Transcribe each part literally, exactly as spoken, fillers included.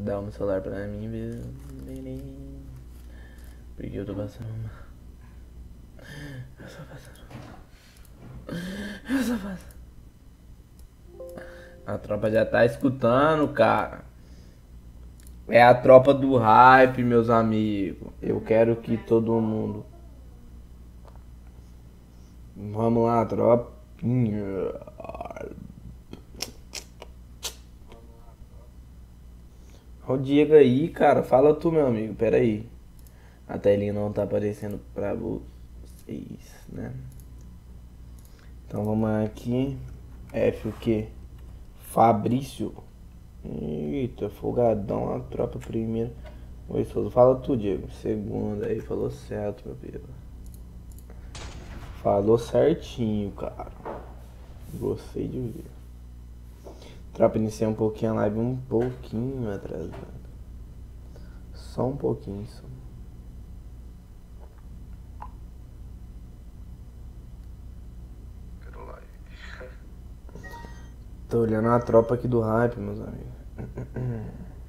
Dá o meu celular pra mim, viu? Porque eu tô passando uma. Eu só passando uma. Eu só passando. A tropa já tá escutando, cara. É a tropa do hype, meus amigos. Eu quero que todo mundo. Vamos lá, tropinha. Olha o Diego aí, cara. Fala tu, meu amigo. Pera aí. A telinha não tá aparecendo pra vocês, né? Então vamos aqui. F o que? Fabrício. Eita, folgadão. A tropa primeiro. Oi, Souza. Fala tu, Diego. Segunda aí. Falou certo, meu filho. Falou certinho, cara. Gostei de ver. Tropa, iniciei um pouquinho a live um pouquinho atrasado. Só um pouquinho, só. Tô olhando a tropa aqui do hype, meus amigos. Hum,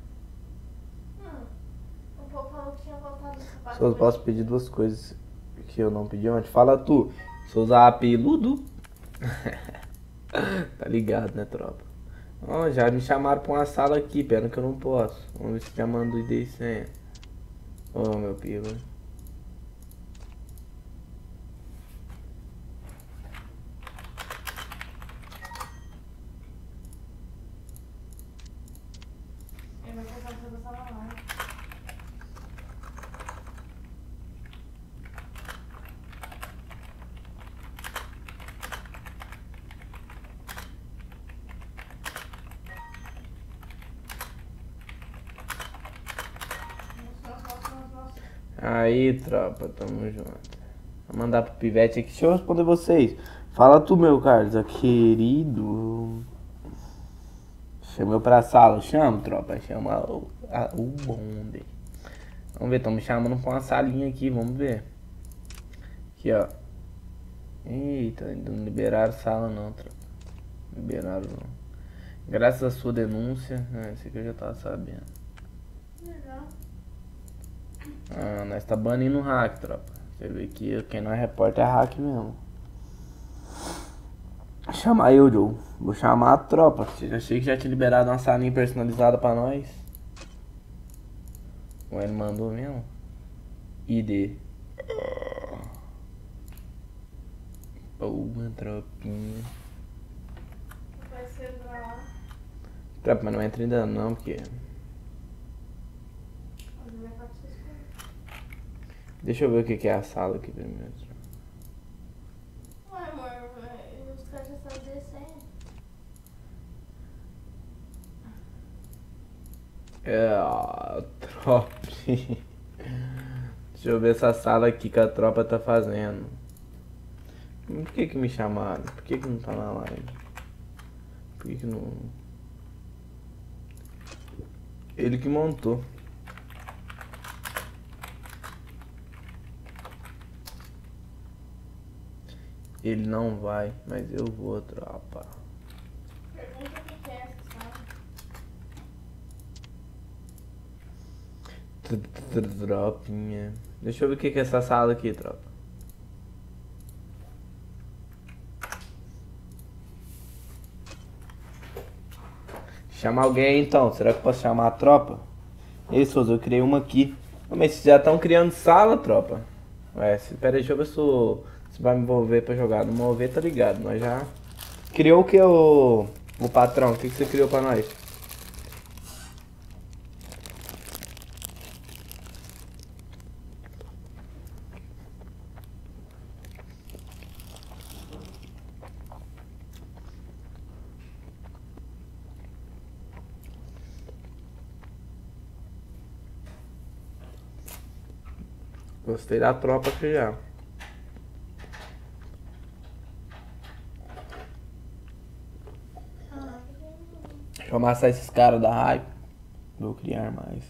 o povo falou que tinha voltado no sapato. Só posso pedir duas coisas que eu não pedi ontem. Fala tu, Souza apeludo. Tá ligado, né, tropa? Ó, já me chamaram pra uma sala aqui, pena que eu não posso. Vamos ver se já mando I D e senha. Ó, meu pila. Ele vai pensar que eu gostava mais. Aí, tropa, tamo junto. Vou mandar pro pivete aqui. Deixa eu responder vocês. Fala tu, meu Carlos, querido. Chama eu pra sala. Chama, tropa. Chama o, a, o bonde. Vamos ver, tão me chamando pra uma salinha aqui. Vamos ver. Aqui, ó. Eita, ainda não liberaram sala não, tropa. Liberaram não. Graças à sua denúncia. Ah, isso aqui eu já tava sabendo. Legal. Ah, nós tá banindo o hack, tropa. Você vê que quem não é repórter é hack mesmo. Chamar eu, Joe. Vou chamar a tropa. Eu achei que já tinha liberado uma salinha personalizada pra nós. Ou ele mandou mesmo? I D. Boa, tropinha. Vai ser pra lá. Tropa, mas não entra ainda não, porque... Onde vai ficar com suas coisas. Deixa eu ver o que que é a sala aqui primeiro. Ué, amor, os caras já sabem descer. É, a tropinha. Deixa eu ver essa sala aqui que a tropa tá fazendo. Por que que me chamaram? Por que que não tá na live? Por que que não... Ele que montou. Ele não vai, mas eu vou, tropa. Pergunta o que é essa sala. Tropinha. Deixa eu ver o que que é essa sala aqui, tropa. Chama alguém aí, então. Será que eu posso chamar a tropa? Ei, Souza, eu criei uma aqui. Mas vocês já estão criando sala, tropa? Ué, se, pera aí, deixa eu ver se, o- se vai me envolver pra jogar. Não mover, tá ligado. Nós já... Criou o que, o, o patrão? O que, que você criou pra nós? Gostei da tropa aqui já. Ah, Deixa eu amassar esses caras da hype. Vou criar mais.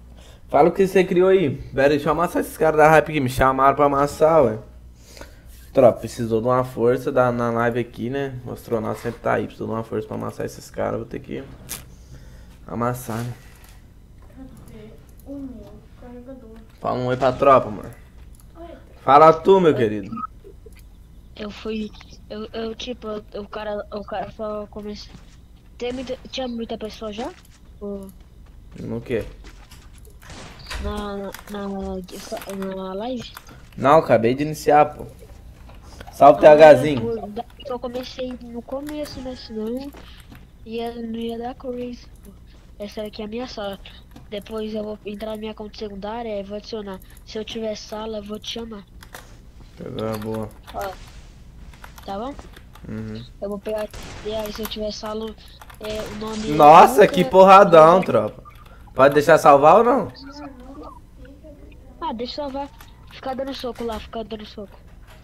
Fala o que você criou aí. Pera, deixa eu amassar esses caras da hype aqui. Me chamaram pra amassar, ué. Tropa, precisou de uma força da, na live aqui, né? O astronauta sempre tá aí. Precisou de uma força pra amassar esses caras. Vou ter que amassar, né? Cadê o meu carregador? Fala um oi pra tropa, mano. Oi. Fala tu, meu querido. Eu fui. Eu, eu tipo, o cara, o cara só começou. Tem muita, tinha muita pessoa já? Ou No quê? na, na, na live? Não, acabei de iniciar, pô. Salve, Ah, THzinho. pô, daí que eu comecei no começo, né? Senão ia, não ia dar coisa. Pô. Essa aqui é a minha sala. Depois eu vou entrar na minha conta secundária e vou adicionar. Se eu tiver sala, eu vou te chamar. Coisa boa. Ó, tá bom? Uhum. Eu vou pegar. E aí, se eu tiver sala, é, o nome. é Nossa, Luca- que porradão, tropa. Pode deixar salvar ou não? Ah, deixa eu salvar. Ficar dando soco lá, ficar dando soco.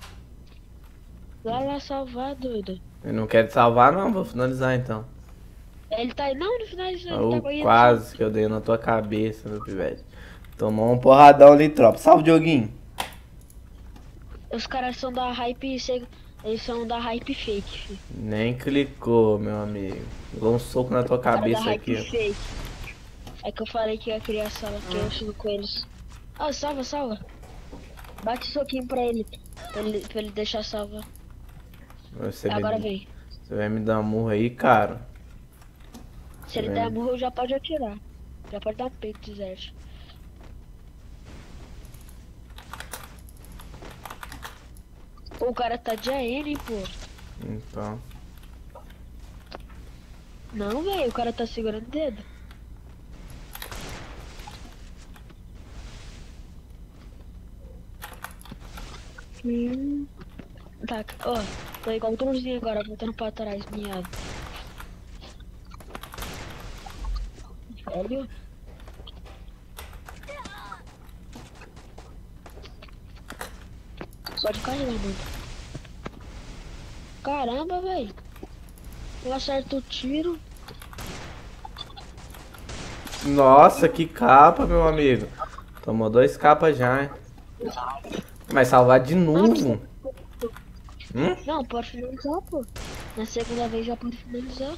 Vai lá salvar, doido. Eu não quero salvar, não. Vou finalizar então. Ele tá aí. Não, no final ele Oh, tá correndo. quase que eu dei na tua cabeça, meu pivete. Tomou um porradão ali, tropa. Salve, Dioguinho. Os caras são da hype. se- Eles são da hype fake, filho. Nem clicou, meu amigo. Deu um soco na tua Os caras da cabeça hype aqui, ó. fake. É que eu falei que ia criar sala, que eu sigo com eles. Ah, salva, salva. Bate soquinho pra ele. Pra ele, pra ele deixar salva. Você, Agora me, vem. você vai me dar um murro aí, cara. Se ele Vem. der murro, já pode atirar. Já pode dar um peito de exército. O cara tá de A N, pô. Então. Não, velho, o cara tá segurando o dedo. Hum. Tá, ó, tô igual o Tomzinho agora, voltando pra trás, miado. Velho. Pode cair lá, mano. Caramba, velho. Eu acerto o tiro. Nossa, que capa, meu amigo. Tomou dois capas já, hein? Vai salvar de novo. Hum? Não, pode finalizar, pô. Na segunda vez já pode finalizar.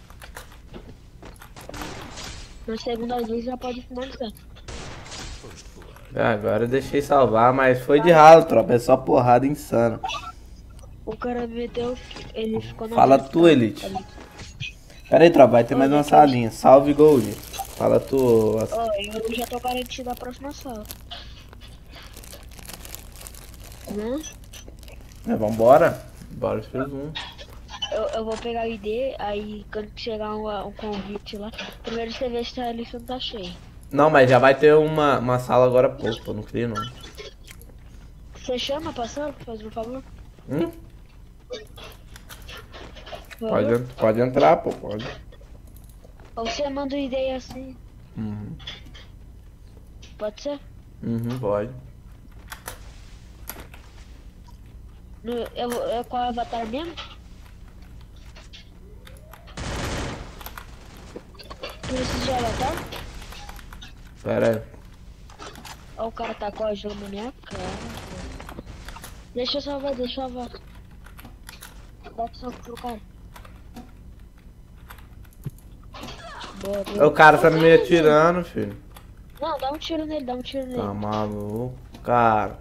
Na segunda vez já pode finalizar. Ah, agora eu deixei salvar, mas foi de ralo, tropa. É só porrada insana. O cara meteu. Ele ficou na Fala frente, tu, tá? Elite. Pera aí, tropa. Vai ter mais Olha, uma que- salinha. Salve, Gold. Fala tu. Ó, eu já tô garantido a próxima sala. Né? É, vambora. Bora os um. Eu, eu vou pegar o I D, aí quando chegar um, um convite lá, primeiro você vê se a lista não tá cheia. Não, mas já vai ter uma, uma sala agora há pouco, pô. Não cria, não. Você chama pra sala, faz um favor? Hum? Por Pode, favor? en- pode entrar, pô. Pode. Ou você manda o I D assim, Uhum. pode ser? Uhum, pode. No, eu, eu, qual avatar mesmo? Precisa de avatar? Pera aí. Ó, o cara tá com a gema na minha cara. Deixa eu salvar, deixa eu salvar. Dá soco pro cara. Boa, boa. O cara tá me atirando, filho. Não, dá um tiro nele, dá um tiro nele. Tá maluco, cara.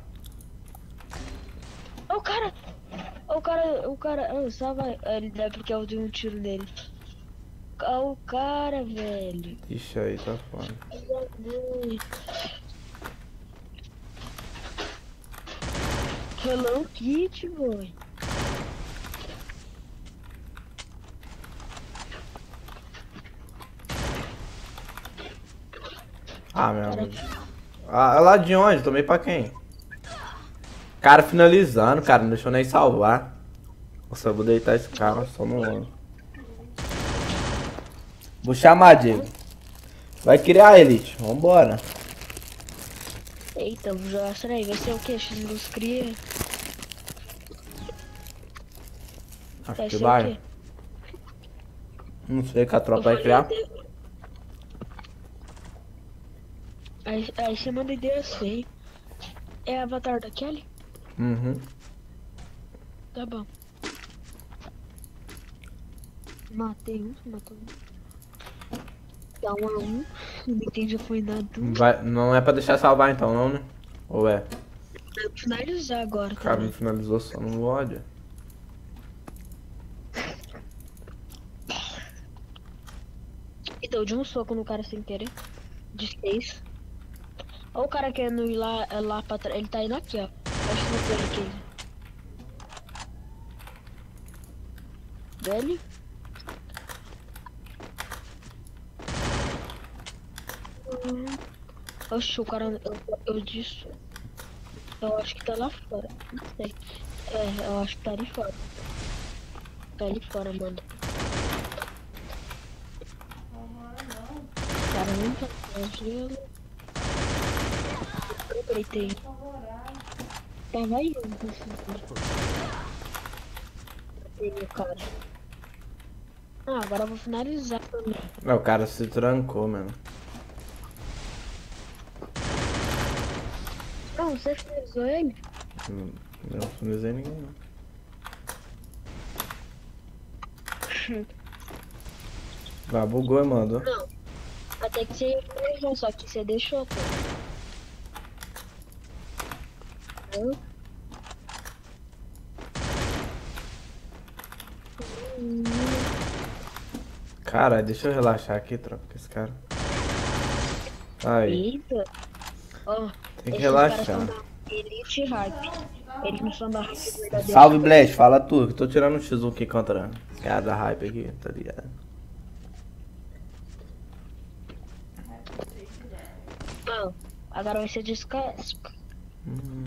Ó, o cara! Ó, o cara, o cara, oh, salva ele, é porque eu dei um tiro nele. Ó, o cara, velho. Ixi, aí tá foda. Hello Kitty, boy. Ah, meu amigo. Ah, lá de onde? Tomei pra quem? Cara finalizando, cara. Não deixou nem salvar. Nossa, eu vou deitar esse cara só no ombro. Vou chamar, Diego. Vai criar, Elite. Vambora. Eita, vou jogar essa aí. Vai ser o que? X dos cria? Acho Vai que ser o vai. quê? Não sei que a Eu tropa vai falei criar. até- Aí, aí você manda ideia assim. É avatar da Kelly? Uhum. Tá bom. Matei um, matou um. Dá um a um. Não entendi, foi nada. Vai, não é pra deixar salvar então, não, né? Ou é? Vou finalizar agora, O cara também. não finalizou só no ódio. E deu de um soco no cara sem querer. De seis. Olha o cara querendo ir lá, lá pra trás. Ele tá indo aqui, ó. Acho que não foi ele que. Velho? Hum. Oxe, o cara. Eu, eu disse. Eu acho que tá lá fora. Não sei. É, eu acho que tá ali fora. Tá ali fora, mano. O cara não tá no gelo. Eu deitei. Tava aí, eu não sei, cara. Ah, agora eu vou finalizar também. Não, o cara se trancou, mano. Não, você finalizou ele? Não, não finalizei ninguém, não. Vai, bugou, mano. Não. Até que você finalizou, só que você deixou, pô. Hum. Cara, deixa eu relaxar aqui, troca com esse cara. Aí, Eita. Ó, tem que esses caras relaxar. são da Elite Hype. Eles não são da Hype verdadeira. Salve, Blast, fala tu, que eu tô tirando um X um aqui contra esse cara da hype aqui, tá ligado? Não, agora vai ser descasco. Hum.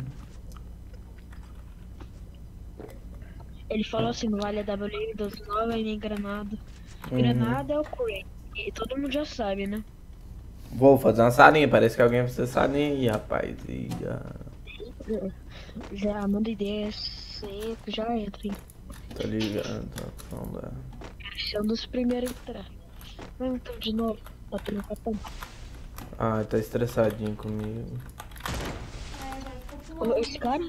Ele falou assim, no Vale da W dos nove nem Granada. Uhum. Granada é o Craig. E todo mundo já sabe, né? Vou fazer uma salinha, parece que alguém vai fazer salinha aí, rapaz. E, ah, Já manda ideia sempre, já entra, hein? tá ligado, vamos lá. Esse é um dos primeiros a entrar. Vamos então de novo, batendo no cartão. Ah, tá estressadinho comigo. Ô, esse cara?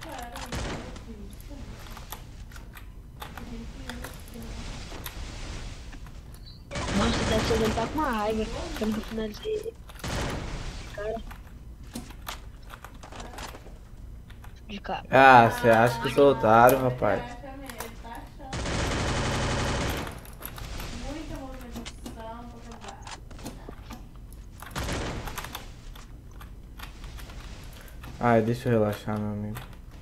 Nossa, deve ser ele tá com uma raiva. Quando eu finalizei esse cara. De cara. Ah, você acha que eu sou otário, rapaz? Muita movimentação pra acabar. Ai, deixa eu relaxar, meu amigo.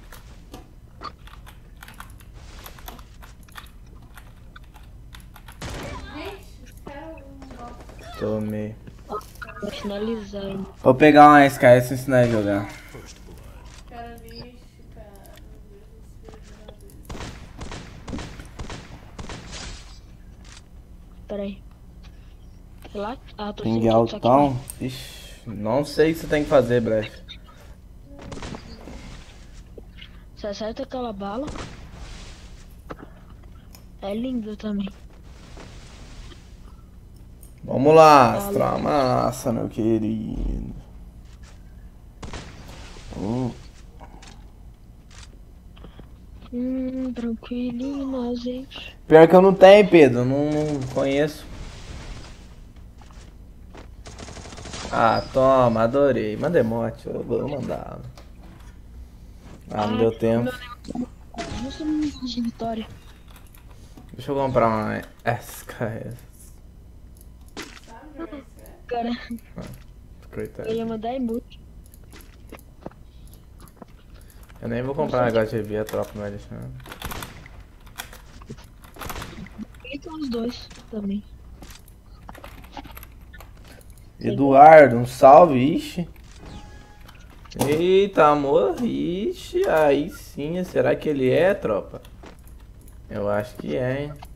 Gente, os caras não gostam. Tomei. Vou finalizar, hein? Vou pegar uma S K S e ensinar a jogar. Os caras lixo, cara. Meu Deus do céu, meu Deus. Pera aí. Lá? Ah, tô Ping sentindo isso aqui. altão? Ixi, não sei o que você tem que fazer, Blast. Você acerta aquela bala. É lindo também. Vamos lá, extra massa, meu querido. Hum. Hum, tranquilinho, mas gente. Pior que eu não tenho, Pedro, não, não conheço. Ah, toma, adorei. Manda emote, eu vou mandar. Ah, não deu tempo. Justo no de vitória. Deixa eu comprar uma S K S. Cara, Coitado. eu ia mandar emote. Eu nem vou comprar um negócio de V, a tropa não vai deixar. E tem os dois também. Eduardo, um salve, ixi. Eita, amor, ixi, aí sim, será que ele é, tropa? Eu acho que é, hein.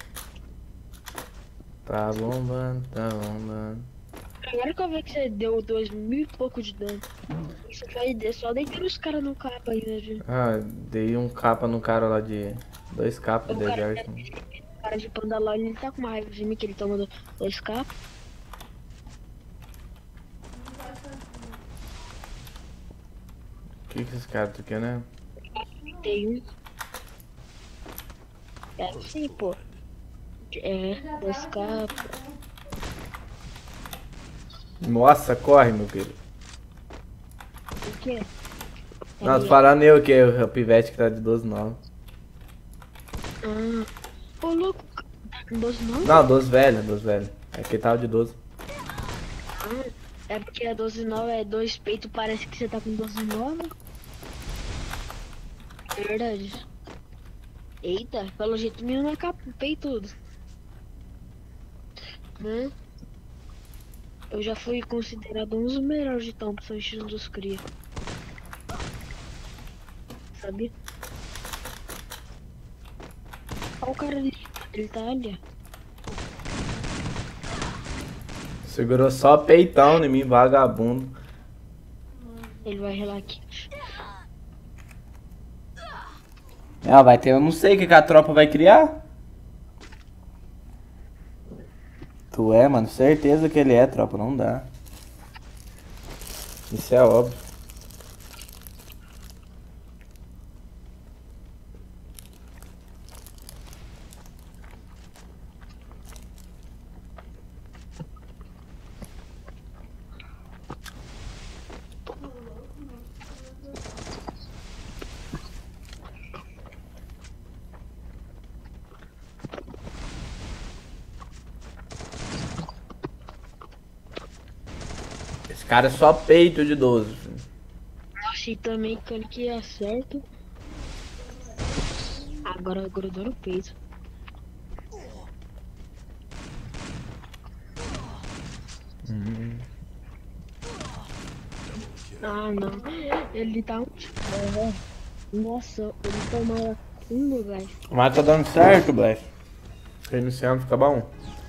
Tá bombando, tá bombando. Agora que eu vi que você deu dois mil e pouco de dano. Isso foi de- só deitando os caras no capa ainda, de Ah, dei um capa no cara lá de... Dois capas O de cara, exército. o cara de panda lá, ele tá com uma raiva de mim que ele toma do- dois capas. O que que esse cara tu quer, né? Tem um. É assim, pô. É, dois K. Nossa, corre, meu querido. O quê? Não, tô Ali, falando eu que é o pivete que tá de doze nove. ah, ô louco, tá com doze não? Não, doze velho, doze velho. É que ele tava de doze. Ah, é porque a doze nove é dois peitos, parece que você tá com doze nove. É verdade. Eita, pelo jeito meu não é cap- peitudo. Né? Eu já fui considerado um dos melhores de Thompson X dos cria. Sabia? Olha o cara ali, ele tá ali. Segurou só peitão em mim, vagabundo. Ele vai relar aqui. Ah, vai ter, eu não sei o que, que a tropa vai criar. Tu é, mano, certeza que ele é, tropa, não dá. Isso é óbvio. Esse cara é só peito de doze. Filho. Achei também que ele que ia certo. Agora grudou no peito. Hum. Ah, não. Ele tá um. É, nossa, ele tomou um lugar. Mas tá dando certo, Black. Reiniciando, fica bom.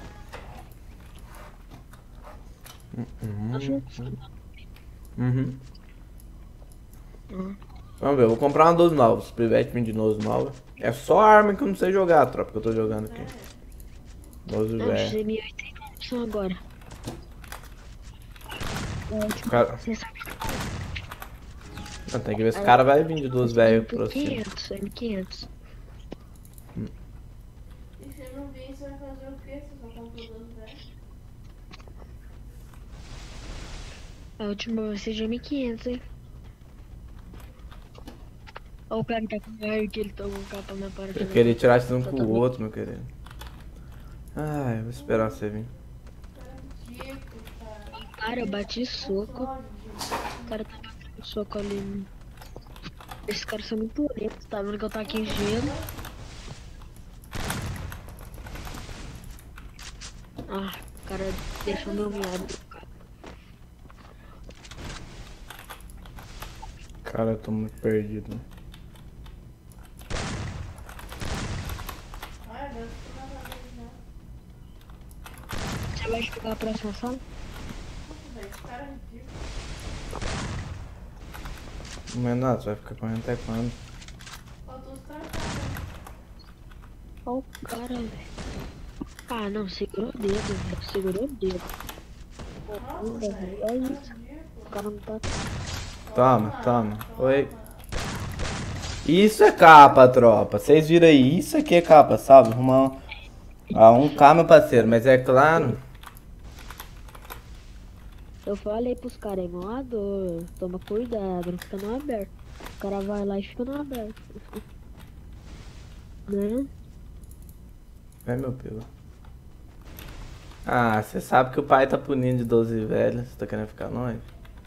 Acho Uhum. Hum. Vamos ver, eu vou comprar uma doze novos. Pivete vem de doze nova. É só arma que eu não sei jogar, tropa, que eu tô jogando aqui. doze Não, velho. você me oitenta só agora. É, tipo, Cara... você sabe Não, tem que ver se o cara vai vir de doze velho pra cima. quinhentos, M quinhentos. E se não vir, você vai fazer o quê? Você só comprou dois velhos? A última vai ser de M quinhentos, hein? Olha o cara que tá com ar que ele tomou um capa na parede. Eu queria tirar esse um Só com tá o outro, meu querido. Ai, vou esperar você vir. Cara, ridículo, cara. Cara, eu bati soco. Fode. O cara tá batendo soco ali. Esses caras são muito lentos, tá vendo que eu tô aqui em gelo? Ah, o cara deixou meu miado. Cara, eu tô muito perdido. Ai, Deus, que nada vez, né? Você vai jogar a próxima sala? Nossa, velho, esse cara é ridículo. Não é nada, você vai ficar correndo até quando? Faltou os caras, cara. Olha o cara, velho. Ah, não, segurou o dedo, velho. Segurou o dedo. Nossa, velho. Olha Cara isso. ridículo. O cara não tá. Toma, toma. Oi. Isso é capa, tropa. Vocês viram aí? Isso aqui é capa, sabe? Arrumar a um K, meu parceiro. Mas é claro. Eu falei pros caras, irmão, toma cuidado, não fica no aberto. O cara vai lá e fica no aberto. Né? É, meu pelo. Ah, você sabe que o pai tá punindo de doze velhos. Você tá querendo ficar longe?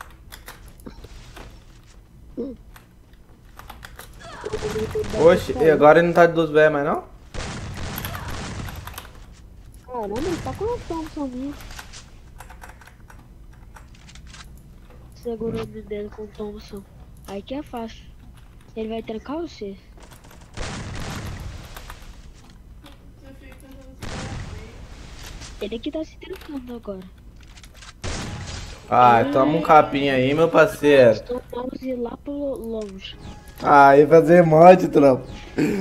Oxe, e agora ele não tá de doze velhos mais não? Caramba, ele tá com a Thompson minha. Segurou o dedo com o Thompson. Aí que é fácil. Ele vai trancar você. Você fica fazendo isso. Ele que tá se trancando agora. Ah, toma um capinha aí, meu parceiro. Estou vamos ir lá pro longe. Ah, ia fazer mod, tropa.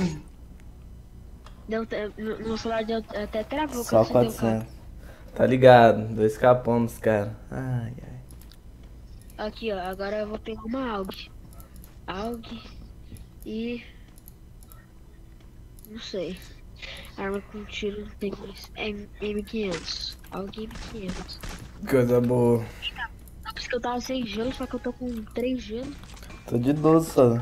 Deu, te- no, no celular deu, até travou Só quando você deu cara. quatrocentos. Tá ligado, dois capão dos caras. Ai, ai. Aqui, ó, agora eu vou pegar uma AUG. AUG e... Não sei. Arma com tiro não tem mais. É M quinhentos. Alguém M quinhentos. Coisa boa. Acho que eu tava sem gelo, só que eu tô com três gelos. Tô de doce só.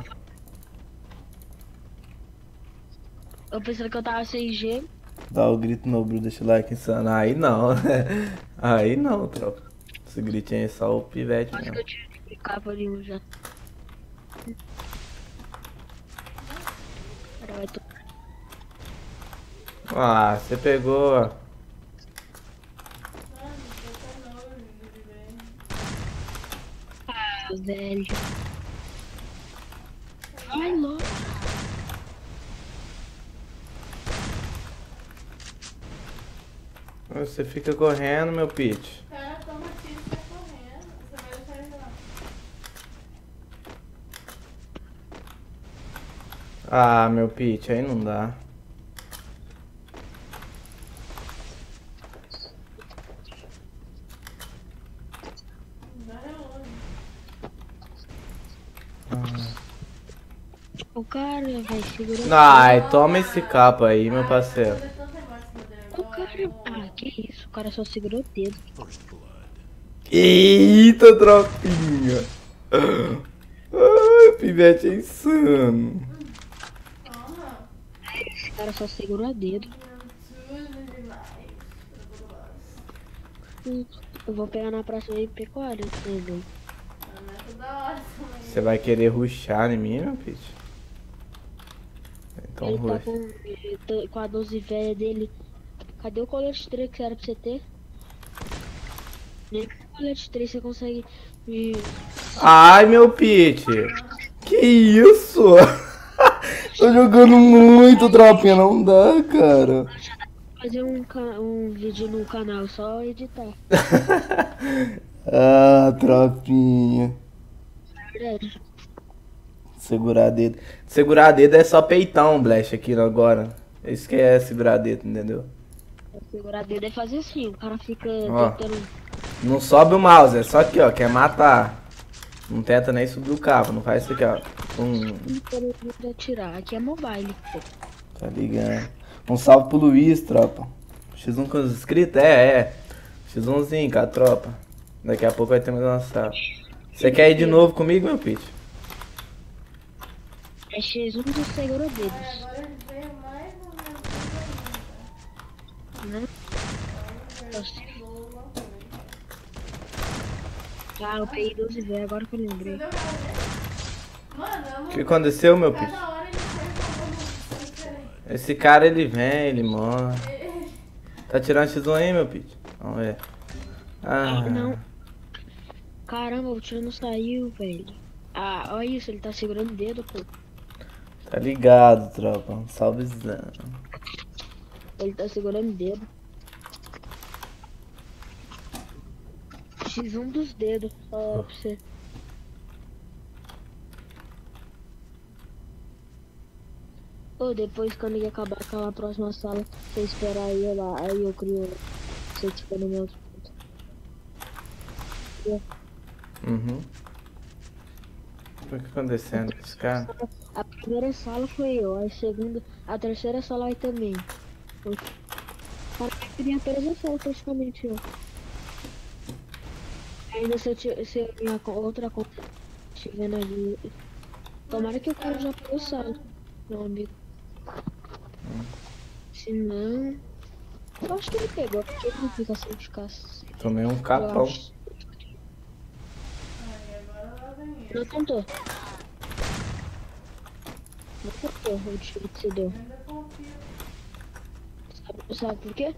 Eu pensando que eu tava sem gelo. Dá o grito no Bru, deixa o like insano. Aí não, né? Aí não, tropa. Esse gritinho aí é só o pivete Acho que mesmo. eu tive que ficar por nenhum já. Agora vai to- Ah, você pegou. Mano, você tá novo, de ver. Ah, velho. Ai, louco. Você fica correndo, meu pitch. Cara, toma tiro e sai correndo. Você vai deixar ele lá. Ah, meu pitch, aí não dá. Dá relógio. O cara vai segurar. Ai, toma esse capa aí, meu parceiro. Fazer tanta embaixo em cima dele O agora. cara. Ah, que isso? O cara só segurou o dedo. Eita, tropinha. Ai, o pivete é insano. Toma. Esse cara só segurou o dedo. Tudo demais. Hum, Eu vou pegar na próxima I P quarenta, entendeu? Não é toda hora também. Você vai querer rushar em mim, meu pitch? Então Ele tá rush. com, ele tá com a doze velha dele. Cadê o colete três que era pra você ter? Nem com o colete três você consegue. me- Ai, meu pitch. Que isso? Tô jogando muito, tropinha. Não dá, cara. fazer um, ca- um vídeo no canal, só editar. Ah, tropinha. É verdade. Segurar dedo. Segurar dedo é só peitão, Blash, aqui agora. Isso que é segurar dedo, entendeu? Segurar dedo é fazer assim, o cara fica Ó. tentando. Não sobe o mouse, é só aqui, ó. Quer matar. Não tenta nem subir o cabo, não faz isso aqui, ó. Um, tentando atirar. Aqui é mobile, pô. tá ligado? Um salve pro Luiz, tropa. X um com os inscritos? É, é. X umzinho com a tropa. Daqui a pouco vai ter mais uma sala. Você quer ir de novo comigo, meu pitch? É X um dos segura dedos. Agora ele veio mais ou menos ainda. Né? Agora ele mudou alguma coisa. Ah, eu peguei doze velho, agora que eu lembrei. Entendeu, cara? Mano, eu O não. que aconteceu, meu pitch? Cada hora ele sai falando diferente. Esse cara, ele vem, ele morre. Tá tirando X um aí, meu pitch? Vamos ver. Ah, Ah, não. Caramba, o tiro não saiu, velho. Ah, olha isso, ele tá segurando o dedo, pô. tá ligado, tropa. Salvezão. Ele tá segurando o dedo. X um dos dedos, só pra você. Ô, depois quando ele acabar aquela próxima sala, você esperar eu lá, aí eu crio você fica no meu. Uhum. O que tá acontecendo com esse cara? A primeira sala foi eu, a segunda, a terceira sala aí também. Foi. Cara, eu queria apenas a sala praticamente eu. Ainda se eu, ti- se eu minha co- outra conta estiver na vida. Tomara que o cara já pegou sala, meu amigo. Se não. Eu acho que ele pegou, porque ele não fica sem ficar. Tomei um Eu capão. acho. Aí agora lá vem ele. Não contou. Não contou o tiro que você deu. Ainda confio. Sabe, sabe por quê?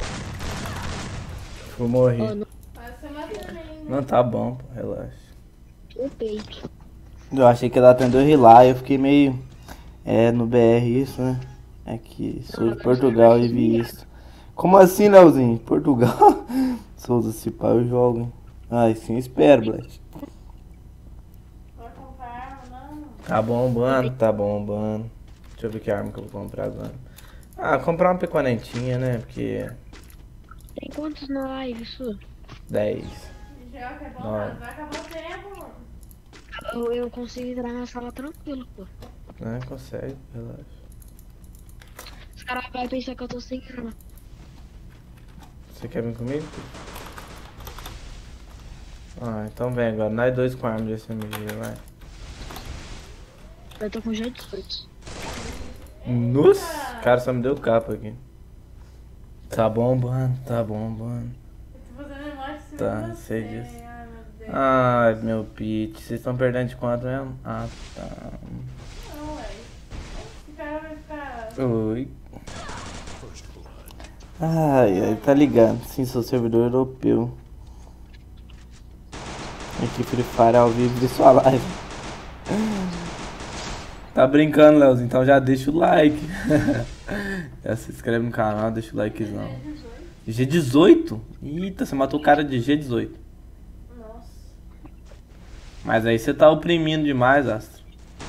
Vou morrer. Ó, no Vai ser mais também, né? Não, tá bom, pô, relaxa. no peito. Eu achei que ela atendeu rilar, eu fiquei meio. É, no B R isso, né? É que sou de Portugal e vi isso. Como assim, Leozinho? Portugal? Souza, se pá, eu jogo, hein? Ai, sim, espero, Blash. Vai comprar arma, não? Tá bombando, tá bombando. Deixa eu ver que arma que eu vou comprar agora. Ah, comprar uma P quarenta, né? Porque. Tem quantos na live, isso? dez. Já que é bom, Não. mas vai acabar o tempo, mano. Eu, eu consigo entrar na sala tranquilo, pô. Né? Consegue, relaxa. Os caras vão pensar que eu tô sem arma. Você quer vir comigo? Ah, então vem agora. Nós dois com arma de S M G, vai. Eu tô com G dezoito. Nossa, o cara só me deu capa aqui. Tá bombando, tá bombando. Eu tô fazendo imagem de cima Tá, de você. sei disso. Ai, meu Deus. Ai, meu pitch. Vocês estão perdendo de quanto mesmo? Ah, tá. Não, ué. Esse cara vai ficar... Oi. Ai, ai, tá ligado. Sim, sou servidor europeu. Aqui Free Fire ao vivo de sua live. Tá brincando, Leozinho? Então já deixa o like. Já se inscreve no canal, deixa o likezão. G dezoito? Eita, você matou o cara de G dezoito. Nossa. Mas aí você tá oprimindo demais, Astro.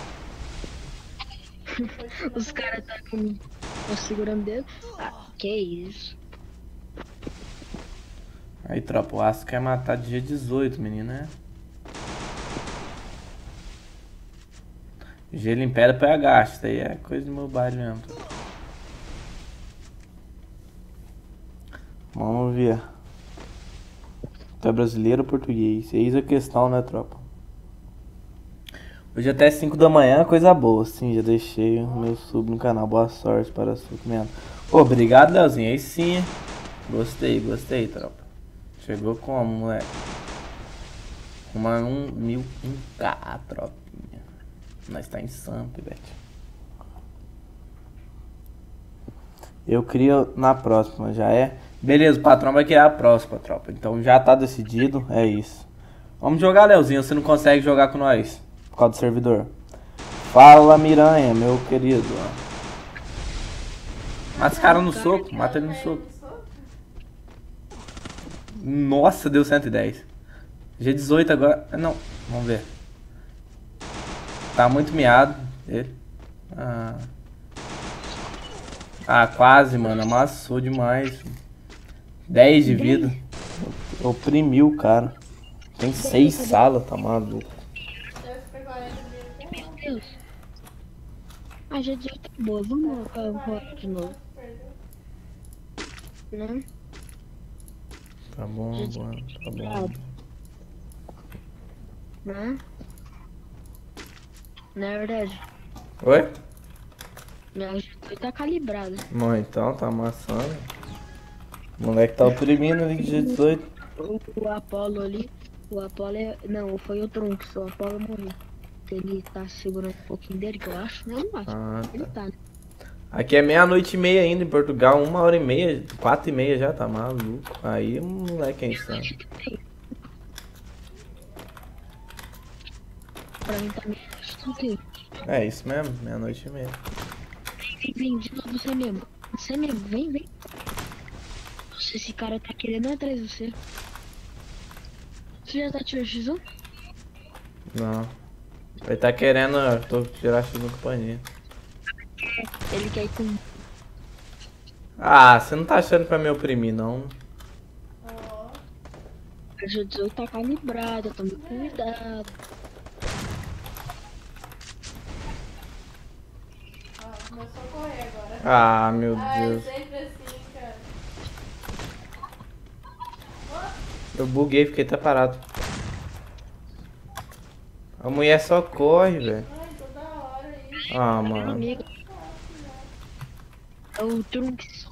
Os caras tá com... Tô segurando dele. Ah, que isso. Aí, tropa, o Astro quer matar de G dezoito, menino, né? G limpera P H, isso aí é coisa do meu baile mesmo. Vamos ver. Tu é brasileiro ou português? Eis a questão, né, tropa? Hoje até cinco da manhã, coisa boa, sim, já deixei o meu sub no canal. Boa sorte para a sua comendo. Pô, obrigado, Leozinho, aí sim, hein? Gostei, gostei, tropa. Chegou como, moleque? Uma um mil, um K, tropinha. Nós tá insano, pivete. Eu crio na próxima, já é? Beleza, o patrão vai criar a próxima, tropa. Então já tá decidido, é isso. Vamos jogar, Leozinho, você não consegue jogar com nós por causa do servidor. Fala, Miranha, meu querido. Mata esse cara no soco, mata ele no soco. Nossa, deu cento e dez. G dezoito agora. Não, vamos ver. Tá muito miado ele. Ah, ah quase, mano. Amassou demais. dez de vida. Oprimiu o cara. Tem seis salas, tá maluco. Meu Deus. A G dezoito é boa. Vamos colocar de novo. Né? Tá bom, mano. Tá bom. Né? Não é verdade? Oi? Minha G dezoito tá calibrada. Bom, então tá amassando. O moleque tá oprimindo ali de G dezoito. O, o Apollo ali. O Apollo é. Não, foi o Trunks. O Apollo morreu. Ele tá segurando um pouquinho dele, que eu acho. Não, não acho. Ah, Ele tá. tá, né? Aqui é meia-noite e meia ainda em Portugal. Uma hora e meia, quatro e meia já, tá maluco. Aí o moleque é insano. Pra mim tá meio. É isso mesmo, meia-noite e meia. Vem, vem, de novo você mesmo. Você mesmo, vem, vem. Nossa, esse cara tá querendo ir atrás de você. Você já tá tirando X um? Não. Ele tá querendo, eu tô tirar X da companhia. Ele quer ir com. Ah, você não tá achando pra me oprimir, não? Ó. A G dezoito tá calibrada, tome cuidado. Ó, começou a correr agora. Ah, meu Ah, é Deus. sempre assim, cara. Eu buguei, fiquei até parado. A mulher só corre, velho. Ai, toda hora isso. Ah, Meu mano. amigo. É o Trunks.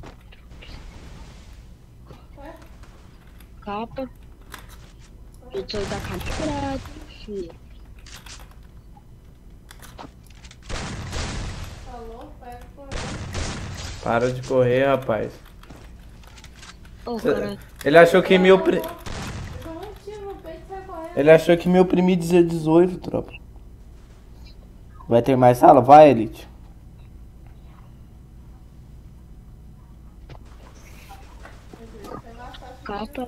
Ué? Capa. G dezoito tá calibrado. Filho. Falou, vai correr. Para de correr, rapaz. Ô, cara. Ele achou que me opri... Eu tô muito tiro no peito e sai correndo. Ele achou que me oprimir de G dezoito, tropa. Vai ter mais sala? Vai, Elite. Capa.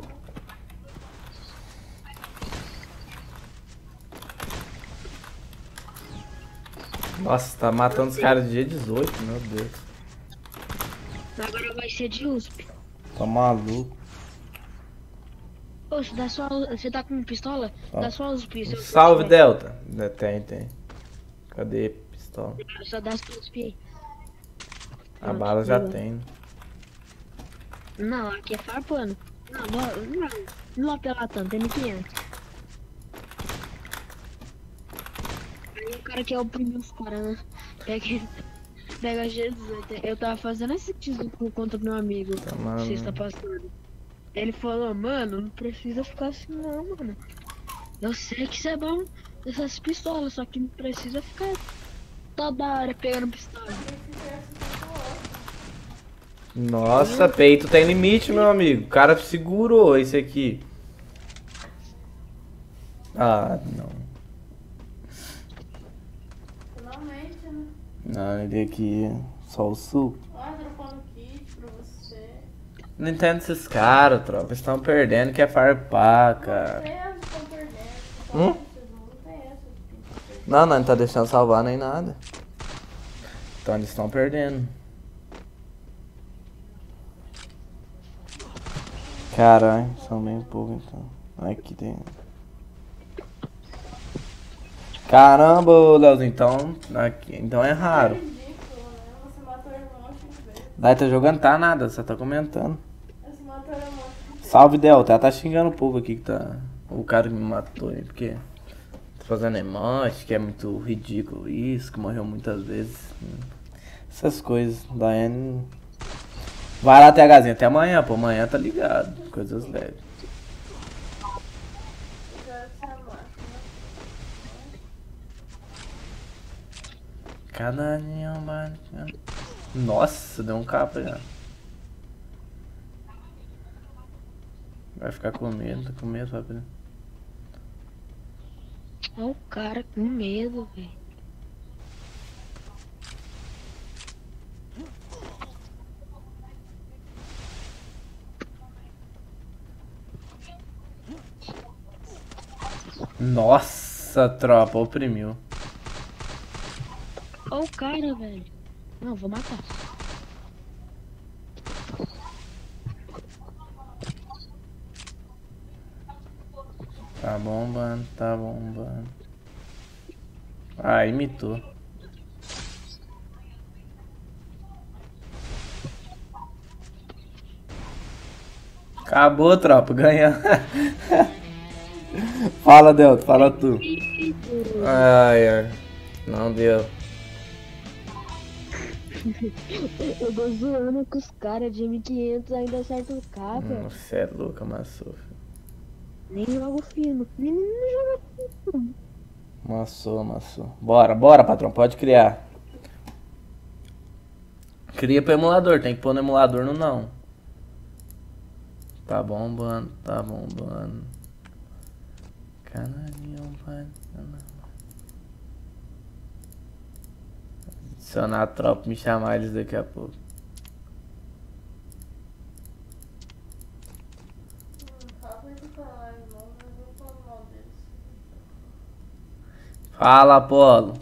Nossa, tá matando os caras de G dezoito, meu Deus. Agora vai ser de U S P. Tá maluco. Ô, você dá só. Você tá com pistola? Ó. Dá só U S P. se eu Salve, tiver. Delta. Tem, tem. Cadê a pistola? Só dá só U S P aí. A Não, bala já não. tem. Não, aqui é farpando. Não, não, não, não vou apelar tanto, tem mil e quinhentos. Aí o cara quer oprimir os caras, né? Pega, pega G dezoito. Eu tava fazendo esse título contra o meu amigo. Tá, mano. Sexta passada. Ele falou, mano, não precisa ficar assim não, mano. Eu sei que você é bom dessas pistolas, só que não precisa ficar toda hora pegando pistola. Nossa, peito tem limite, meu amigo. O cara segurou esse aqui. Ah, não. Finalmente, né? Não, ele aqui só o suco. Ó, dropando kit pra você. Não entendo esses caras, tropa. Eles estão perdendo, quer farpar, Não cara. tem essa que estão perdendo. Hum? Não tem essa que estão perdendo. Não, não, não tá deixando salvar nem nada. Então eles estão perdendo. Caralho, são bem poucos então. Aqui tem. Caramba, ô, Leozinho, então, aqui, então é raro. É ridículo, né? Você matou o irmão de vez. Daí tá jogando, tá nada, só tá comentando. Você matou o irmão de vez. Salve, Delta. Ela tá xingando o povo aqui que tá. O cara que me matou aí, porque. Tá fazendo emote, que é muito ridículo isso, que morreu muitas vezes. Essas coisas. Daiane. Vai lá, THzinho, até amanhã, pô. Amanhã tá ligado. Coisas leves. Já se amar, né? Cada dia mais. Nossa, deu um capa já. Vai ficar com medo, tá com medo, vai. Olha o cara com medo, velho. Nossa, tropa, oprimiu. Olha o cara, velho. Não, vou matar. Tá bombando, tá bombando. Ah, imitou. Acabou, tropa, ganhando. Fala, Delta, fala tu. Ai, ai. Não deu. Eu tô zoando com os caras de mil e quinhentos ainda acertam o capa. Você é louca, maçou. Nem jogo fino. Nem, nem joga fino. Maçou, amassou. Bora, bora, patrão, pode criar. Cria pro emulador, tem que pôr no emulador no não. Tá bombando, tá bombando. Canalhão, vai. Adicionar a tropa, me chamar eles daqui a pouco. Fala pra ele falar, irmão, mas eu vou falar mal deles. Fala, Apolo.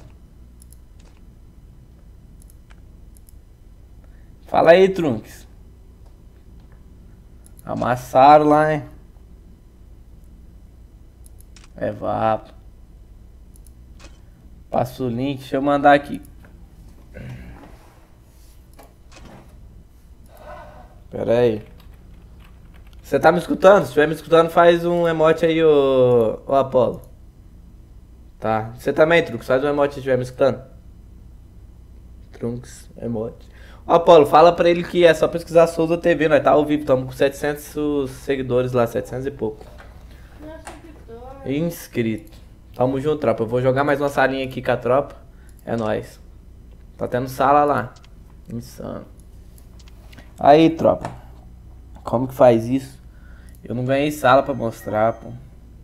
Fala aí, Trunks. Amassaram lá, hein? É vapo. Passa o link, deixa eu mandar aqui. Pera aí. Você tá me escutando? Se estiver me escutando, faz um emote aí, ô, ô Apolo. Tá. Você também, Trunks, faz um emote se estiver me escutando. Trunks, emote. Ô Apolo, fala pra ele que é só pesquisar Souza T V, nós tá ao vivo, estamos com setecentos seguidores lá, setecentos e pouco. Não é seguidor. Inscrito. Tamo junto, tropa. Eu vou jogar mais uma salinha aqui com a tropa. É nóis. Tá tendo sala lá. Insano. Aí, tropa. Como que faz isso? Eu não ganhei sala pra mostrar, pô.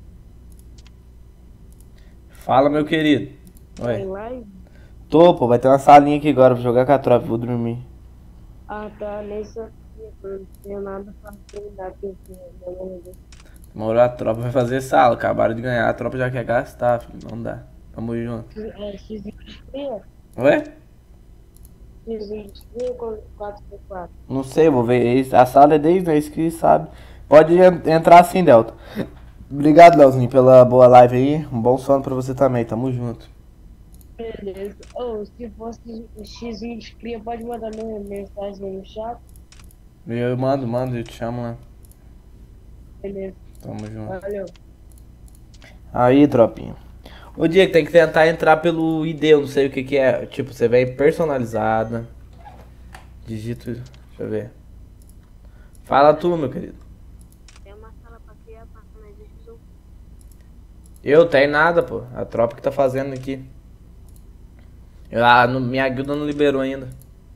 Fala, meu querido. Oi. live? Tô, pô. Vai ter uma salinha aqui agora. Vou jogar com a tropa. Vou dormir. Ah, tá. Nesse aqui, não tenho nada pra dar aqui. Demorou, a tropa vai fazer sala. Acabaram de ganhar. A tropa já quer gastar, filho. Não dá. Tamo junto. É, X vinte e Oi? X vinte e quatro por quatro. Não sei, vou ver. A sala é deles, né? Isso que sabe. Pode en- entrar assim, Delta. Obrigado, Leozinho, pela boa live aí. Um bom sono pra você também. Tamo junto. Beleza. Ou se fosse X vinte cria, pode mandar minha mensagem aí no chat. Eu mando, mando, eu te chamo lá. Beleza. Tamo junto. Valeu. Aí, tropinha. O Diego tem que tentar entrar pelo I D, eu não sei o que que é. Tipo, você vem personalizada. Digito. Deixa eu ver. Fala tu, meu querido. Tem uma sala pra criar, mas deixa eu... Eu tenho nada, pô. A tropa que tá fazendo aqui. Eu, ah, no- minha guilda não liberou ainda.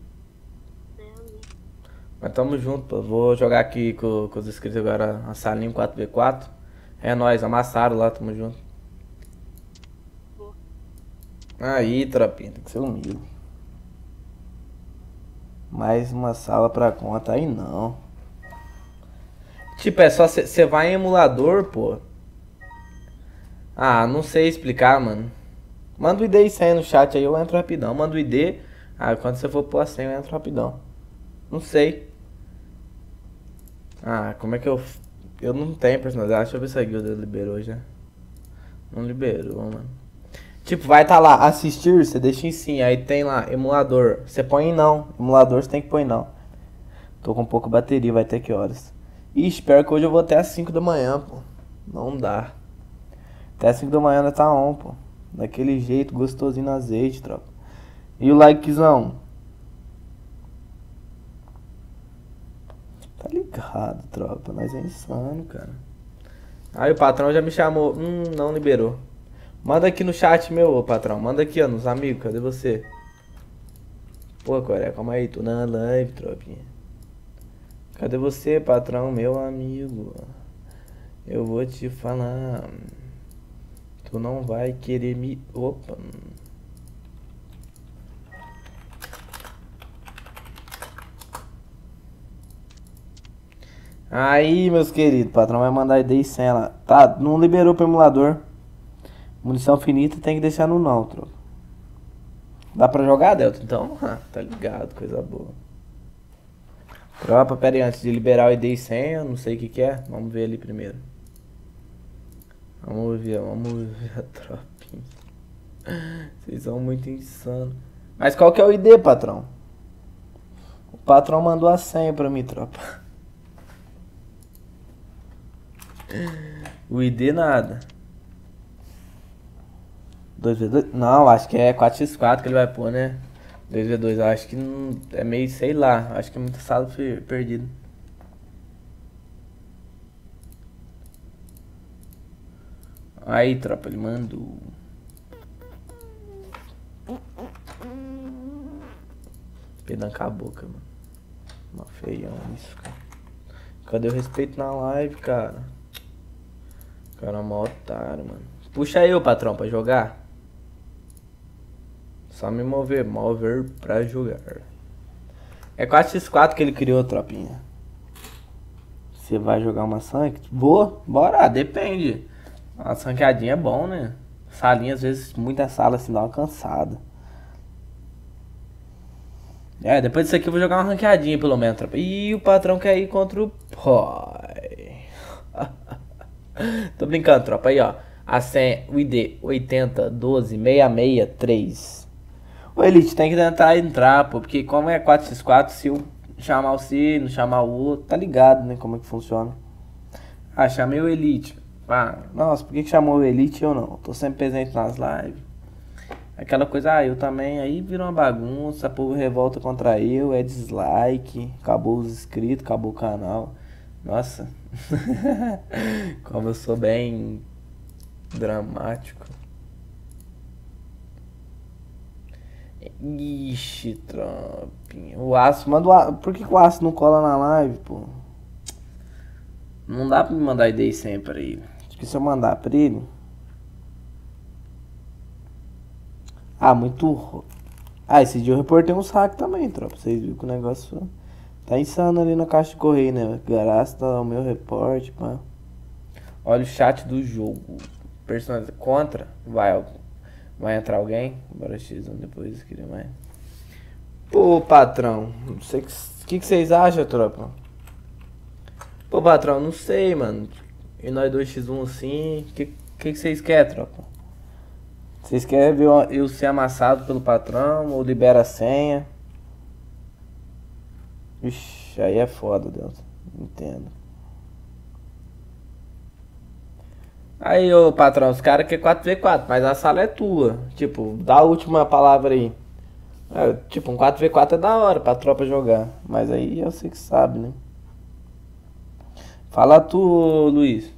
Mas tamo junto, pô. Vou jogar aqui com, com os inscritos agora a salinha quatro por quatro. É nóis, amassaram lá, tamo junto. Aí, tropinha, tem que ser humilde. Mais uma sala pra conta, aí não. Tipo, é só você vai em emulador, pô. Ah, não sei explicar, mano. Manda o I D e senha no chat aí, eu entro rapidão. Manda o I D. Ah, quando você for pôr a senha, eu entro rapidão. Não sei. Ah, como é que eu... Eu não tenho personalidade. Deixa eu ver se a guilda liberou já. Não liberou, mano. Tipo, vai tá lá, assistir, você deixa em sim. Aí tem lá, emulador. Você põe em não. Emulador você tem que pôr em não. Tô com pouco bateria, vai ter que horas. Ih, espero que hoje eu vou até às cinco da manhã, pô. Não dá. Até às cinco da manhã ainda tá on, pô. Daquele jeito, gostosinho no azeite, tropa. E o likezão? Tá ligado, tropa. Nós é insano, cara. Aí o patrão já me chamou. Hum, não liberou. Manda aqui no chat, meu, ô, patrão. Manda aqui, ó, nos amigos. Cadê você? Pô, Coreia, calma aí. Tô na live, tropinha. Cadê você, patrão, meu amigo? Eu vou te falar. Tu não vai querer me... Opa. Aí, meus queridos, o patrão vai mandar I D e senha lá. Tá, não liberou pro emulador. Munição finita tem que deixar no não, tropa. Dá pra jogar, Delta? Então, ah, tá ligado, coisa boa. Tropa, pera aí, antes de liberar o I D e senha, não sei o que que é. Vamos ver ali primeiro. Vamos ver, vamos ver a tropinha. Vocês são muito insanos. Mas qual que é o I D, patrão? O patrão mandou a senha pra mim, tropa. O I D nada. dois por dois? Não, acho que é quatro por quatro que ele vai pôr, né? dois por dois, acho que não, é meio, sei lá. Acho que é muita sala perdida. Aí, tropa, ele mandou. Pedando com a boca, mano. Mó feião isso, cara. Cadê o respeito na live, cara? Cara, é mó otário, mano. Puxa aí, ô patrão, pra jogar. Só me mover, mover pra jogar. É quatro por quatro que ele criou, tropinha. Você vai jogar uma sank? Vou, bora, depende. Uma sanqueadinha é bom, né? Salinha, às vezes, muita sala assim dá uma cansada. É, depois disso aqui eu vou jogar uma ranqueadinha pelo menos, tropa. Ih, o patrão quer ir contra o pai. Tô brincando, tropa. Aí, ó. A senha, o I D oitenta doze seis seis três. Ô, Elite, tem que tentar entrar, pô. Porque como é quatro por quatro, se eu chamar o C, não chamar o outro, tá ligado, né? Como é que funciona. Ah, chamei o Elite. Ah, nossa, por que, que chamou o Elite e eu não? Tô sempre presente nas lives. Aquela coisa, ah, eu também, aí vira uma bagunça, o povo revolta contra eu, é dislike, acabou os inscritos, acabou o canal. Nossa, como eu sou bem dramático. Ixi, tropinha. O aço, manda o aço. Por que, que o aço não cola na live, pô? Não dá pra me mandar I D e senha pra ele. Acho que se eu mandar pra ele. Ah, muito. Ah, esse dia eu reportei uns hacks também, tropa. Vocês viram que o negócio tá insano ali na caixa de correio, né? Graças ao meu reporte, pá. Olha o chat do jogo. Personagem contra. Vai, vai entrar alguém? Bora X um depois, queria mais. Pô, patrão. Não sei o que, que vocês acham, tropa? Pô, patrão, não sei, mano. E nós dois x um assim. O que, que, que vocês querem, tropa? Vocês querem ver eu eu ser amassado pelo patrão ou libera a senha? Ixi, aí é foda, Deus. Entendo. Aí, ô patrão, os caras querem quatro por quatro, mas a sala é tua. Tipo, dá a última palavra aí. É, tipo, um quatro por quatro é da hora pra tropa jogar. Mas aí eu sei que sabe, né? Fala tu, Luiz.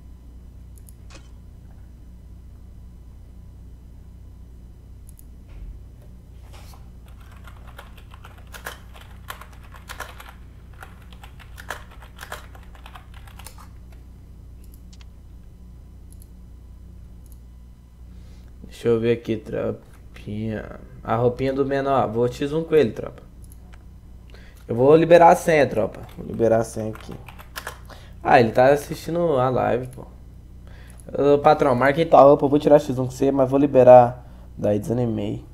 Deixa eu ver aqui, tropinha. A roupinha do menor. Vou x um com ele, tropa. Eu vou liberar a senha, tropa. Vou liberar a senha aqui. Ah, ele tá assistindo a live, pô. Ô, patrão, marca aí tua roupa. Eu vou tirar x um com você, mas vou liberar. Daí desanimei.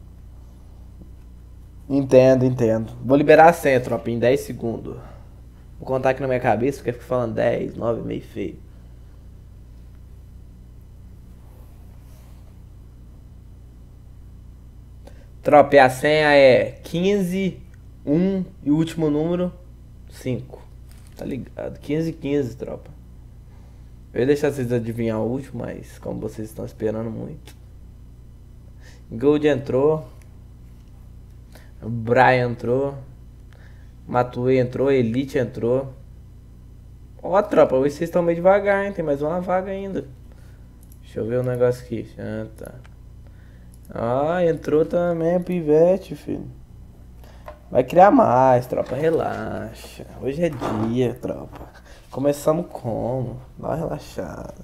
Entendo, entendo. Vou liberar a senha, tropa, em dez segundos. Vou contar aqui na minha cabeça, porque eu fico falando dez, nove, meio feio. Tropa, e a senha é quinze, um e o último número cinco. Tá ligado? quinze, quinze, tropa. Eu ia deixar vocês adivinhar o último, mas como vocês estão esperando muito. Gold entrou. Brian entrou. Matue entrou. Elite entrou. Ó, tropa, hoje vocês estão meio devagar, hein? Tem mais uma vaga ainda. Deixa eu ver o negócio aqui. Ah, tá. Ah, entrou também o pivete, filho. Vai criar mais, tropa. Relaxa. Hoje é dia, tropa. Começamos como? Dá uma relaxada.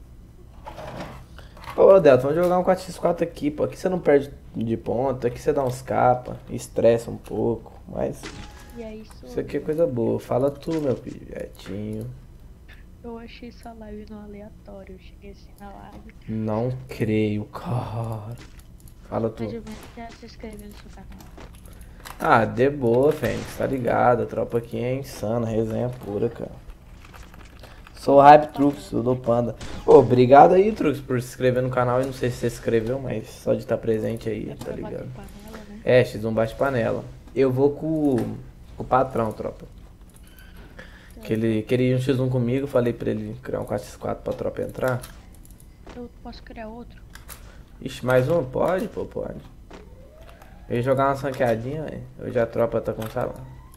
Ô, Delta, vamos jogar um quatro por quatro aqui, pô. Aqui você não perde de ponto. Aqui você dá uns capa. Estressa um pouco. Mas E aí, sou isso aqui é coisa boa. Fala tu, meu pivetinho. eu achei essa live no aleatório. Eu cheguei assim na live. Não creio, cara. Fala Mas tu. eu vou já se inscrever no seu canal. Ah, de boa, Fênix, tá ligado? A tropa aqui é insana, resenha pura, cara. Sou o Hype Trux, eu dou panda. Ô, obrigado aí, Trux, por se inscrever no canal. Eu não sei se você se inscreveu, mas só de estar presente aí, É tá pra ligado? bater panela, né? É, x um bate panela. Eu vou com, com o patrão, tropa. Que ele queria um x um comigo, falei pra ele criar um quatro por quatro pra tropa entrar. Eu posso criar outro? Ixi, mais um? Pode, pô, pode. Eu ia jogar uma sanqueadinha, velho. Hoje a tropa tá com salão.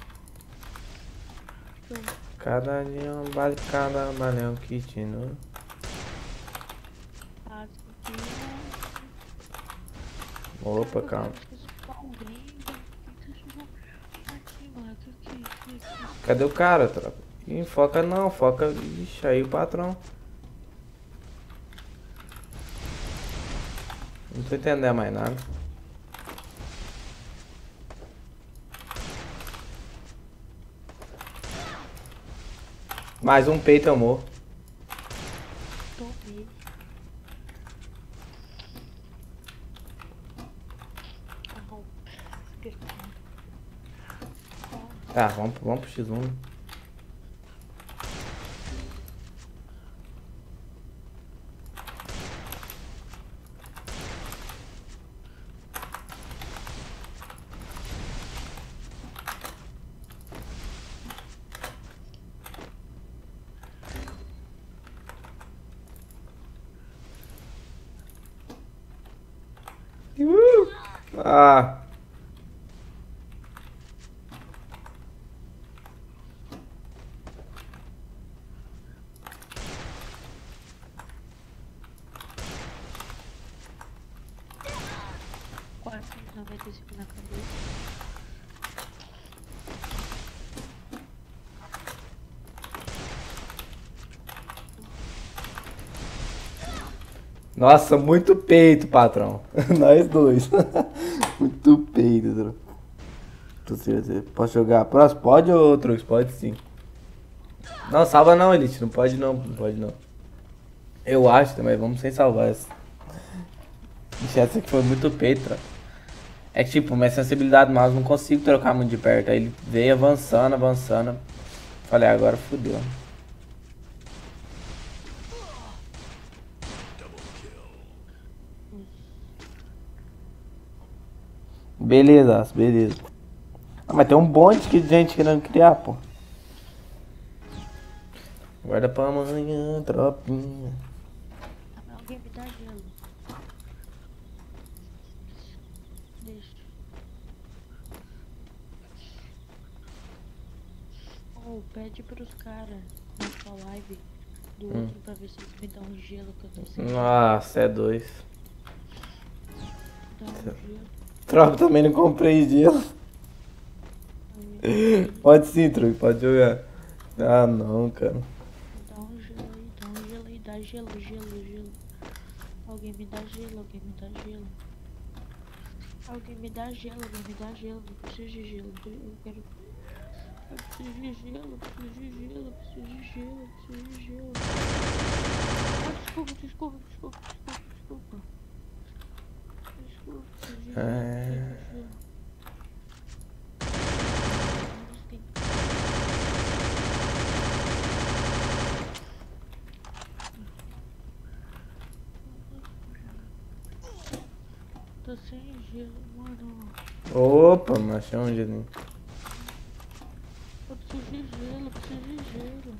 Eu Cada dia um bate, cada balão que tino. faço aqui. Opa, calma. Cadê o cara, tropa? Ih, foca não, foca. Ixi, aí o patrão. Não tô entendendo mais nada. Mais um peito, amor. Tomei. Tá, vamos, vamos pro x um. Uh! Ah. quatro e noventa e cinco na cabeça. Nossa, muito peito, patrão. Nós dois. Muito peito, tropa. Tô certeza. Posso jogar a próxima? Pode ou Trux? Pode sim. Não, salva não, Elite. Não pode não. Não pode não. Eu acho, mas vamos sem salvar essa. Ixi, essa aqui foi muito peito, tropa. É que tipo, minha sensibilidade mouse não consigo trocar muito de perto. Aí ele veio avançando, avançando. Falei, agora fodeu. Beleza, Astro, beleza. Ah, mas tem um monte de gente querendo criar, pô. Guarda pra amanhã, tropinha. Alguém me dá gelo. Deixa. Oh, pede pros caras na sua live do Hum. outro pra ver se eles me dão um gelo que eu tô sem. Nossa, é dois. Dá um gelo. Tropa, também não comprei gelo. Pode sim, truque, pode jogar. Ah, não, cara. Dá um gelo aí, dá um gelo aí, dá gelo, gelo, gelo. Alguém me dá gelo, alguém me dá gelo. Alguém me dá gelo, alguém me dá gelo. Eu preciso de gelo, eu quero. Eu preciso de gelo, eu preciso de gelo, eu preciso de gelo, eu preciso de gelo. Ah, desculpa, desculpa, desculpa, desculpa, desculpa. Desculpa, preciso de gelo, É... preciso de gelo. Tô sem gelo, mano. Opa, mas achei um gelinho. Eu preciso de gelo, eu preciso de gelo.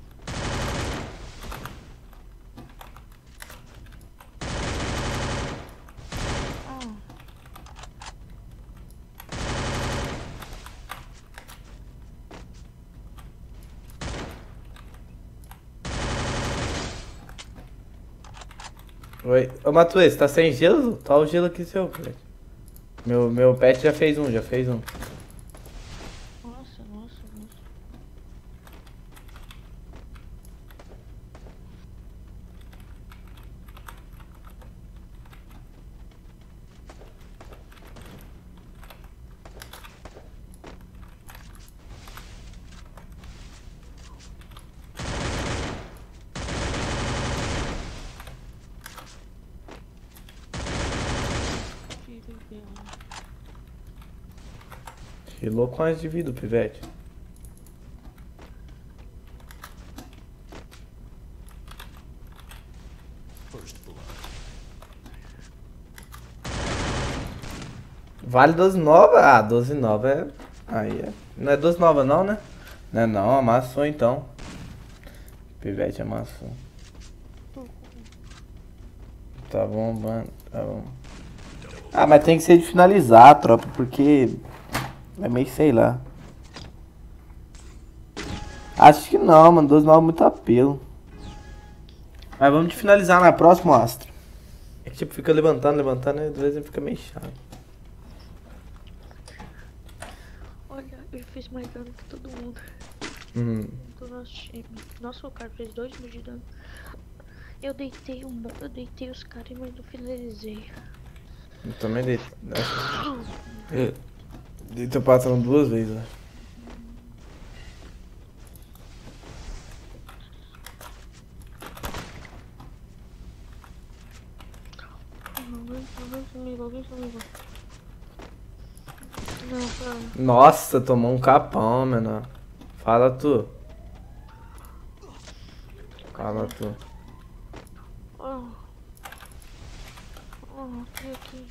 Ah. Oi. Ô, Matuê, você tá sem gelo? Tá o gelo aqui seu, velho. Meu, meu pet já fez um, já fez um. Nossa, nossa, nossa. Tira o gelo. Rilou com as de vida, pivete. Vale doze nova? Ah, doze nova é... Aí é... Não é doze nova não, né? Não é não, amassou então. Pivete amassou. Tá bom, mano, tá bom. Ah, mas tem que ser de finalizar, tropa, porque... É meio sei lá. Acho que não, mano, doze nova é muito apelo. Mas vamos de finalizar na próxima, Astro. É que tipo, fica levantando, levantando, e às vezes fica meio chato. Olha, eu fiz mais dano que todo mundo Hum. do nosso time. Nossa, o cara fez dois mil de dano. Eu deitei um, eu deitei os caras, mas não finalizei. Eu também dei. Dei teu patrão duas vezes, né? Alguém, alguém comigo, alguém comigo. Não, pra... Nossa, tomou um capão, menor. Fala tu. Fala tu. Oh. Oh, aqui, aqui.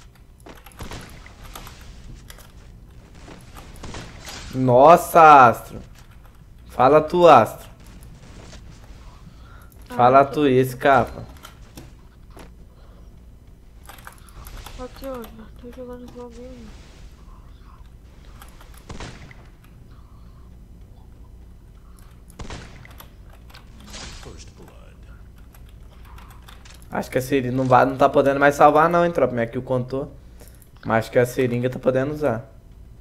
Nossa, Astro. Fala tu, Astro. Fala Ah, tu, e esse capa? Aqui, ó, tô jogando com alguém. Acho que a seringa não, vai, não tá podendo mais salvar não, hein, tropa. Minha kill contou. Mas acho que a seringa tá podendo usar.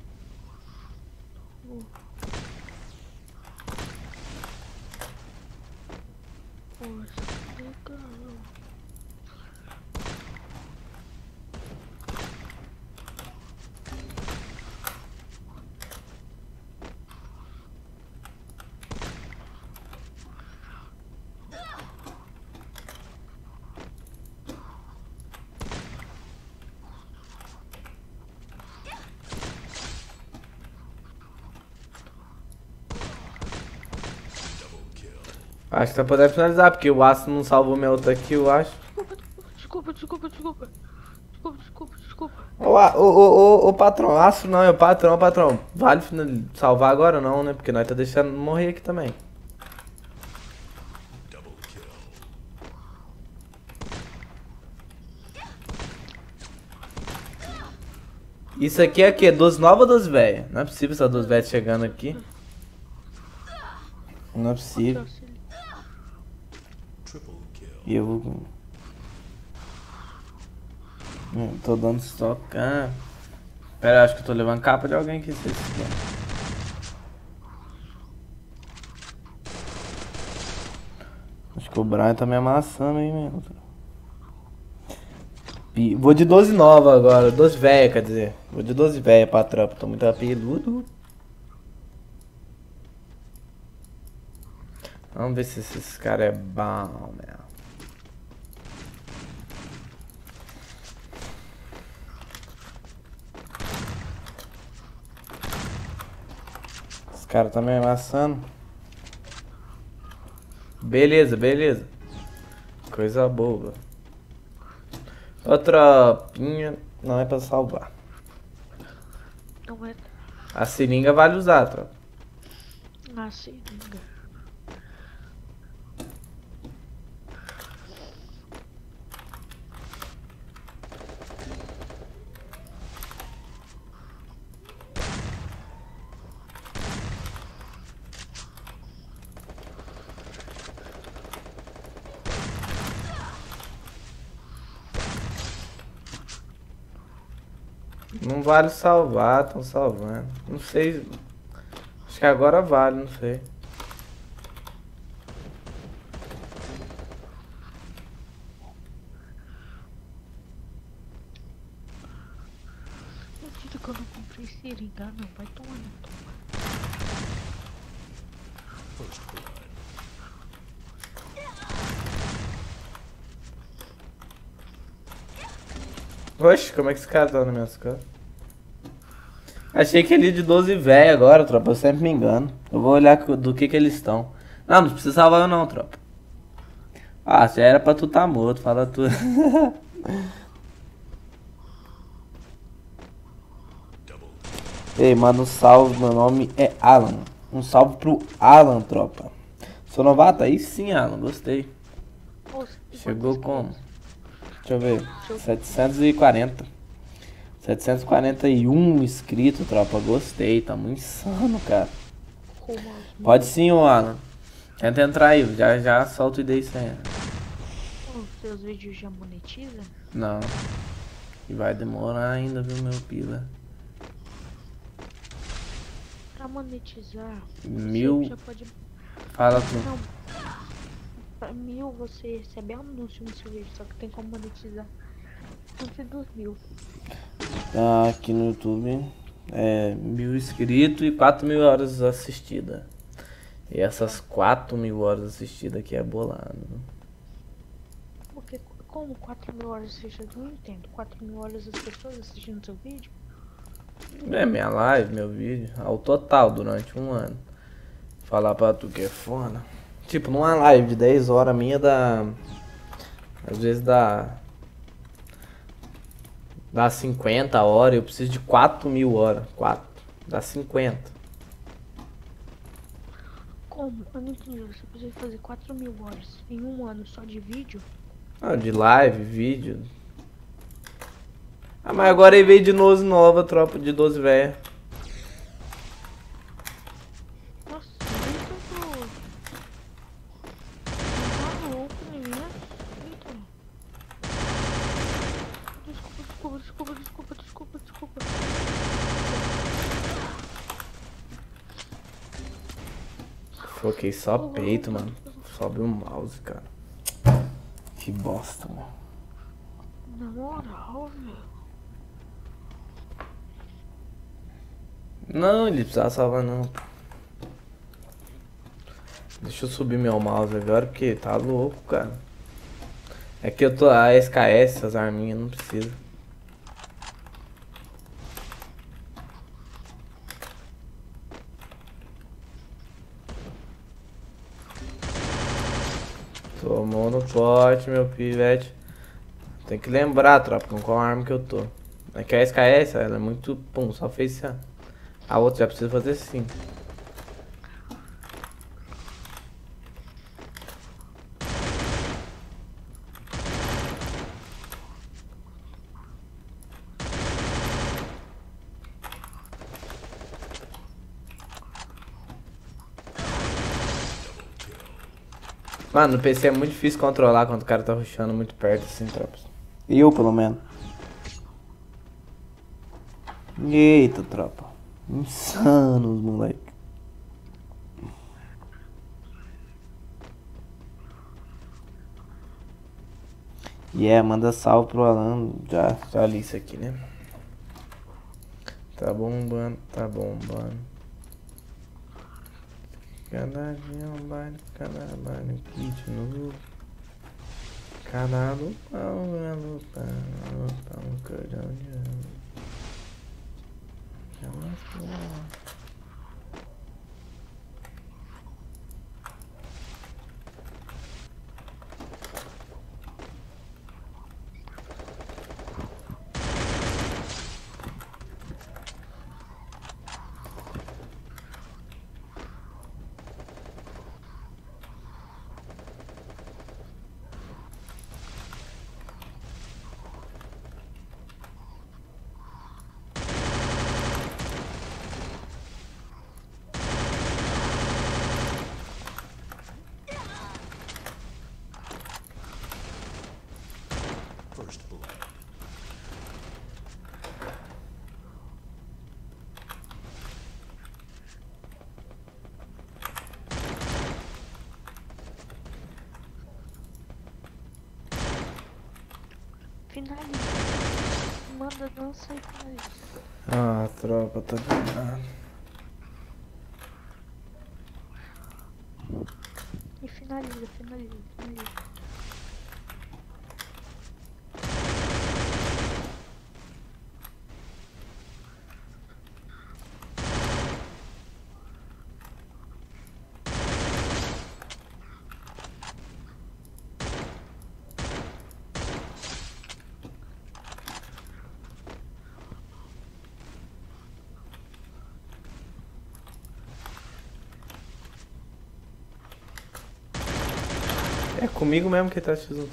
Nossa, legal. Acho que tá podendo finalizar, porque o Astro não salvou minha outra kill, eu acho. Desculpa, desculpa, desculpa, desculpa. Desculpa, desculpa, desculpa. Ô, a- ô, ô, ô, ô, patrão, aço não, é o patrão, patrão. Vale final- salvar agora não, né? Porque nós tá deixando morrer aqui também. Isso aqui é o quê? Dos novos ou dos velhos? Não é possível essa dos velhos chegando aqui. Não é possível. E eu vou... Hum, tô dando estoque. Ah. Pera, acho que eu tô levando capa de alguém aqui. Se acho que o Brian tá me amassando aí mesmo. Pi- Vou de doze nova agora. doze velha, quer dizer. Vou de doze velha pra tropa. Tô muito apelido. Vamos ver se esse cara é bom, meu. Esse cara tá me amassando. Beleza, beleza. Coisa boa. Outra pinha não é pra salvar. Não é. A seringa vale usar, tropa. Ah, seringa. Não vale salvar, estão salvando. Não sei. Acho que agora vale, não sei. Eu digo que eu não comprei seringa, não. Vai tomar no toma. Oxe, como é que esse cara tá nas minhas costas? Achei que ele ia de doze velho agora, tropa. Eu sempre me engano. Eu vou olhar co- do que que eles estão. Não, não precisa salvar eu não, tropa. Ah, já era pra tu tá morto, fala tu. Ei, manda um salve, meu nome é Alan. Um salve pro Alan, tropa. Sou novato? Aí sim, Alan, gostei. Nossa, Chegou quantos como? Deixa eu ver. setecentos e quarenta. setecentos e quarenta e um inscritos, tropa. Gostei, tá muito insano, cara. Como assim? Pode sim, ô Alan. Tenta entrar aí, já, já solta o I D sem. Os seus vídeos já monetizam? Não. E vai demorar ainda, viu, meu pila. Pra monetizar, Mil. você já pode... Fala tu. Não. Pra mil você recebe anúncio no seu vídeo, só que tem como monetizar antes dos mil. Tá aqui no YouTube. É, mil inscritos e quatro mil horas assistidas. E essas quatro mil horas assistidas aqui é bolado. Porque como quatro mil horas assistidas? Não entendo. quatro mil horas as pessoas assistindo seu vídeo? É minha live, meu vídeo. Ao total, durante um ano. Falar pra tu que é foda. Tipo, numa live de dez horas minha dá. Às vezes dá. Dá cinquenta horas. Eu preciso de quatro mil horas. quatro. Dá cinquenta. Como? Eu não entendi. Você precisa fazer quatro mil horas em um ano só de vídeo? Ah, de live, vídeo. Ah, mas agora ele veio de novo nova, tropa de doze velha. Nossa, muito... Tá louco, menina. Eita. Desculpa, desculpa, desculpa, desculpa, desculpa, desculpa. Foquei só peito, mano. Sobe o mouse, cara. Que bosta, mano. Na moral, velho. Não, ele precisava salvar não. Deixa eu subir meu mouse agora, porque tá louco, cara. É que eu tô... A S K S, essas arminhas, não precisa. Tomou no pote, meu pivete. Tem que lembrar, tropa, com qual arma que eu tô. É que a S K S, ela é muito. Pum, só fez isso. A outra já precisa fazer assim. Mano, no P C é muito difícil controlar quando o cara tá rushando muito perto assim, tropas. Eu, pelo menos. Eita, tropa. Insanos, moleque. E yeah, manda salve pro Alan. Já, já li isso aqui, né? Tá bombando, tá bombando. Cada dia um baile, cada baile, kit novo. Cada lupa, uma lupa, uma lupa, um cordão de ouro. Já mostrou. Finaliza. Manda dança e finaliza. Ah, tropa, tá ligado. E finaliza, finaliza, finaliza. É comigo mesmo que tá x um.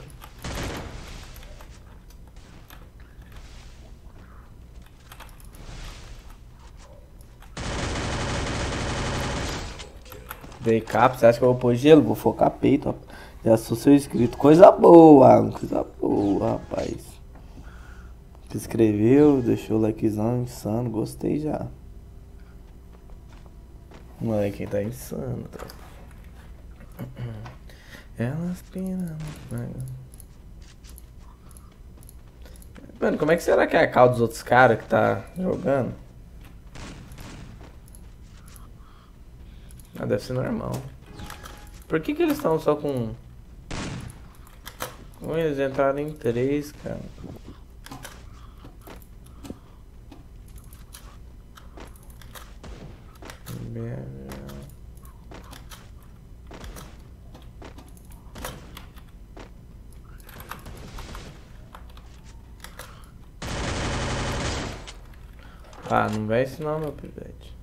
Dei cap, você acha que eu vou pôr gelo? Vou focar peito, ó. Já sou seu inscrito. Coisa boa, coisa boa, rapaz. Se inscreveu, deixou o likezão insano, gostei já. Moleque, tá insano, tá? Elas piram. Mano, como é que será que é a cal dos outros caras que tá jogando? Ah, deve ser normal. Por que que eles estão só com... Ui, eles entraram em três, cara. Ah, não vai ensinar meu pivete.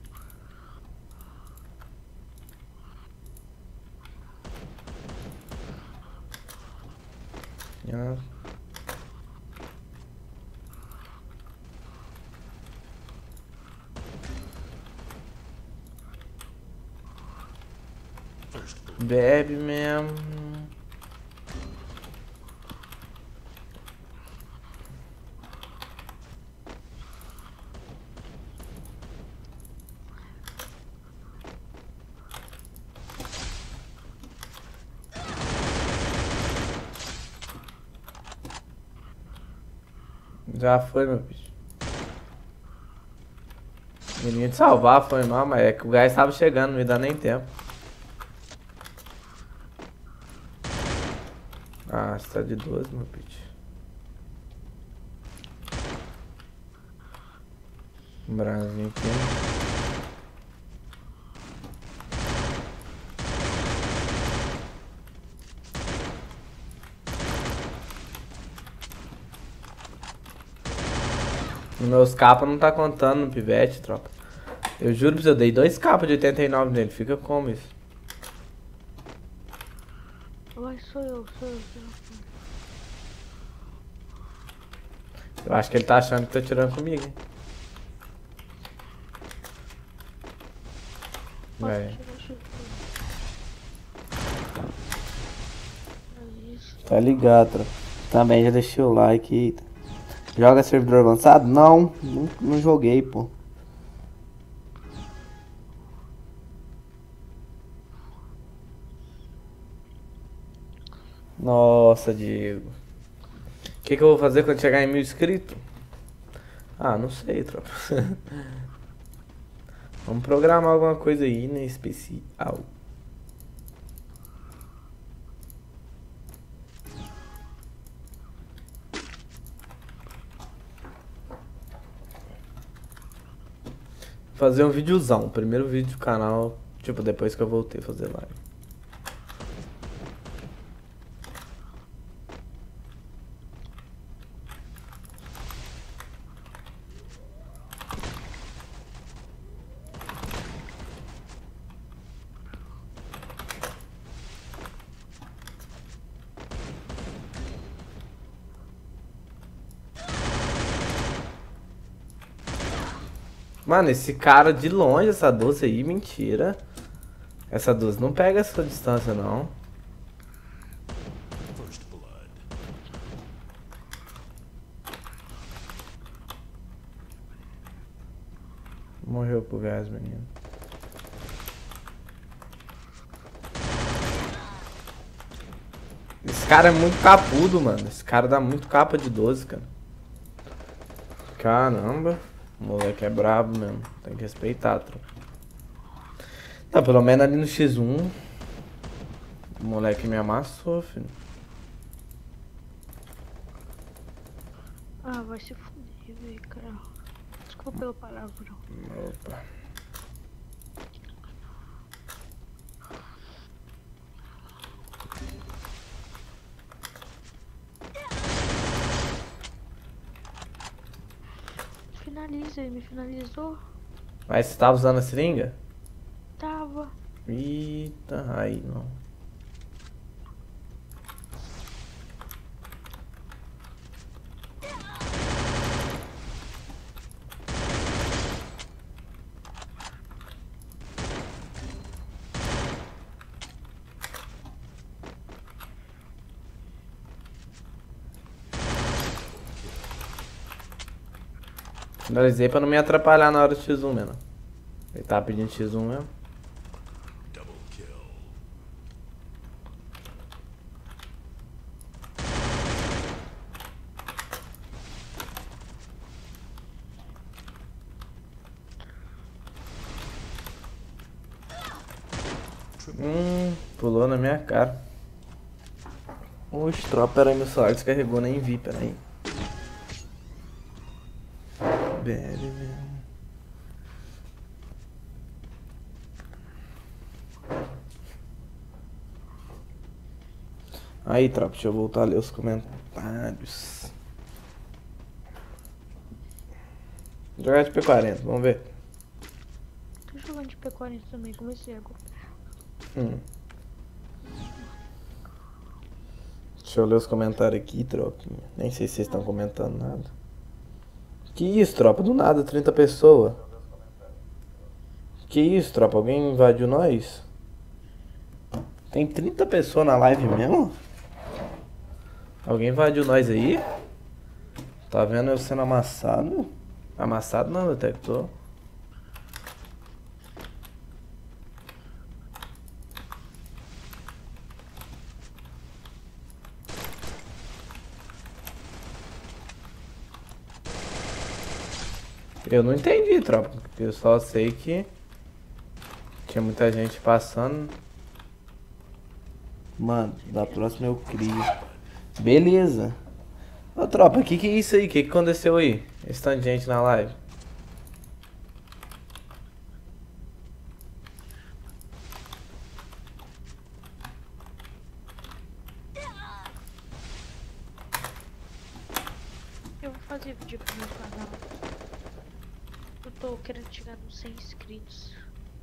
Ah. Bebe mesmo. Já foi, meu bicho. Menino de salvar foi mal, mas é que o gás tava chegando, não me dá nem tempo. Ah, você tá de doze, meu bicho. Um bracinho aqui. Meus capas não tá contando no pivete, tropa. Eu juro pra você, eu dei dois capas de oitenta e nove nele. Fica como isso? Ai, sou eu, sou eu, sou eu. Eu acho que ele tá achando que tá tirando comigo, hein? Posso Vai. tirar o chute? É isso. Tá ligado, tropa. Também já deixei o like. Joga servidor avançado? Não, não, não joguei, pô. Nossa, Diego. O que, que eu vou fazer quando chegar em mil inscritos? Ah, não sei, tropa. Vamos programar alguma coisa aí, né? Especial. Fazer um videozão. Primeiro vídeo do canal. Tipo, depois que eu voltei a fazer live. Mano, esse cara de longe, essa doze aí, mentira. Essa doze não pega essa distância, não. Morreu pro gás, menino. Esse cara é muito capudo, mano. Esse cara dá muito capa de doze, cara. Caramba. O moleque é brabo mesmo. Tem que respeitar, tropa. Tá, pelo menos ali no X um. O moleque me amassou, filho. Ah, vai se fuder, velho, cara. Desculpa pelo palavrão. Opa. Finaliza, ele me finalizou. Mas você tava usando a seringa? Tava. Eita, aí não. Finalizei pra não me atrapalhar na hora do X um mesmo. Ele tava pedindo X um mesmo. Hum, pulou na minha cara. Oxe, tropa, peraí, meu celular descarregou, nem vi, peraí. Velho. Aí, tropa, deixa eu voltar a ler os comentários. Jogar de P quarenta, vamos ver. Tô jogando de P quarenta também, comecei agora. Hum. Deixa eu ler os comentários aqui, tropinha. Nem sei se vocês estão comentando nada. Que isso, tropa? Do nada, trinta pessoas. Que isso, tropa? Alguém invadiu nós? Tem trinta pessoas na live mesmo? Alguém invadiu nós aí? Tá vendo eu sendo amassado? Amassado não, detector. Eu não entendi, tropa. Eu só sei que tinha muita gente passando. Mano, da próxima eu crio. Beleza. Ô, tropa, o que que é isso aí? O que que aconteceu aí? Esse tanto de gente na live. Eu vou fazer vídeo pro meu canal. tô querendo chegar nos cem inscritos.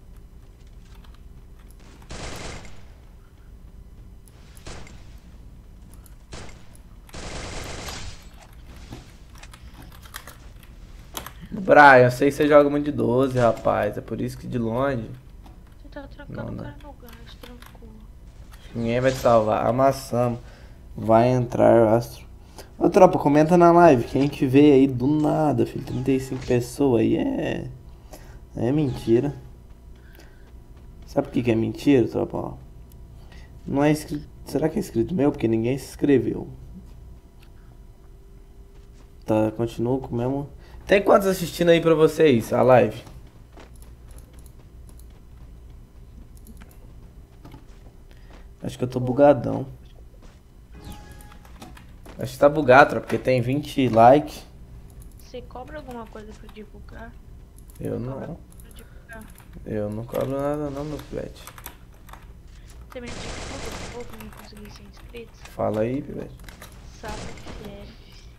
Brian, eu sei que você joga muito de doze, rapaz. É por isso que de longe Você tá trancando Não, o não. cara no gás, trancou. ninguém vai te salvar. Amassamos. Vai entrar, Astro. Ô, tropa, comenta na live. Quem que veio aí do nada, filho? trinta e cinco pessoas aí é. É mentira. Sabe por que que é mentira, tropa? Ó, não é escrito. Será que é escrito meu? Porque ninguém se inscreveu. Tá, continua com o mesmo. Tem quantos assistindo aí pra vocês a live? Acho que eu tô bugadão. Acho que tá bugado, tropa, porque tem vinte likes. Você cobra alguma coisa pra divulgar? Eu Cobra não. pra divulgar. Eu não cobro nada não, meu pivete. Também dificulta um pouco pra mim conseguir cem inscritos. Fala aí, pivete. Sabe que é.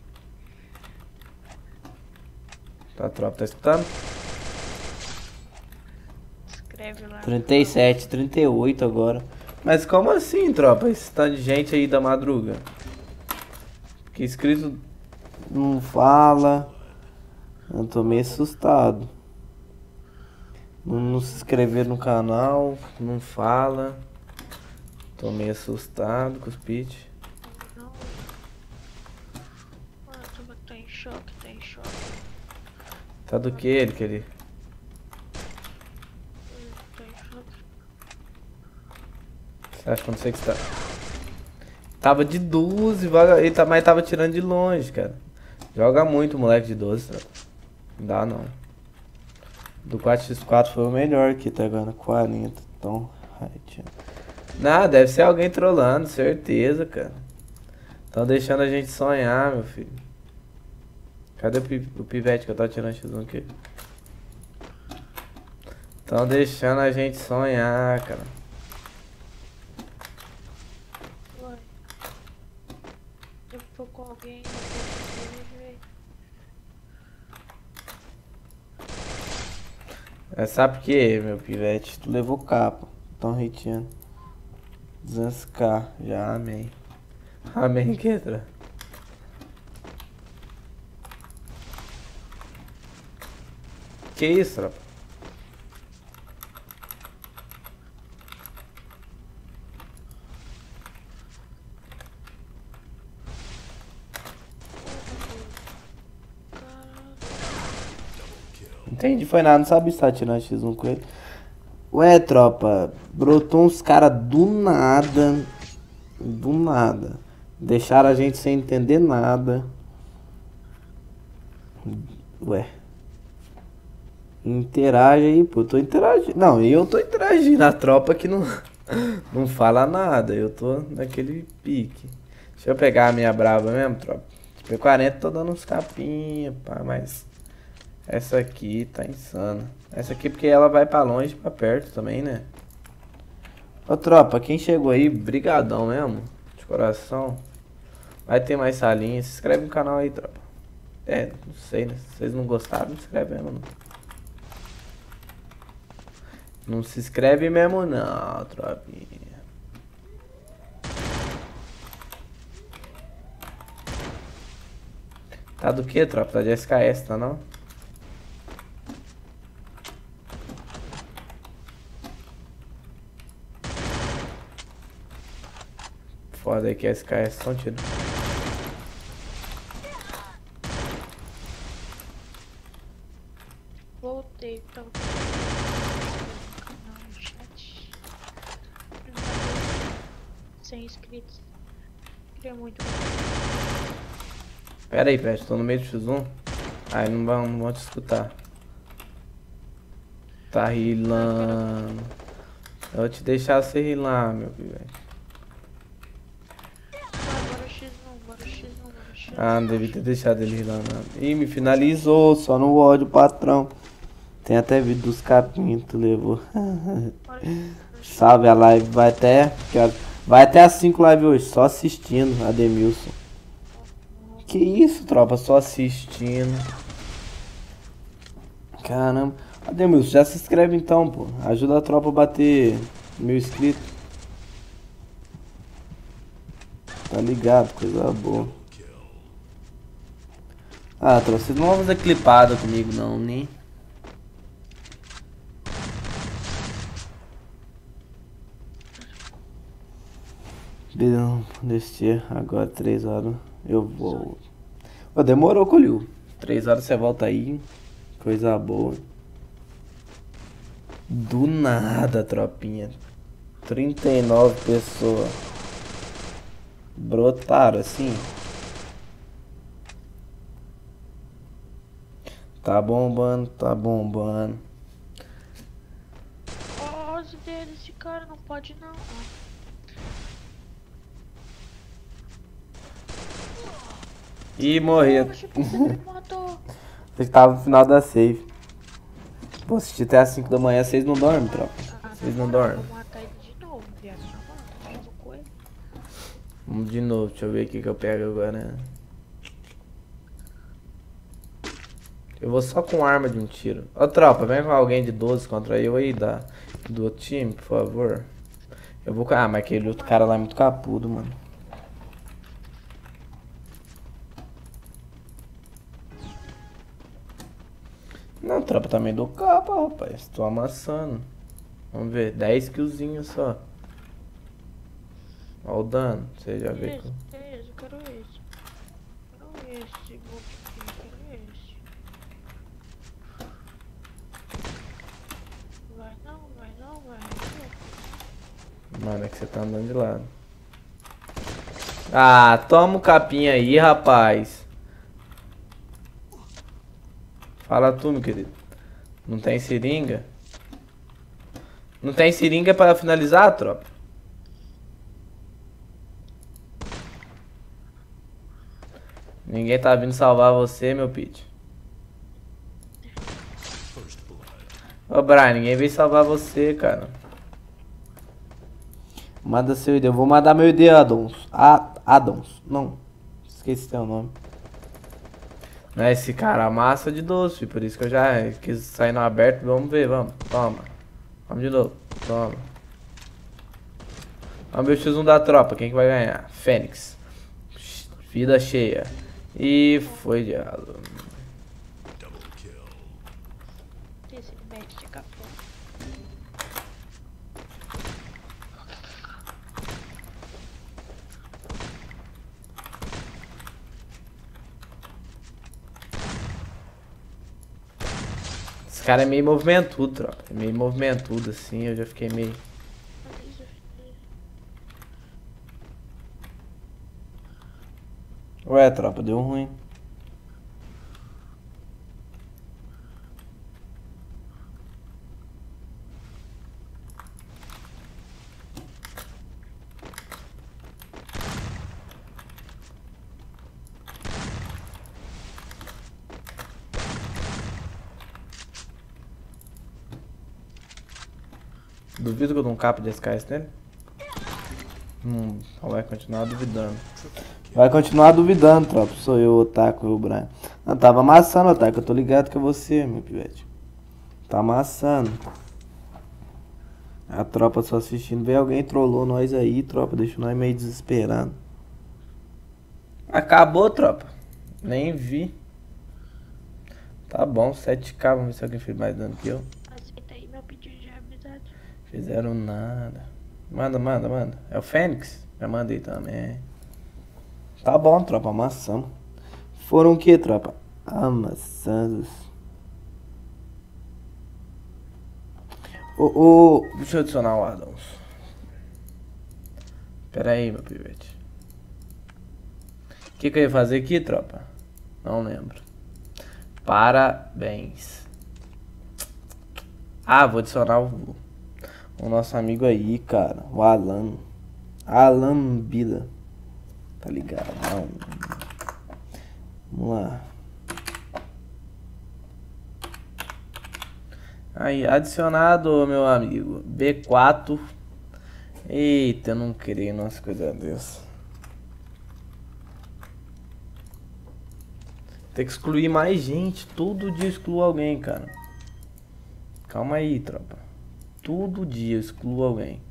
Tá, tropa, tá escutando? Escreve lá. trinta e sete, trinta e oito agora. Mas como assim, tropa? Esse tanto de gente aí da madruga. Que inscrito não fala. Eu tô meio assustado. Não, não se inscrever no canal, não fala. Tô meio assustado com os pitch. Não. Mano, tu tá em choque, tá em choque. Tá do que ele, querido? Tô em choque. Você acha que eu não sei que você tá. Tava de doze, vaga. Ele tá, mas tava tirando de longe, cara. Joga muito, moleque de doze, tá? Não dá não. Do quatro por quatro foi o melhor que tá agora quarenta. Então, ai, tia. Não, deve ser alguém trolando, certeza, cara. Tão deixando a gente sonhar, meu filho. Cadê o, pi o pivete que eu tava tirando X um aqui? Tão deixando a gente sonhar, cara. Ué. Eu tô com alguém. Eu tô com alguém. É, sabe por quê, meu pivete? Tu levou capa. Tão hateando. duzentos k. Já amei. Amém, Ketra. Que isso, tropa? Entendi, foi nada, não sabia se tá tirando X um com ele. Ué, tropa, brotou uns caras do nada. Do nada. Deixaram a gente sem entender nada. Ué. Interage aí, pô. Eu tô interagindo. Não, eu tô interagindo. A tropa que não, não fala nada. Eu tô naquele pique. Deixa eu pegar a minha brava mesmo, tropa. P quarenta tô dando uns capinha, pá, mas essa aqui tá insana. Essa aqui porque ela vai pra longe e pra perto também, né? Ô, tropa, quem chegou aí, brigadão mesmo. De coração. Vai ter mais salinha. Se inscreve no canal aí, tropa. É, não sei, né? Se vocês não gostaram, não se inscreve mesmo, não. Não se inscreve mesmo, não, tropinha. Tá do que, tropa? Tá de S K S, tá não? Foda aí que S K S são tiro. Voltei, tava com canal no chat. cem inscritos. Queria muito. Pera aí, Pet, tô no meio do X um. Aí não vão, não vão te escutar. Tá rilando. Eu vou te deixar você rilar, meu filho. Bora X um, bora X um, bora X um. Ah, não devia ter deixado ele rilar, não. Ih, me finalizou, só no ódio, patrão. Tem até vídeo dos capinhos, tu levou. Salve a live, vai até. Vai até às cinco live hoje, só assistindo, Ademilson. Que isso, tropa, só assistindo. Caramba. Ademilson, já se inscreve então, pô. Ajuda a tropa a bater mil inscritos. Tá ligado, coisa boa. Ah, tropa, vocês não vão fazer clipada comigo não, nem. Descer agora três horas. Eu vou. Oh, demorou, Colil. três horas você volta aí. Coisa boa. Do nada, tropinha. trinta e nove pessoas. Brotaram assim. Tá bombando, tá bombando. Nossa, dele, esse cara não pode não. Ih, morreu. Poxa, por que ele matou? Vocês estavam no final da save. Pô, assistir até às cinco da manhã, vocês não dormem, tropa. Vocês não dormem. Vou matar ele de novo, viado. Tá falando com ele. Vamos de novo, deixa eu ver o que que eu pego agora. Eu vou só com arma de um tiro. Ô tropa, vem com alguém de doze contra eu aí da, do outro time, por favor. Eu vou com... Ah, mas aquele outro cara lá é muito capudo, mano. Não, tropa, também do capa, rapaz. Tô amassando. Vamos ver, dez killzinhos só. Olha o dano, você já vê. Esse, esse, eu quero esse. Eu quero esse, vou aqui, eu quero esse. Vai não, vai não, vai não. Mano, é que você tá andando de lado. Ah, toma o capinha aí, rapaz. Fala tu, meu querido. Não tem seringa? Não tem seringa pra finalizar, tropa? Ninguém tá vindo salvar você, meu pitch. Ô, Brian, ninguém veio salvar você, cara. Manda seu I D. Eu vou mandar meu I D, Adons. A Adons. Não. Esqueci teu nome. Não é esse cara massa de doce, por isso que eu já quis sair no aberto. Vamos ver, vamos. Toma. Vamos de novo. Toma. Vamos ver o X um da tropa. Quem que vai ganhar? Fênix. Vida cheia. E foi diabo. Esse mete de capô. Esse cara é meio movimentudo, tropa. É meio movimentudo assim, eu já fiquei meio... Ué, tropa, deu ruim. Duvido que eu dou um capa de S K S nele. Hum, vai continuar duvidando. Vai continuar duvidando, tropa. Sou eu, o Otaku e o Brian. Não, tava amassando, Otaku. Eu tô ligado que é você, meu pivete. Tá amassando. A tropa só assistindo. Vem alguém trollou nós aí, tropa. Deixou nós meio desesperado. Acabou, tropa. Nem vi. Tá bom, sete K. Vamos ver se alguém fez mais dano que eu. Aceita aí meu pedido de amizade. Fizeram nada. Manda, manda, manda. É o Fênix? Já mandei também. Tá bom, tropa. Amassamos. Foram o que, tropa? Amassados. Ô, ô. Deixa eu adicionar o Adams. Pera aí, meu pivete. O que, que eu ia fazer aqui, tropa? Não lembro. Parabéns. Ah, vou adicionar o, o nosso amigo aí, cara. O Alan. Alan Bila. Tá ligado? Não. Vamos lá. Aí, adicionado, meu amigo. B quatro. Eita, eu não creio nas coisas dessas. Tem que excluir mais gente. Todo dia excluo alguém, cara. Calma aí, tropa. Todo dia eu excluo alguém.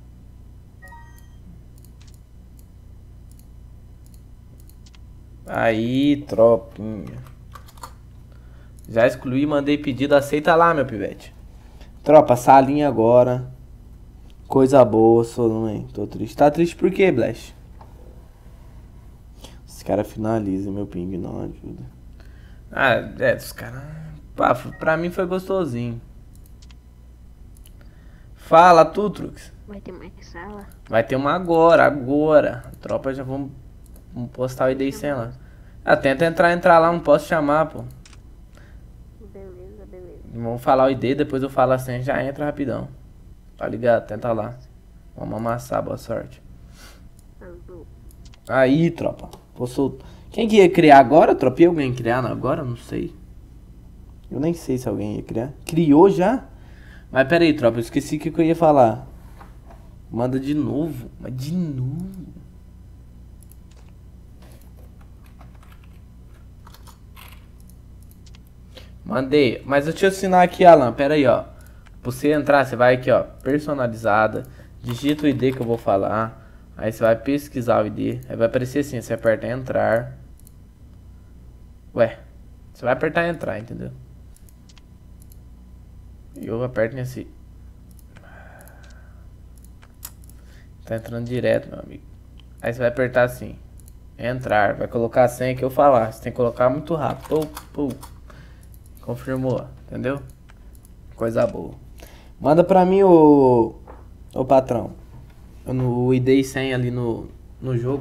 Aí, tropinha. Já excluí, mandei pedido. Aceita lá, meu pivete. Tropa, salinha agora. Coisa boa, sou hein? Tô triste. Tá triste por quê, Blash? Os caras finalizam, meu ping não ajuda. Ah, é, os caras... Pra mim foi gostosinho. Fala, Tutrux. Vai ter mais sala? Vai ter uma agora, agora. A tropa já vamos, vamos postar o I D sem lá. Ah, tenta entrar, entrar lá, não posso chamar, pô. Beleza, beleza. Vamos falar o I D, depois eu falo a senha, já entra rapidão. Tá ligado? Tenta lá. Vamos amassar, boa sorte. Aí, tropa. Posso... Quem que ia criar agora, tropa? E alguém criar agora? Não sei. Eu nem sei se alguém ia criar. Criou já? Mas pera aí, tropa. Eu esqueci o que eu ia falar. Manda de novo. Mas de novo. Mandei. Mas deixa eu assinar aqui, Alan. Pera aí, ó. Pra você entrar, você vai aqui, ó. Personalizada. Digita o I D que eu vou falar. Aí você vai pesquisar o I D. Aí vai aparecer assim. Você aperta entrar. Ué. Você vai apertar entrar, entendeu? E eu aperto nesse. Tá entrando direto, meu amigo. Aí você vai apertar assim. Entrar. Vai colocar a senha que eu falar. Você tem que colocar muito rápido. Pum, pum. Confirmou, entendeu? Coisa boa. Manda pra mim o... O patrão. No I D e senha ali no, no jogo.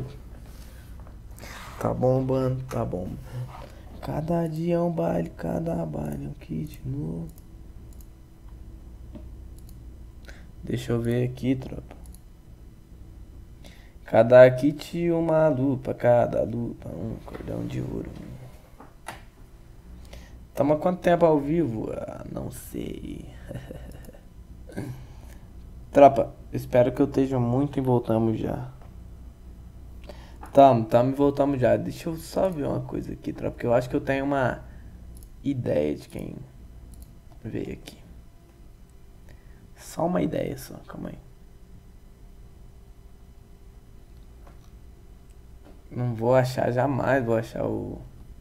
Tá bombando, tá bom. Cada dia é um baile, cada baile é um kit novo. Deixa eu ver aqui, tropa. Cada kit uma lupa, cada lupa um cordão de ouro. Tamo há quanto tempo ao vivo? Ah, não sei. Tropa, espero que eu esteja muito e voltamos já. Tamo, tamo e voltamos já. Deixa eu só ver uma coisa aqui, tropa, porque eu acho que eu tenho uma ideia de quem veio aqui. Só uma ideia só, calma aí. Não vou achar jamais, vou achar o...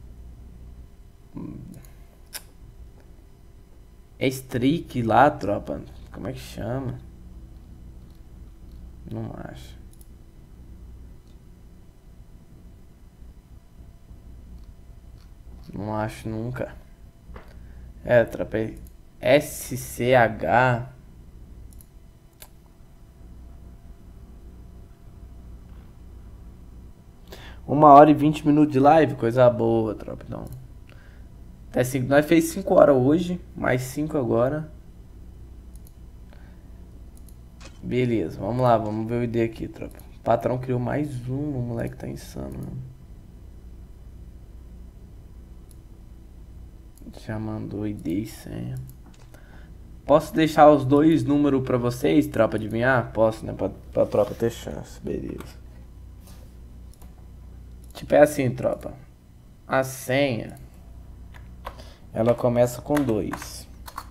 É streak lá, tropa. Como é que chama? Não acho. Não acho nunca. É, tropa. É S C H. Uma hora e vinte minutos de live, coisa boa, tropa. Então, até cinco, nós fez cinco horas hoje, mais cinco agora. Beleza, vamos lá, vamos ver o I D aqui, tropa. O patrão criou mais um, o moleque tá insano, né? Já mandou I D e senha. Posso deixar os dois números pra vocês, tropa, adivinhar? Posso, né? Pra, pra tropa ter chance, beleza. Tipo, é assim, tropa. A senha, ela começa com dois.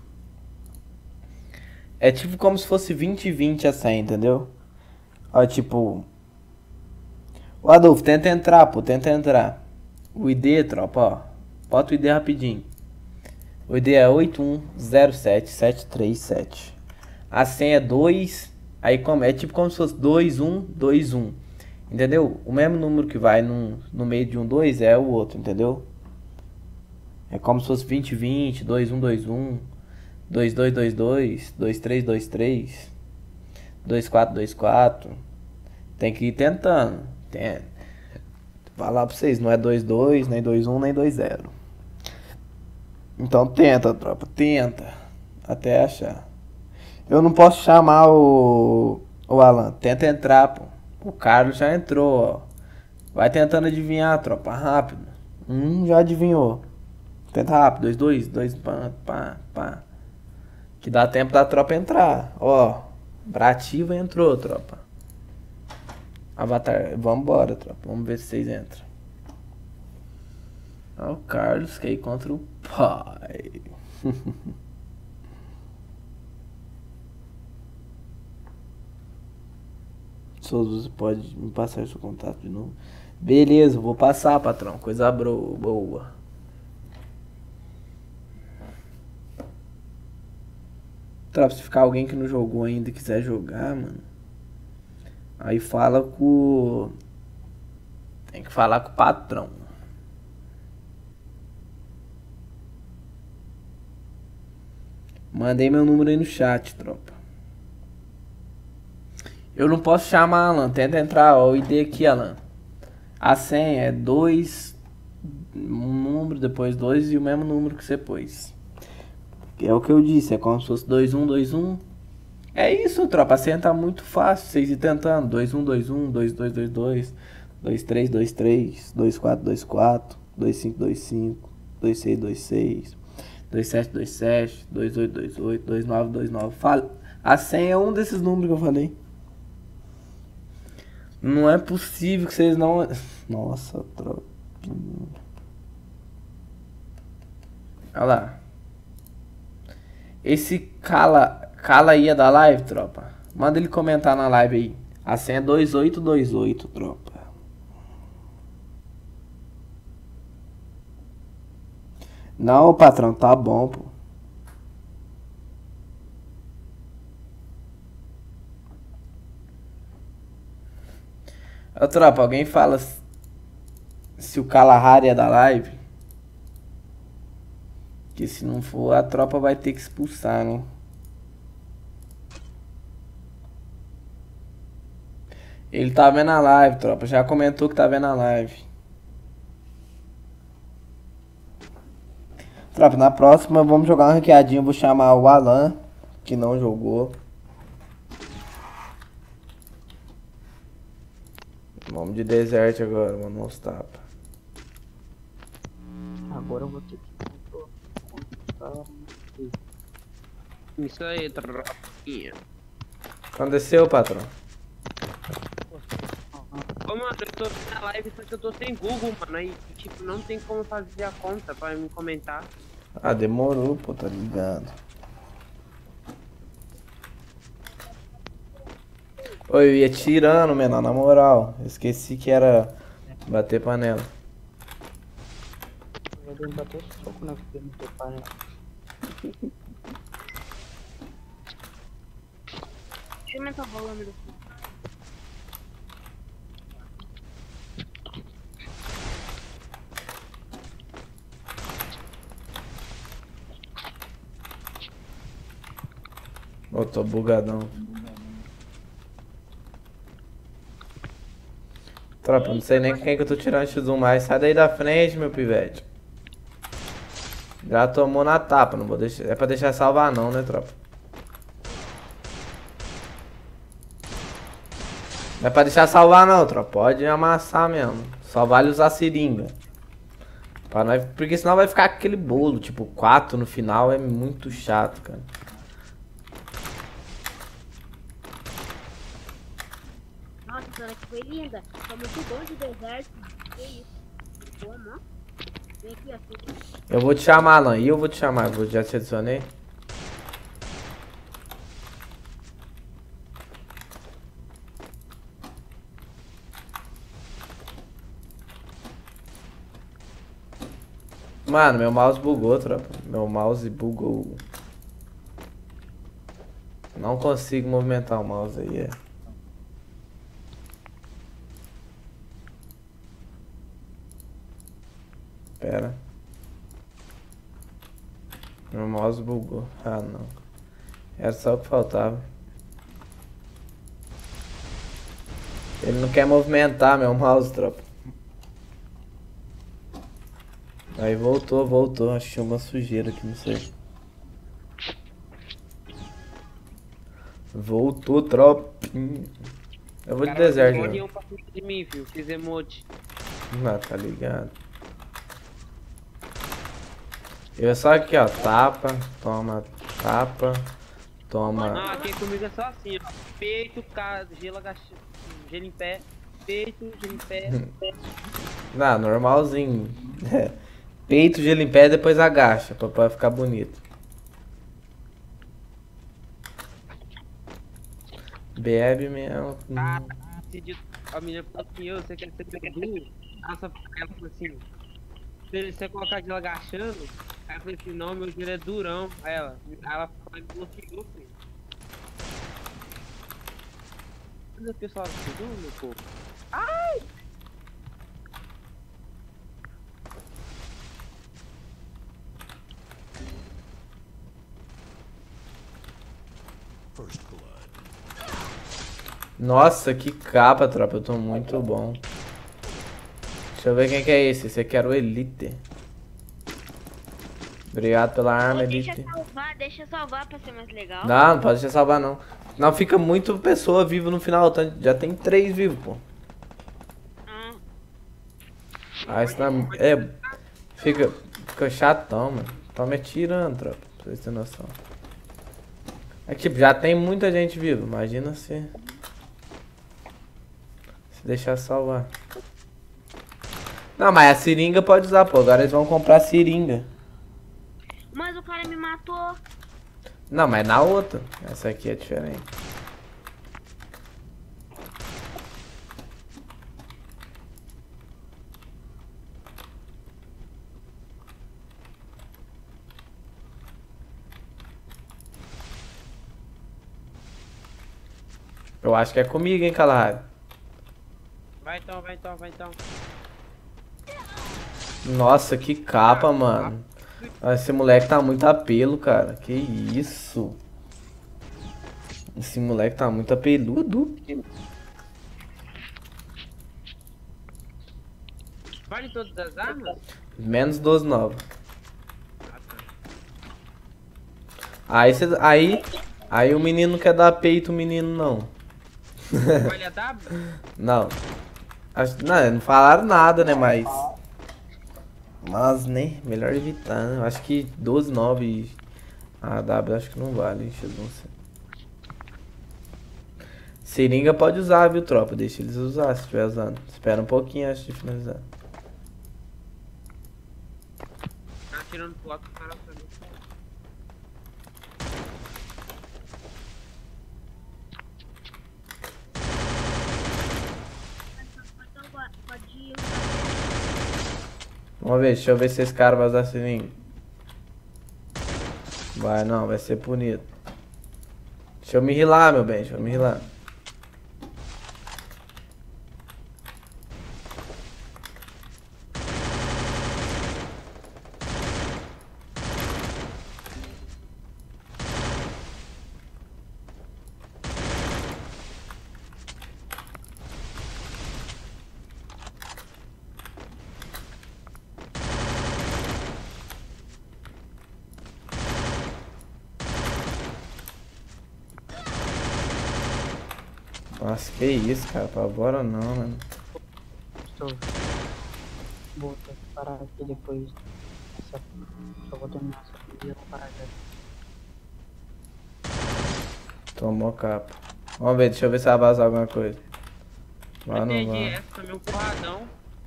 É tipo como se fosse vinte e vinte a senha, entendeu? Ó, tipo... Ô, Adolfo, tenta entrar, pô, tenta entrar. O I D, tropa, ó. Bota o I D rapidinho. O I D é oito um zero sete sete três sete. A senha é dois. Aí como, é tipo como se fosse dois um dois um. Entendeu? O mesmo número que vai no, no meio de um dois é o outro, entendeu? É como se fosse vinte vinte, dois um dois um, dois dois dois dois, dois três dois três, dois quatro dois quatro. Tem que ir tentando. Tem... Vou falar pra vocês, não é dois dois, nem dois um, nem dois zero. Então tenta, tropa, tenta. Até achar. Eu não posso chamar o, o Alan. Tenta entrar, pô. O Carlos já entrou, ó. Vai tentando adivinhar, tropa, rápido. Hum, já adivinhou. Tenta rápido, dois, dois, dois, pá, pá, pá. Que dá tempo da tropa entrar, ó. Brativa entrou, tropa. Avatar, vambora, tropa. Vamos ver se vocês entram. Ó, o Carlos que aí contra o pai. Souza, você pode me passar seu contato de novo? Beleza, vou passar, patrão. Coisa bro- boa. Tropa, se ficar alguém que não jogou ainda e quiser jogar, mano. Aí fala com. Tem que falar com o patrão. Mandei meu número aí no chat, tropa. Eu não posso chamar, Alan. Tenta entrar, ó. O I D aqui, Alan. A senha é dois, um número, depois dois e o mesmo número que você pôs. É o que eu disse, é como se fosse dois um dois um. É isso, tropa. A senha tá muito fácil. Vocês ir tentando. dois um dois um, dois dois dois dois, dois três dois três, dois quatro dois quatro, dois cinco dois cinco, dois seis dois seis, dois sete dois sete, dois oito dois oito, dois nove dois nove. Fala. A senha é um desses números que eu falei. Não é possível que vocês não... Nossa, tropa. Olha lá. Esse cala, cala ia da live, tropa. Manda ele comentar na live aí. A senha é dois oito dois oito, tropa. Não, patrão, tá bom, pô. Ô, tropa, alguém fala se o Kalahari é da live? Que se não for, a tropa vai ter que expulsar, né? Ele tá vendo a live, tropa. Já comentou que tá vendo a live. Tropa, na próxima vamos jogar uma ranqueadinha. Eu vou chamar o Alan, que não jogou. Vamos de desert agora, mano. Os tapa. Agora eu vou ter que contar. Isso aí, tropinha. Aconteceu, patrão? Ô, mano, eu tô na live, só que eu tô sem Google, mano. Aí, tipo, não tem como fazer a conta pra me comentar. Ah, demorou, pô, tá ligado. Oi, eu ia tirando, menor, na moral. Eu esqueci que era bater panela. Eu vou bater soco na vida do teu pai. Deixa eu aumentar a bola, meu Deus. Ô, tô bugadão. Tropa, não sei nem quem que eu tô tirando X um mais. Sai daí da frente, meu pivete. Já tomou na tapa, não vou deixar. É pra deixar salvar não, né, tropa? Não é pra deixar salvar não, tropa. Pode amassar mesmo. Só vale usar seringa. Pra nós... Porque senão vai ficar aquele bolo, tipo, quatro no final é muito chato, cara. Nossa, senhora, que foi linda. Tá muito bom de deserto. Que isso? Boa, não? Vem aqui, ó. Eu vou te chamar, Alan. E eu vou te chamar. Vou já te adicionei. Mano, meu mouse bugou, tropa. Meu mouse bugou. Não consigo movimentar o mouse aí, é. Pera. Meu mouse bugou. Ah, não. Era só o que faltava. Ele não quer movimentar meu mouse, tropa. Aí voltou, voltou. Acho que tinha uma sujeira aqui, não sei. Voltou, tropinha. Eu vou de deserto, né? né? De mim, viu? Fiz emote. Ah, tá ligado. Eu é só aqui, ó. Tapa, toma, tapa, toma. Ah, aqui comigo é só assim, ó. Peito, cara, gelo agachado, gelo em pé. Peito, gelo em pé. Ah, normalzinho. Peito, gelo em pé, depois agacha, pra, pra ficar bonito. Bebe mesmo. esse dia a menina falou assim, eu, você quer ser peludo? Ela só ela falou assim, se você colocar de ela agachando, aí eu falei assim, não, meu gelo é durão. Aí ela, aí ela bloqueou, filho. Mas o pessoal tudo, meu povo. Ai! Nossa, que capa, tropa. Eu tô muito bom. Deixa eu ver quem que é esse. Esse aqui era o Elite. Obrigado pela arma, Pô, deixa Elite. salvar, deixa salvar pra ser mais legal. Não, não pode deixar salvar, não. Não fica muito pessoa viva no final. tá? Já tem três vivos, pô. Ah, Ah, isso não é... é... Fica... Fica chatão, mano. Tá me atirando, tropa. Pra vocês terem noção. É que, tipo, já tem muita gente viva. Imagina se... Se deixar salvar. Não, mas a seringa pode usar, pô. Agora eles vão comprar seringa. mas o cara me matou. Não, mas na outra. Essa aqui é diferente. Eu acho que é comigo, hein, Kalahari. Vai então, vai então, vai então. Nossa, que capa, mano. Esse moleque tá muito apelo, cara. Que isso? Esse moleque tá muito apeludo. Vale todas as armas? Menos doze nove. Aí, cê, aí, aí o menino não quer dar peito, o menino não. Vale a W? Não. Acho, não, não falaram nada, né, mas... Mas, né, melhor evitar, né? Eu acho que doze nove a W acho que não vale, deixa eu não sei. Seringa pode usar, viu, tropa? Deixa eles usar se estiver usando. Espera um pouquinho antes de finalizar. Tá tirando foto do cara pra mim. Vamos ver, deixa eu ver se esse cara vai usar seringa. Vai não, vai ser punido. Deixa eu me rilar, meu bem, deixa eu me rilar. Nossa, que isso, cara, apavora não, mano. Estou. Vou ter que parar aqui depois. Essa... Só vou terminar essa vida e eu vou parar já. Tomou capa. Vamos ver, deixa eu ver se vai vazar alguma coisa. Vai Eu não entendi vai. essa, tomei um porradão.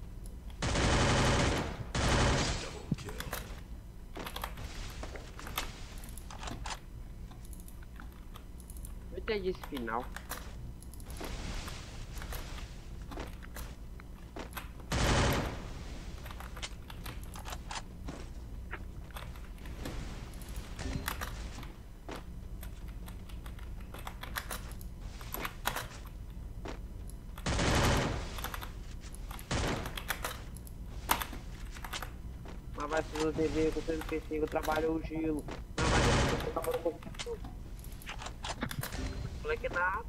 Eu entendi esse final. Mas vai fazer o T V, eu tô no P C, eu trabalho o gelo. Não, mas eu trabalho com o moleque nada.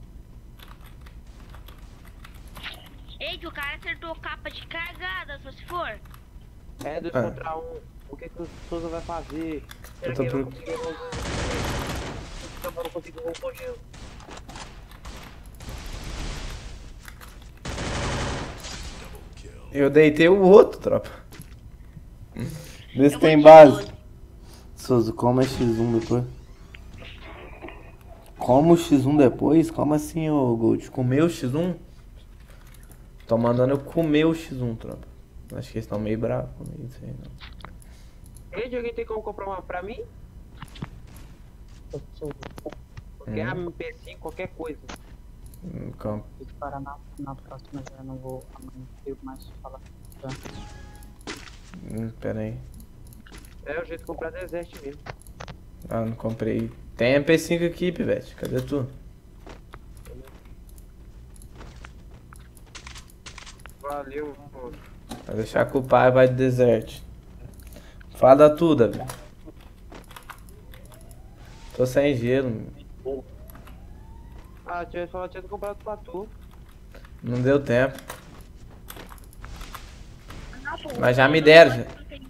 Eita, o cara acertou capa de cagada, só se for. É dois É. contra um. O que que o Souza vai fazer? Será Eu tô que ele pro- vai conseguir roubar? Eu não consigo roubar o gelo. Eu deitei o outro, tropa. Vê se Eu tem vou de base. doze. Souza, como é X um depois? Como X um depois? Como assim, ô Gold? Comeu o X um? Tô mandando eu comer o X um, tropa. Acho que eles estão meio bravos comigo, isso aí não. Ei, alguém tem como comprar uma pra mim? Eu sou. Qualquer Hum. M P cinco, qualquer coisa. Hum, com- Vou disparar na, na próxima, já não vou. Amanhã não tenho mais falar. Já. hum, Pera aí. É o jeito de comprar Desert mesmo. Ah, não comprei. Tem M P cinco aqui, Pivete. Cadê tu? Valeu, pô. Vai deixar com o pai, vai de desert. Fala tudo, velho. Tô sem gelo, meu. Ah, tinha falado que tinha comprado pra tu. Não deu tempo. Mas já me deram, já.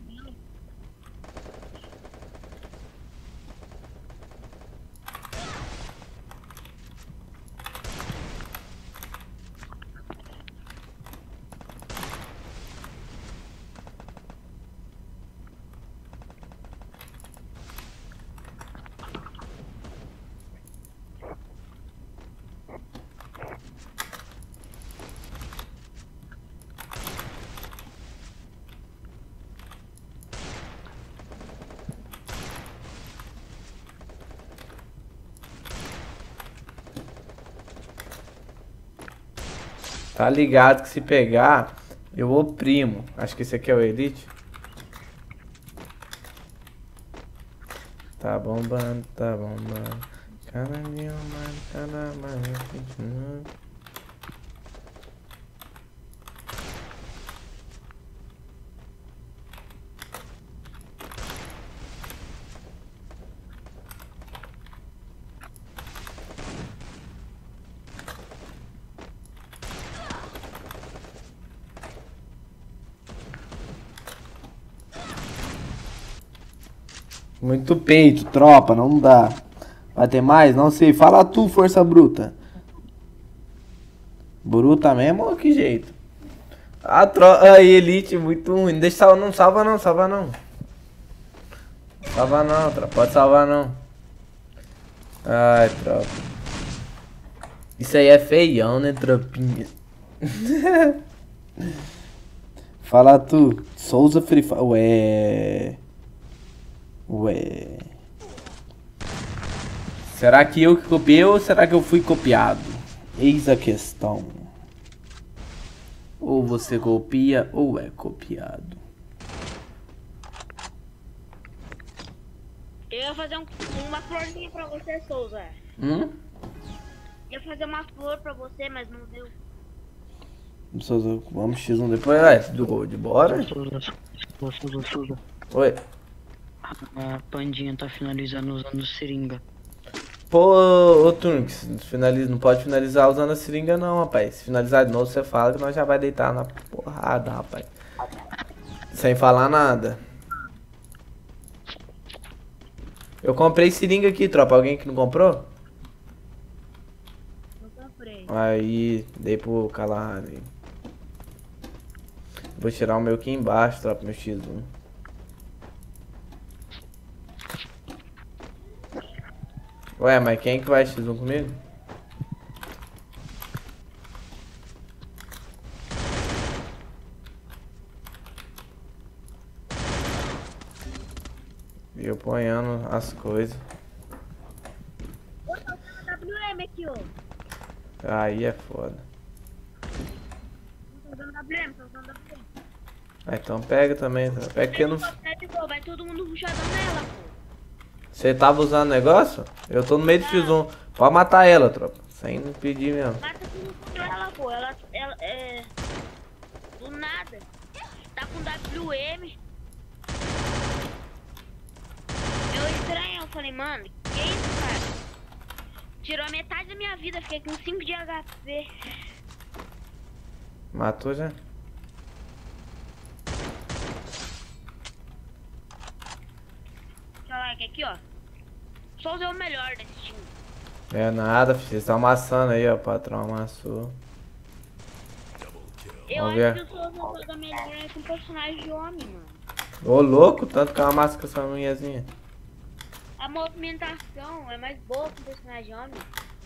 Tá ligado que se pegar, eu oprimo. Acho que esse aqui é o Elite. Tá bombando, tá bombando. Cada dia mais, cada mais. Muito peito, tropa, não dá. Vai ter mais? Não sei. Fala tu, força bruta. Bruta mesmo ou que jeito? A tro... Aí, Elite, muito ruim. Deixa salva, não salva não, salva não. Salva não, tropa. Pode salvar não. Ai, tropa. Isso aí é feião, né, tropinha? Fala tu. Souza Free Fire. Ué. Ué. Será que eu que copiei ou será que eu fui copiado? Eis a questão. Ou você copia ou é copiado. Eu ia fazer um- uma florzinha pra você, Souza. Hum? Ia fazer uma flor pra você, mas não deu. Souza, vamos X um depois, vai, do gol de bora. Souza, Souza, Souza, Souza. Oi. A Pandinha tá finalizando usando seringa. Pô, ô Tunix, finaliza, não pode finalizar usando a seringa não, rapaz. Se finalizar de novo, você fala que nós já vai deitar na porrada, rapaz. Sem falar nada. Eu comprei seringa aqui, tropa. Alguém que não comprou? Não comprei. Aí, dei pro Kalahari. Vou tirar o meu aqui embaixo, tropa, meu X um. Ué, mas quem que vai X um comigo? E eu ponhando as coisas. Eu tô usando W M aqui, ó. Aí é foda. Tô usando W M, tô usando W M. Ah, então pega também. tá? Pega que eu não. Vai todo mundo rushadão nela, pô. Você tava usando negócio? Eu tô no meio do X um. Pode matar ela, tropa. Sem pedir mesmo. Mata tudo contra ela, pô. Ela, ela é. Do nada. Tá com W M. Eu estranho, eu falei, mano, que isso, cara? Tirou a metade da minha vida, fiquei com cinco de H P. Matou já? Deixa eu like aqui, ó. Só usei o melhor desse time. É nada, filho. Vocês estão amassando aí, ó. O patrão amassou. Eu Vamos acho ver. que o Souza joga melhor é com personagem de homem, mano. Ô, louco, tanto que ela amassa com essa unhazinha. A movimentação é mais boa com personagem de homem.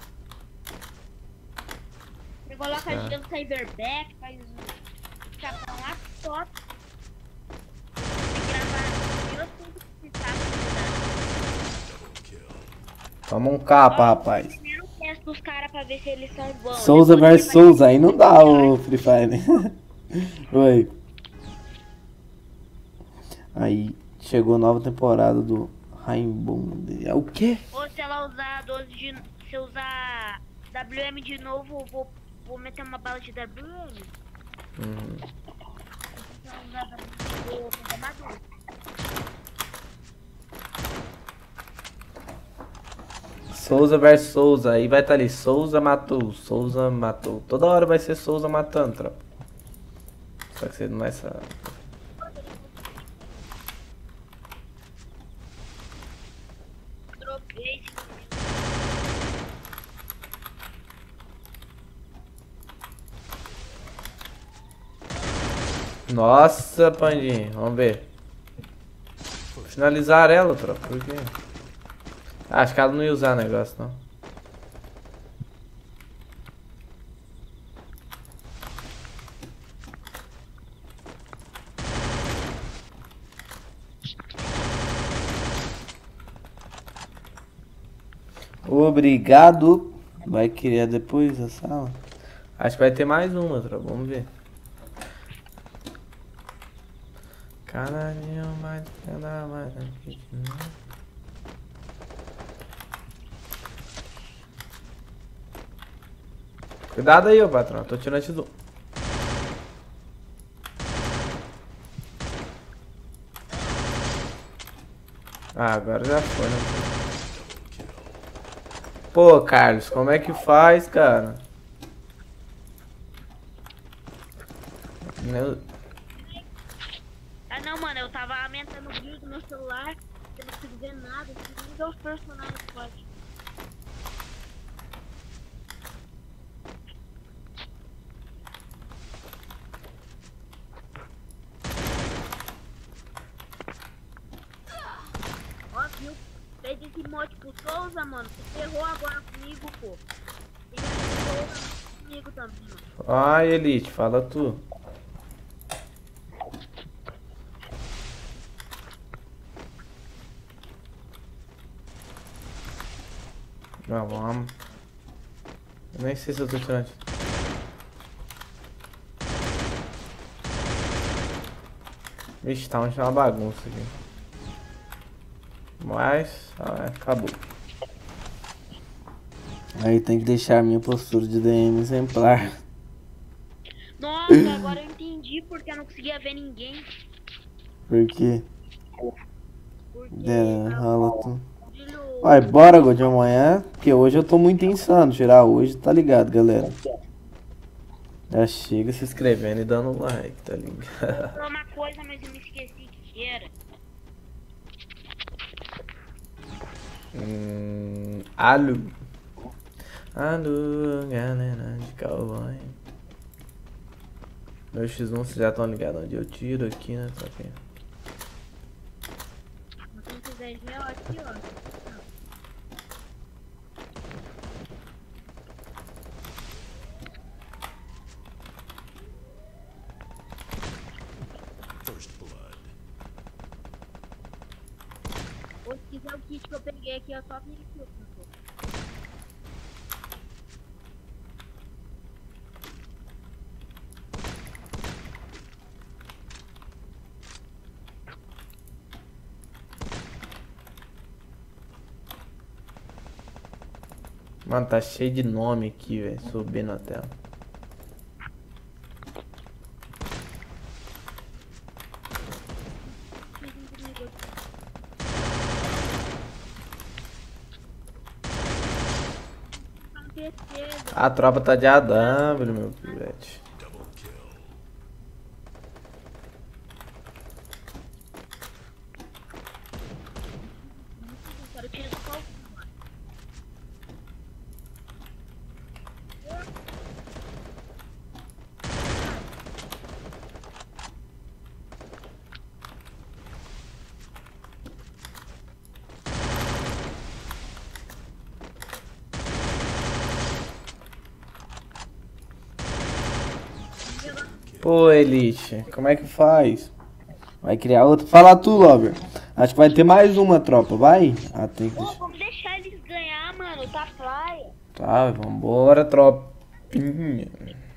Você coloca Tá. gelo cyberback, faz um chapão lá top. Tem que gravar eu tudo que tá Toma um capa, rapaz. Primeiro teste dos caras pra ver se ele sai bom. Souza Depois versus ele vai- Souza, aí não dá o Free Fire. Oi. Aí chegou a nova temporada do Rainbow. É o quê? Ou se ela usar doze de. Se eu usar W M de novo, eu vou, vou meter uma bala de W M. Hum. Se eu usar W M, eu vou pegar maduro. Souza versus Souza, aí vai estar ali, Souza matou, Souza matou. Toda hora vai ser Souza matando, tropa. Só que você não vai saber. Troquei. Nossa, Pandinho, vamos ver. Finalizar ela, tropa, por quê? Acho que ela não ia usar o negócio, não. Obrigado. Vai criar depois a sala? Acho que vai ter mais uma, tropa, vamos ver. Caralho, mais cada mais. Cuidado aí, ô patrão. Tô tirando esse do. Ah, agora já foi, né? Pô, Carlos, como é que faz, cara? Meu... Ah não, mano, eu tava aumentando o vídeo do meu celular, eu não consigo ver nada, eu não consigo nem ver os personagens fortes. Ó, viu? Fez esse mote pro Souza, mano, você errou agora comigo, pô. Ele errou comigo também, mano. Ai, Elite, fala tu. Não, vamos. Eu nem sei se eu tô tirando. Vixe, tá uma bagunça aqui. Mas, ah, acabou. Aí tem que deixar a minha postura de D M exemplar. Nossa, agora eu entendi porque eu não conseguia ver ninguém. Por quê? Porque É, a- rola tu. o filho- Vai, bora, God, de amanhã. Porque hoje eu tô muito insano. Tirar hoje, tá ligado, galera? Já chega se inscrevendo e dando like, tá ligado? Eu falei uma coisa, mas eu me esqueci que era. Hum, alô. Alô, galera de cowboy. Meu X um, vocês já estão ligados onde eu tiro aqui, né? Tá aqui. Se não quiser ver, ó, aqui, ó. Ou se quiser o kit que eu peguei aqui, é só vir aqui, ó. Mano, tá cheio de nome aqui, velho. Subindo na tela. A tropa tá de A W, meu pivete. Quero que eles falem. Pô, Elite, como é que faz? Vai criar outra? Fala tu, Lover. Acho que vai ter mais uma tropa, vai? Ah, tem que Pô, deixar. vamos deixar eles ganhar, mano. Tá fly. Tá, vambora, tropinha.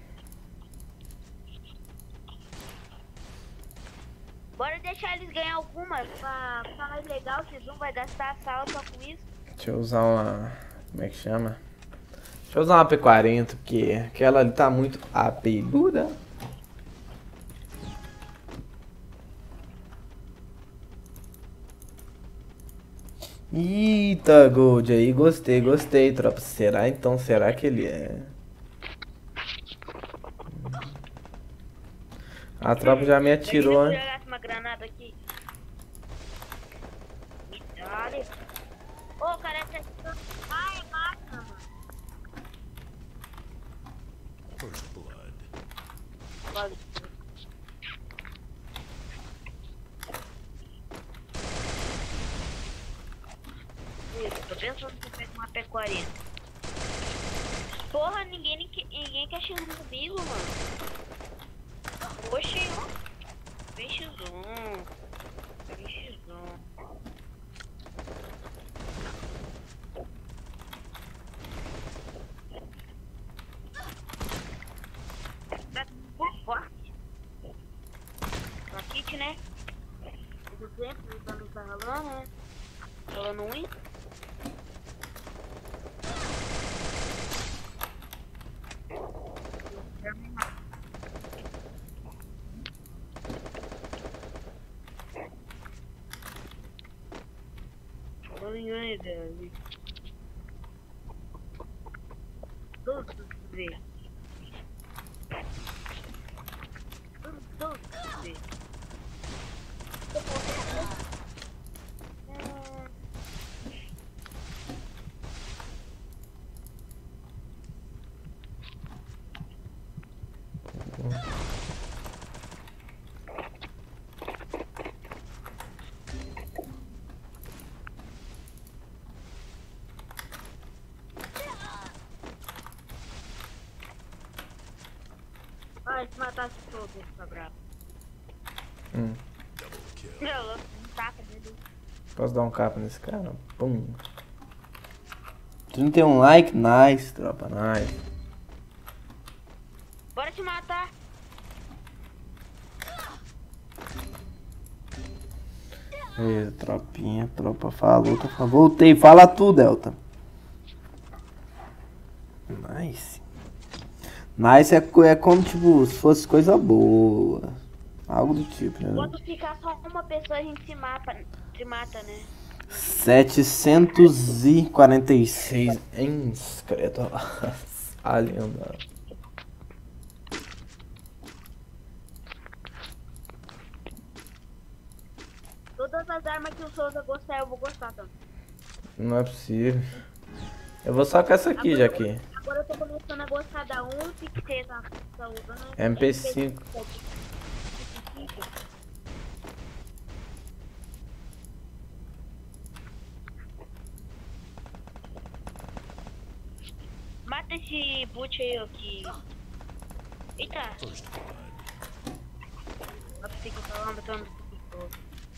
Bora deixar eles ganhar algumas pra ficar mais legal, vocês não vai gastar a sala só com isso. Deixa eu usar uma... Como é que chama? Deixa eu usar uma P quarenta, porque aquela ali tá muito apeluda. Eita, Gold aí, gostei, gostei, tropa. Será então? Será que ele é? A tropa já me atirou, Se hein? eu jogasse uma granada aqui. Olha. Ô, cara, essa... Ai, é máquina, mano. First blood. Vale. Isso, tô pensando que eu pego uma P quarenta. Porra, ninguém, ninguém quer chegar comigo, mano. Oxi, ó. Vem X um. Vem X um. Tá por forte. Uma kit, né? Como sempre, o dano tá rolando, né? Rolando um. Não me engano, ideia. Todos ver. Todos, todos ver. Ai, se matasse todos, tá bravo. Hum. Meu, não taca nele. Posso dar um capa nesse cara? Pum. trinta e um like, nice, tropa, nice. Bora te matar. Beleza, tropinha, tropa falou, tá falando. Voltei, fala tu, Delta. Nice. Nice é, co- é como, tipo, se fosse coisa boa. Algo do tipo, né? Quando ficar só uma pessoa, a gente se mata, se mata, né? setecentos e quarenta e seis inscritos. A lenda. Todas as armas que o Souza gostar, eu vou gostar também. Não é possível. Eu vou só com essa aqui, já que. Agora eu tô começando a gostar da um que você tá, tá usando. M P cinco. Mata esse boot aí, ó, que... Eita! First blood. Nossa, fica falando, matando todo.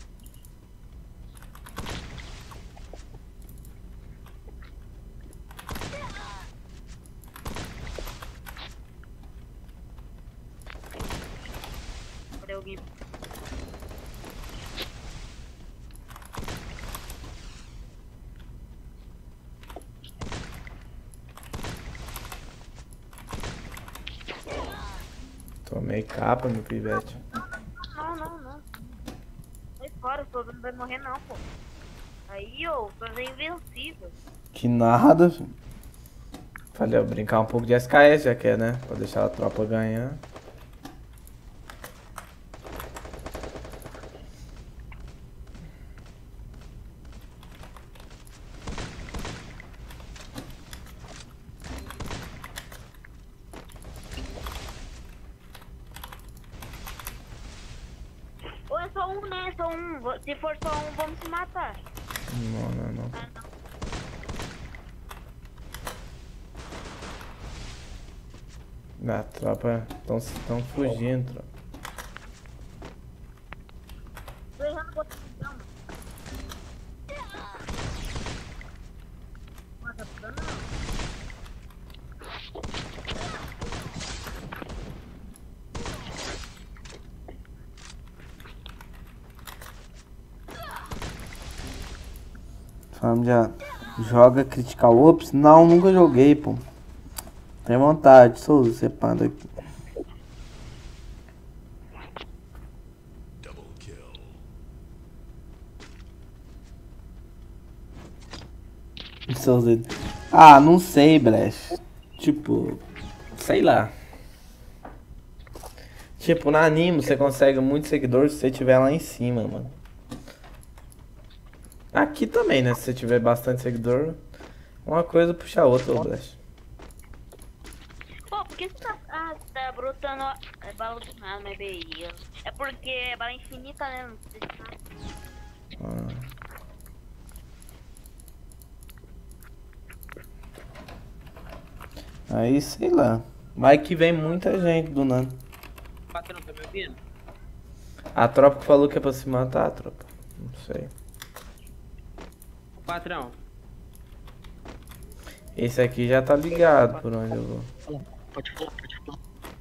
Cadê alguém? Tomei capa, meu pivete. Não, não, não. Sai fora, o Souza não vai morrer não, pô. Aí, ô, o Souza é invencível. Que nada. filho. Falei, eu brincar um pouco de S K S já quer, né? Pra deixar a tropa ganhar. Ou é só um, né? É só um. Vo- Se for só um, vamos se matar. Não, não, não. Ah, não. A tropa estão fugindo, tropa. Tô errando o botão, mano. Não tá dando, não. Família, joga Critical Ops? Não, nunca joguei, pô. Tem vontade, Souza, você panda aqui. Double kill. Souza. Ah, não sei, Brecht. Tipo, sei lá. Tipo, na Animo você consegue muitos seguidores se você tiver lá em cima, mano. Aqui também, né? Se você tiver bastante seguidor, uma coisa puxa a outra, ô Brecht. Pô, por que você tá, ah, tá brotando é bala do nada, mas beleza. É porque é bala infinita, né? Não sei se sabe. Ah. Aí, sei lá. Vai que vem muita gente do nada. Patrão, tá me ouvindo? A tropa que falou que é pra se matar, a tropa. Não sei. Patrão, Esse aqui já tá ligado por onde eu vou. Pode falar, pode falar.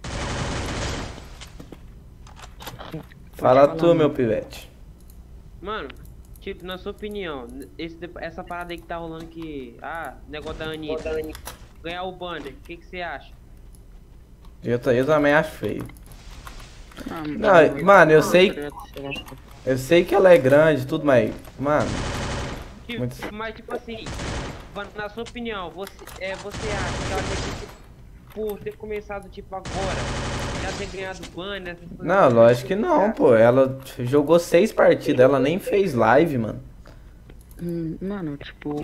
Fala falar, tu, mano. meu pivete. mano, tipo, na sua opinião, esse, essa parada aí que tá rolando que. Ah, negócio da Anitta. Ganhar o banner, o que que você acha? Eu, ta- eu também acho feio. Ah, Não, mano, eu sei- Sei lá. Eu sei que ela é grande e tudo, mas. Mano, Tipo, Muito- mas tipo assim, na sua opinião, você, é, você acha que ela tem que, tipo, por ter começado tipo agora, já ter ganhado banner, essas coisas não, assim, lógico que você não, acha? pô. Ela jogou seis partidas, ela nem fez live, mano. Hum, Mano, tipo.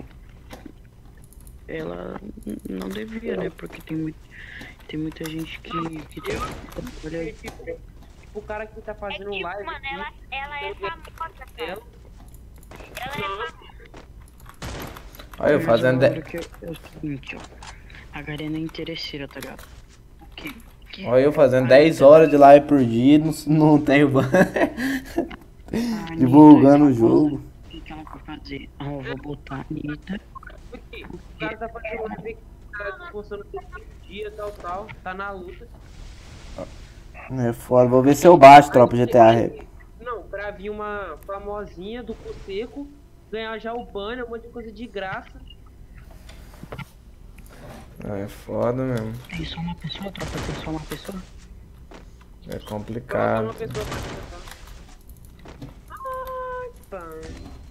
Ela não devia, né? Porque tem, muito, tem muita gente que. que tem, olha aí. Tipo, tipo, o cara que tá É fazendo tipo, live. mano, ela, ela é famosa, cara. ela, Ela é famosa. Olha eu Mas fazendo. o de- bagulho que é é o seguinte, ó. A Garena é interesseira, tá ligado? Que, que Olha eu fazendo dez horas de live por dia e não, não tenho ban. a Anitta Divulgando é o famosa. jogo. O que, que ela vai fazer? Ah, eu vou botar a Anitta. porque o cara tá fazendo live, o cara tá postando todo dia, tal, tal, tá na luta. É foda, vou ver se eu baixo, tropa G T A Rap. Não, pra vir uma famosinha do cu seco, ganhar já o banner, um monte de coisa de graça. Ah, é foda mesmo. Tem só uma pessoa, tropa, tem só uma pessoa. É Coloca complicado. uma pessoa pra pensar. Ai, pai.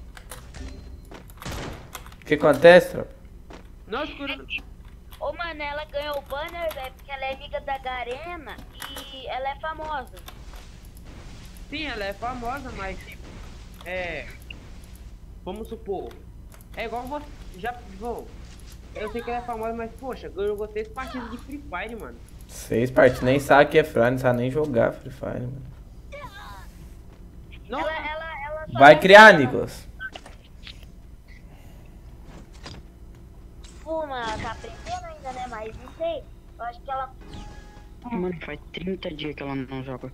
O que acontece, tropa? Nossa, escuro. Ô, mano, ela ganhou o banner, velho, porque ela é amiga da Garena e ela é famosa. Sim, ela é famosa, mas tipo, é. Vamos supor. É igual você. Já. Bom, eu sei que ela é famosa, mas poxa, jogou seis partidas de Free Fire, mano. Seis partidas, nem sabe que é Free, não sabe nem jogar Free Fire, mano. Não, Ela, ela, ela só Vai é criar, fuma. Nicolas. Fuma, ela tá aprendendo ainda, né? Mas não sei. Eu acho que ela. Mano, faz trinta dias que ela não joga.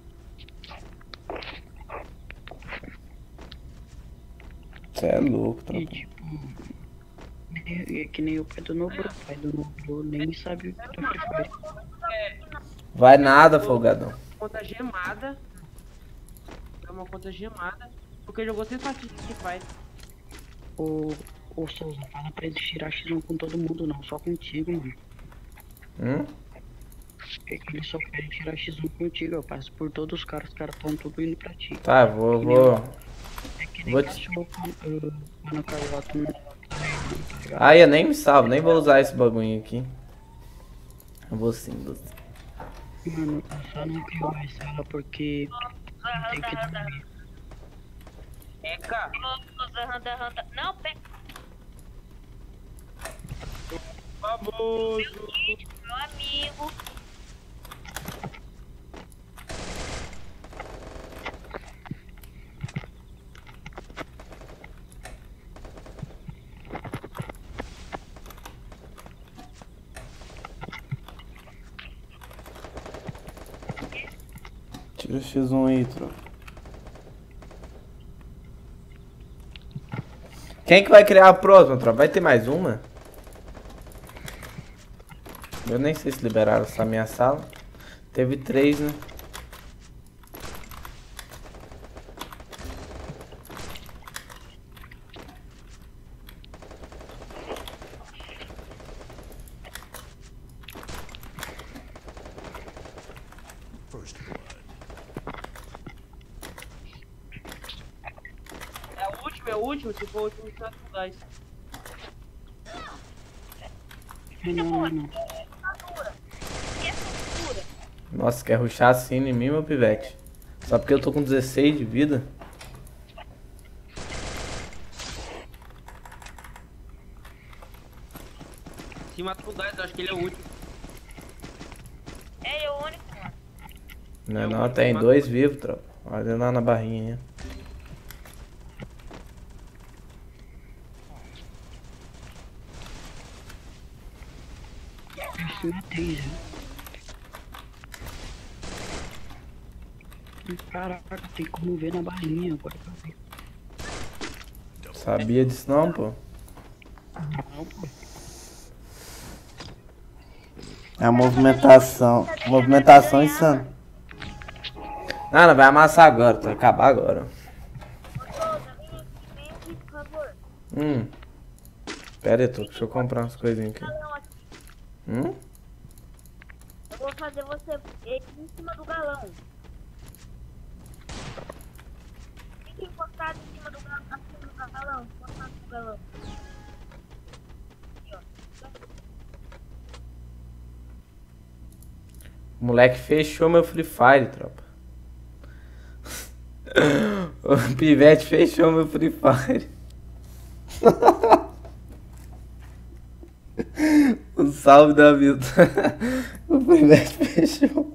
Você é louco, E tropa. tipo. É, é que nem o pai do Nobro. O pai do Nobro nem sabe o que tá Free Fire. Vai nada, folgadão. conta gemada. É uma conta gemada. Porque jogou seis partidas de Free Fire. Ô, ô Souza, fala pra eles tirar X um com todo mundo, não, só contigo, mano. Hum? É que eles só querem tirar X um contigo, eu passo por todos os caras, os caras tão tudo indo pra ti. Tá, vou, vou. É que nem Vou te- cachorro quando quando carioca não tá ligado? Ah, eu nem me salvo, nem vou usar esse bagulho aqui. Eu vou sim, vou sim. Mano, eu só não crio mais ela porque tem que dormir. Eca! Não, pega. Famoso! Meu amigo. Tira o X um aí, tropa. Quem que vai criar a próxima, tropa? Vai ter mais uma? Eu nem sei se liberaram essa minha sala. Teve três, né? é o último, se for o último, você vai dar. Não, não, não. Nossa, quer rushar assim em mim, meu pivete? Só porque eu tô com dezesseis de vida? Se mata pro Gás, eu acho que ele é o último. É, é o único, mano. Não, Eu não, vou tem tomar dois conta. vivos, tropa. Olha lá na barrinha. Eu matei já. Caraca, tem como ver na barrinha agora pra ver. Sabia disso não, pô? Não, pô. É a movimentação. Movimentação insana. Ah, não, vai amassar agora, vai acabar agora. Vem aqui, por favor. Hum. Pera aí, tô, deixa eu comprar umas coisinhas aqui. Galão aqui. Hum? Eu vou fazer você ele em cima do galão. Fica encostado em cima do galão, acima do galão, encostado no galão. Aqui, ó. O moleque fechou meu Free Fire, tropa. O pivete fechou meu Free Fire. Um salve da vida. O pivete fechou.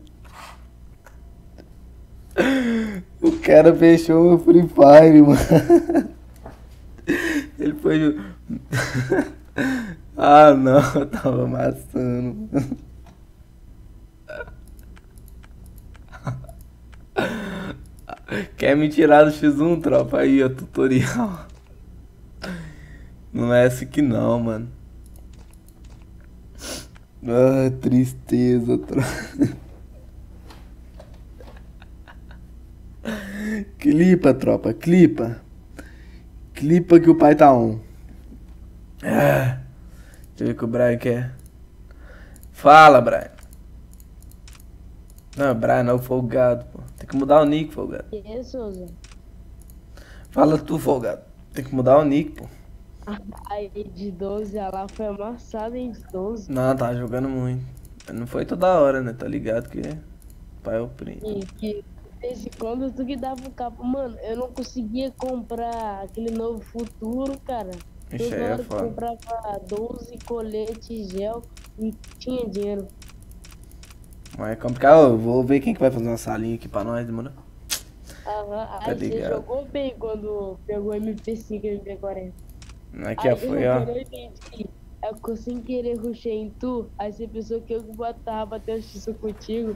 O cara fechou meu Free Fire, mano. Ele foi. Ah, não, eu tava amassando. Quer me tirar do X um, tropa? Aí, ó, tutorial. Não é esse aqui não, mano. Ah, tristeza, tropa. Clipa, tropa, clipa. Clipa que o pai tá on. Ah, deixa eu ver o que o Brian quer. Fala, Brian. Não, Brian não, folgado, pô. Tem que mudar o nick, folgado. E aí, Souza? Fala tu, folgado. Tem que mudar o nick, pô. Aí de doze, a lá foi amassada em doze. Não, tava jogando muito. Não foi toda hora, né? Tá ligado que pai é o primo. E que desde quando tu que dava o capa. Mano, eu não conseguia comprar aquele novo futuro, cara. Ixi, Toda aí é hora eu foda. comprava doze coletes gel e tinha dinheiro. Mas é complicado. Ô, vou ver quem que vai fazer uma salinha aqui pra nós, demorou? Aham, Tá aí você ligado. jogou bem quando pegou M P cinco e M P quarenta. Aqui, ó, Aí foi, eu ó. não entendi. É que eu sem querer rushei em tu, aí você pensou que eu que botava bater o X contigo.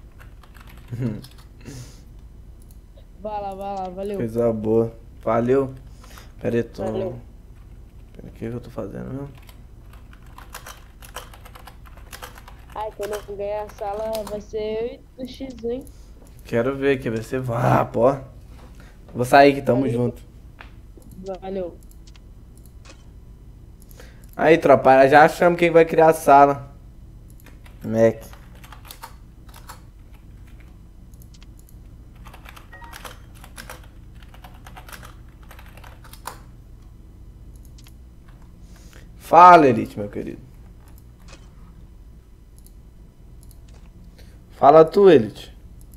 Vai lá, vai lá, valeu. Coisa boa. Valeu. Pera aí, tô... Valeu. Pera, o que que eu tô fazendo mesmo? Ai, quando eu ganhar a sala vai ser eu e do X, hein? Quero ver, quer ver você vá, pô. Vou sair que tamo Valeu. junto. Valeu. Aí, tropa, já achamos quem vai criar a sala. Mac. Fala, Elite, meu querido. Fala tu, Elite.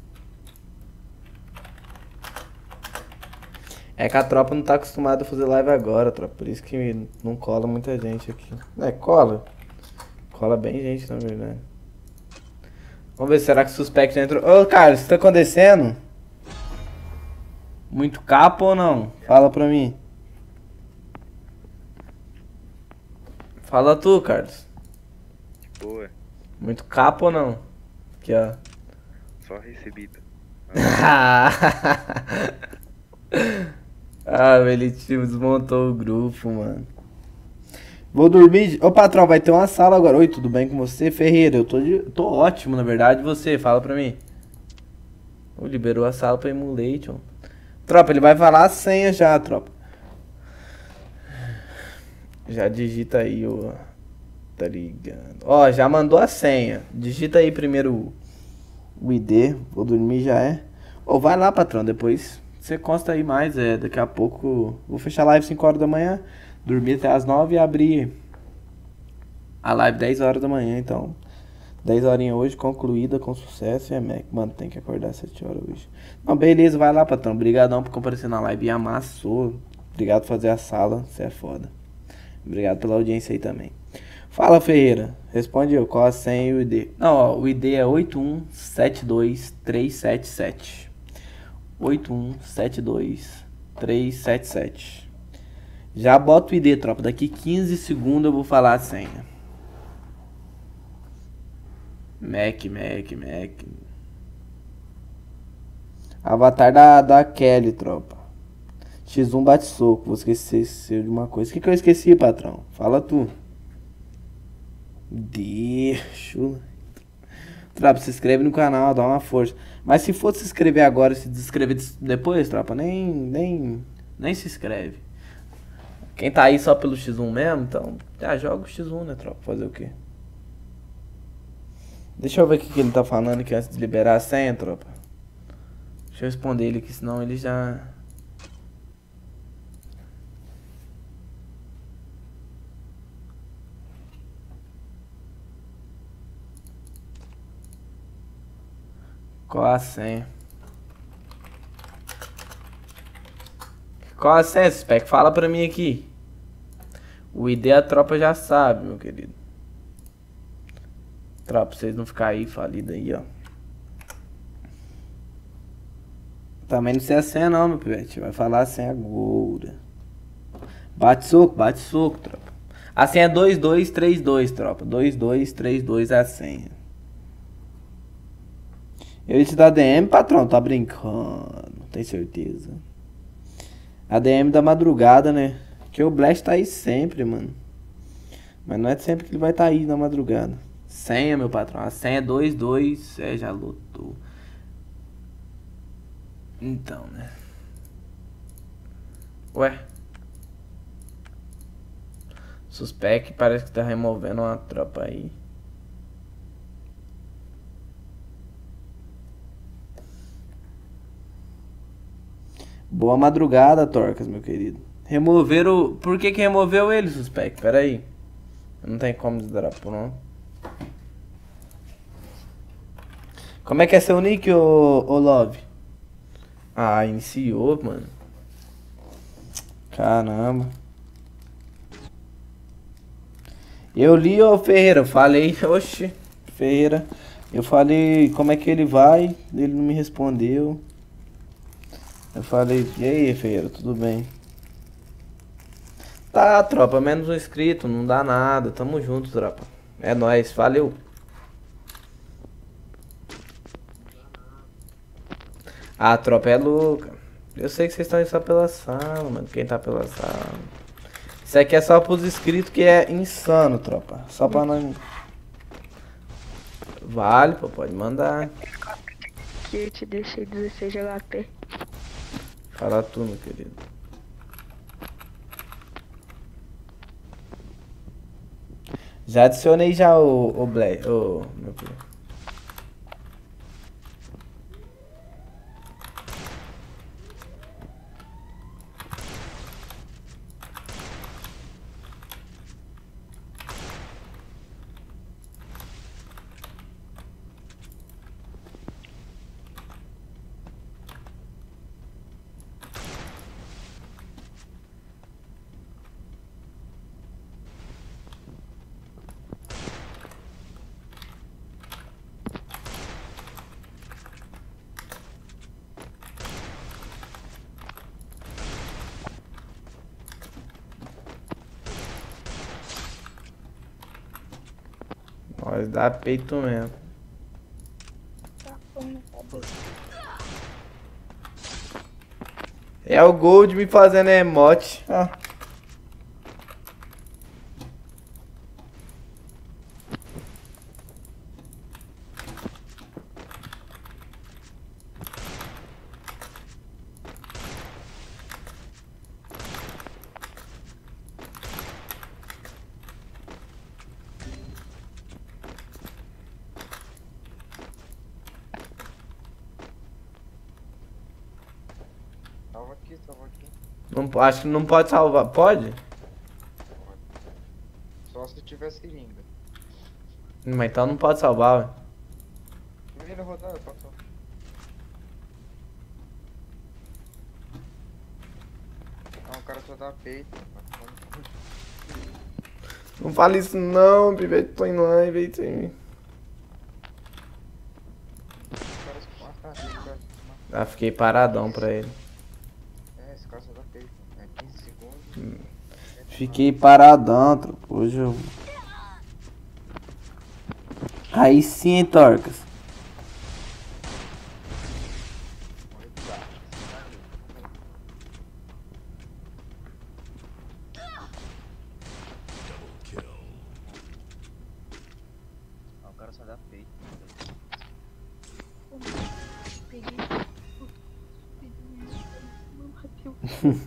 É que a tropa não tá acostumada a fazer live agora, tropa. Por isso que não cola muita gente aqui. É, cola. Cola bem gente, na verdade. Vamos ver, será que o suspect entrou? Ô, Carlos, isso tá acontecendo? Muito capo ou não? Fala pra mim. Fala tu, Carlos. Boa, Muito capo ou não? Aqui, ó. só recebido. Ah, ele desmontou o grupo, mano. Vou dormir. Ô, patrão, vai ter uma sala agora. Oi, tudo bem com você? Ferreira, eu tô, de... tô ótimo, na verdade. Você, fala pra mim. Ô, liberou a sala pra Emulation. Tropa, ele vai falar a senha já, tropa. Já digita aí, ó. Tá ligado? Ó, já mandou a senha. Digita aí primeiro o I D. Vou dormir já é. Ô, vai lá, patrão, depois você consta aí mais, é, daqui a pouco vou fechar a live cinco horas da manhã, dormir até as nove e abrir a live dez horas da manhã, então dez horinhas hoje, concluída com sucesso. E é, Mac, mano, tem que acordar às sete horas hoje. Não, beleza, vai lá, patrão. Obrigadão por comparecer na live e amassou. Obrigado por fazer a sala, você é foda. Obrigado pela audiência aí também. Fala, Ferreira. Responde eu, qual a senha e o I D? Não, ó, o I D é oito um sete dois três sete sete. oito um sete dois três sete sete. Já bota o I D, tropa. Daqui quinze segundos eu vou falar a senha. Mac, Mac, Mac. Avatar da, da Kelly, tropa. X um bate soco. Vou esquecer de uma coisa. O que, que eu esqueci, patrão? Fala tu. Deixa. Tropa, se inscreve no canal, dá uma força. Mas se for se inscrever agora e se desinscrever depois, tropa, nem, nem, nem se inscreve. Quem tá aí só pelo X um mesmo, então já joga o X um, né, tropa? Fazer o quê? Deixa eu ver o que, que ele tá falando aqui antes de liberar a senha, tropa. Deixa eu responder ele aqui, senão ele já... Qual a senha? Qual a senha, Spec? Fala pra mim aqui. O I D a tropa já sabe, meu querido. Tropa, pra vocês não ficarem aí falidos aí, ó. Também não sei a senha não, meu pivete. Vai falar a senha agora. Bate soco, bate soco, tropa. A senha é dois dois três dois, tropa. dois dois três dois é a senha. Eu ia te dar D M, patrão. Tá brincando. Tem certeza. A D M da madrugada, né? Que o Blast tá aí sempre, mano. Mas não é sempre que ele vai estar tá aí na madrugada. Senha, meu patrão. A senha é dois dois. É, já lotou. Então, né? Ué. Suspect parece que tá removendo uma tropa aí. Boa madrugada, Torcas, meu querido. Removeram... Por que que removeu ele, Suspect? Pera aí. Não tem como desdrapar, não. Como é que é seu nick, ô, ô Love? Ah, iniciou, mano. Caramba. Eu li, ô Ferreira, falei... Oxi, Ferreira. Eu falei como é que ele vai, ele não me respondeu. Eu falei, e aí, Ferreira, tudo bem? Tá, tropa, menos um inscrito, não dá nada. Tamo junto, tropa. É nóis, valeu. Ah, tropa é louca. Eu sei que vocês estão aí só pela sala, mano. Quem tá pela sala? Isso aqui é só pros inscritos que é insano, tropa. Só pra nós... Vale, pô, pode mandar. Que eu te deixei dezesseis H P. Fala tu, meu querido. Já adicionei já o, o Black, o meu filho. Nós dá peito mesmo. É o Gold me fazendo emote. Ah. aqui, salvar aqui. Não, po- acho que não pode salvar. Pode? Só se tiver seringa. Mas então não pode salvar, ué. Primeira rodada, passou. Ah, o cara só dá peito. Não fala isso não, Pivete. Tô indo lá e veio sem mim. Os caras com a cara, os caras com Ah, fiquei paradão pra ele. a- É, esse cara só dá peito. É quinze segundos. Fiquei paradão, tropa. Hoje eu. Aí sim, hein, Torcas. Kill. Ah, o cara só dá peito. Peguei. Não bateu.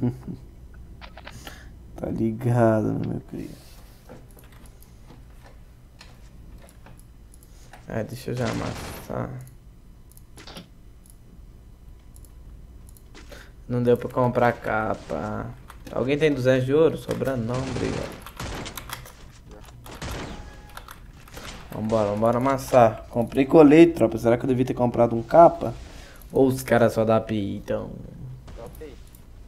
Tá ligado, né, meu querido? É, deixa eu já amassar. Não deu pra comprar capa. Alguém tem duzentos de ouro? Sobrando? Não, obrigado. Vambora, vambora amassar. Comprei colete, tropa. Será que eu devia ter comprado um capa? Ou os caras só dá peitão? Dá peito.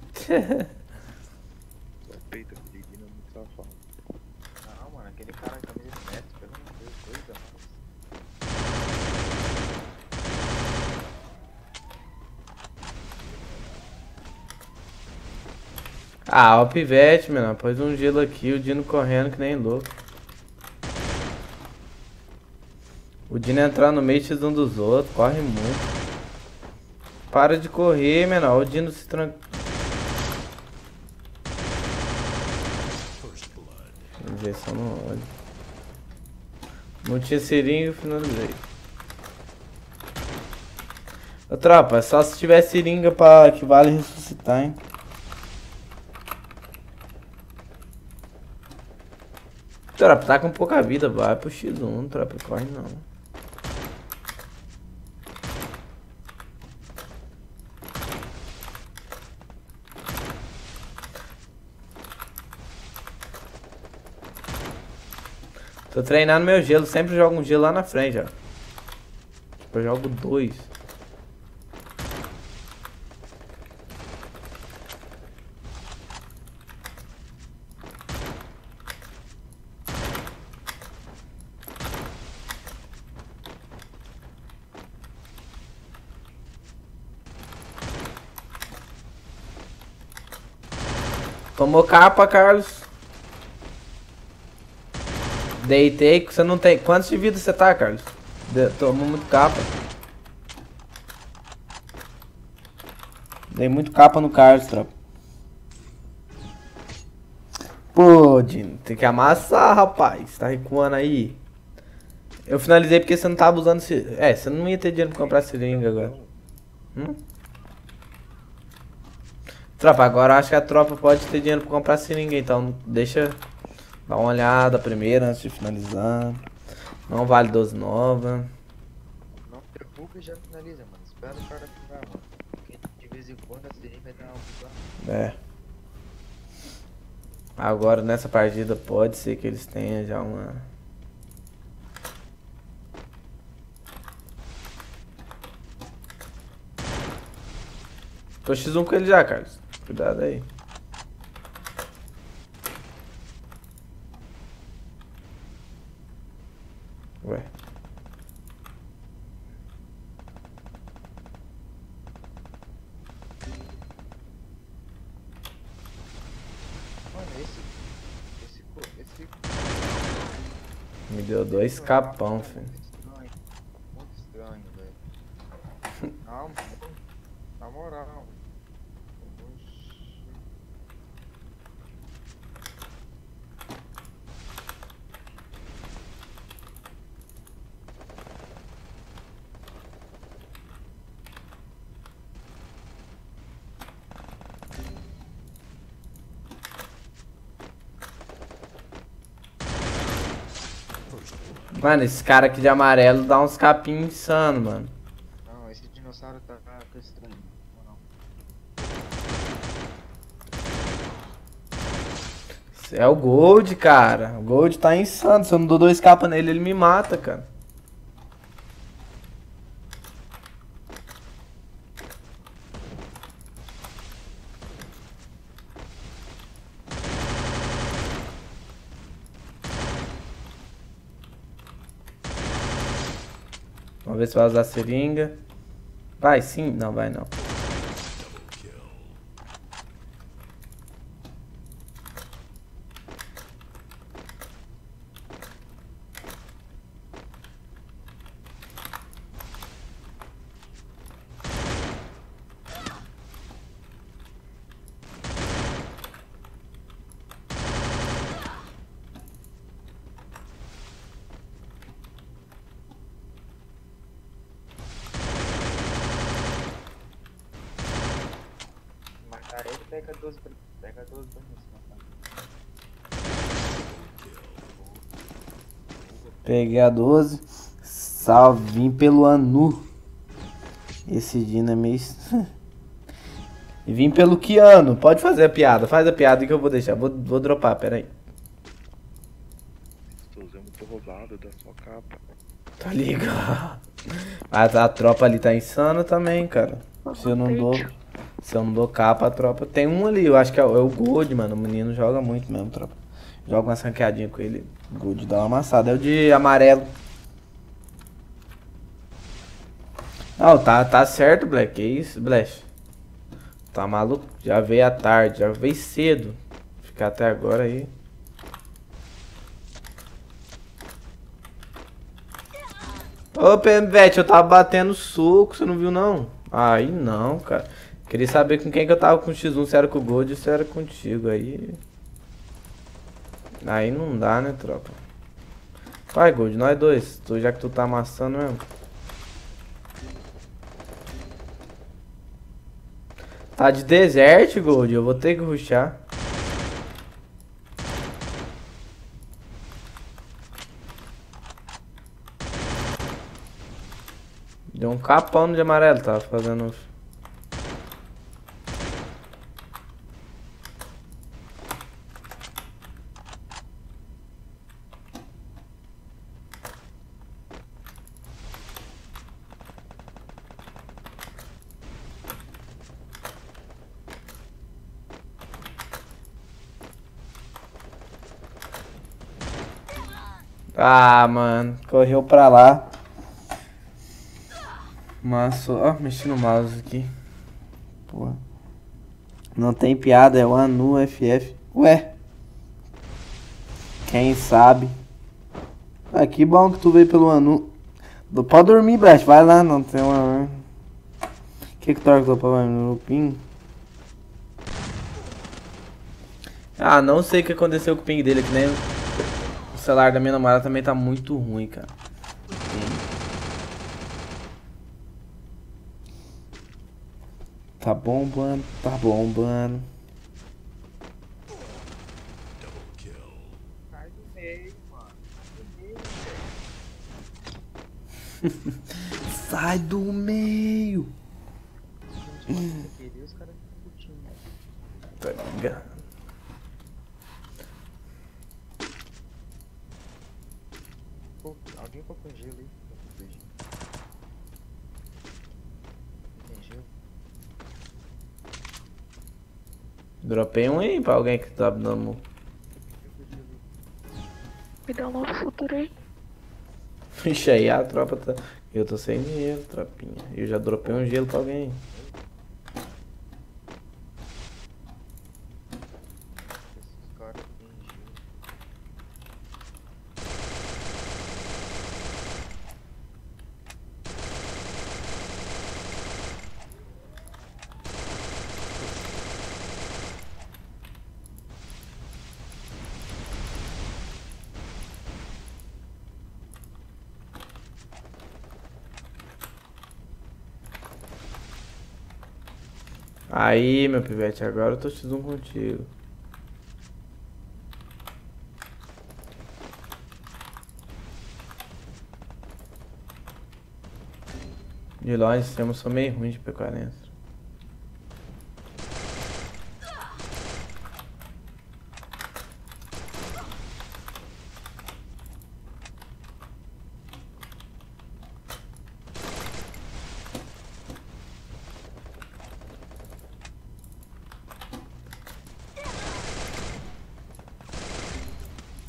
Só peita, Filipino é muito safado. Não, mano, aquele cara com camisa de mestre, pelo amor de Deus, dois a mais. Ah, o Pivete, menor. Pôs um gelo aqui, o Dino correndo que nem louco. O Dino entrar no meio x um dos outros, corre muito. Para de correr, menor. O Dino se tranca. First blood. Injeção no olho. Não tinha seringa, eu finalizei. Ô, tropa, é só se tiver seringa pra que vale ressuscitar, hein. Tropa, tá com pouca vida, vai pro x um, tropa, corre não. Tô treinando meu gelo, sempre jogo um gelo lá na frente, ó. Tipo, eu jogo dois. Tomou capa, Carlos. Deitei, você não tem... Quantos de vida você tá, Carlos? De... Tomou muito capa. Dei muito capa no Carlos, tropa. Pô, Dino, tem que amassar, rapaz. Tá recuando aí. Eu finalizei porque você não tava usando... É, você não ia ter dinheiro pra comprar seringa agora. Hum? Tropa, agora eu acho que a tropa pode ter dinheiro pra comprar seringa, então deixa dar uma olhada primeiro antes de finalizar. Não vale doze nova. Não derruba e já finaliza, mano. Espera o cara ficar, mano. Porque de vez em quando a seringa vai dar uma bugada. É. Agora nessa partida pode ser que eles tenham já uma... Tô x um com ele já, Carlos. Cuidado aí. Ué. Mano, esse. Esse. co- Esse. Me deu dois capão, filho. Estranho. Muito estranho, velho. Calma. Na moral. Oxi. Mano, esse cara aqui de amarelo dá uns capinhos insanos, mano. Não, esse dinossauro tá, tá estranho. Na moral. É o Gold, cara. O Gold tá insano. Se eu não dou dois capas nele, ele me mata, cara. Vamos ver se vai usar a seringa. Vai sim? Não, vai não. Matar ele, pega doze pra pega doze pra mim, Peguei a doze. Salve, vim pelo Anu. Esse Dino é meio... E vim pelo Kiano. Pode fazer a piada. Faz a piada que eu vou deixar. Vou, vou dropar, pera aí. Estou usando muito roubado da sua capa. Tá ligado? Mas a tropa ali tá insana também, cara. Se eu não dou... Se eu não dou capa, a tropa... Tem um ali, eu acho que é o, é o Gold, mano. O menino joga muito mesmo, tropa. Joga uma ranqueadinha com ele. Gold dá uma amassada. É o de amarelo. Não, tá, tá certo, Black. Que isso, Blash? Tá maluco? Já veio à tarde, já veio cedo. Ficar até agora aí. Ô, Pembete, eu tava batendo soco, você não viu não? Aí não, cara. Queria saber com quem que eu tava com o xis um, se era com o Gold ou se era contigo. Aí... Aí não dá, né, tropa? Vai, Gold, nós dois. Tu, já que tu tá amassando mesmo. Tá de desert, Gold. Eu vou ter que rushar. Deu um capão no de amarelo, tava fazendo... Ah, mano, correu pra lá. Mas, ó, mexi no mouse aqui. Porra. Não tem piada, é o Anu F F. Ué. Quem sabe? Ah, que bom que tu veio pelo Anu. Pode dormir, Blast, vai lá, não tem uma... O que que torce pra no ping? Ah, não sei o que aconteceu com o ping dele, que nem... O celular da minha namorada também tá muito ruim, cara. Tá bombando, tá bombando. Sai do meio, mano. Sai do meio. Os caras ficam curtindo. Tá ligado? Pô, alguém foi com gelo aí? Tem gelo? Dropei um aí pra alguém que tá dando. Me dá um novo futuro aí. Ixi, aí a tropa tá. Eu tô sem dinheiro, tropinha. Eu já dropei um gelo pra alguém. Esses caras têm gelo. Aí, meu pivete, agora eu tô xis um contigo. De longe, eu sou meio ruim de P quarenta.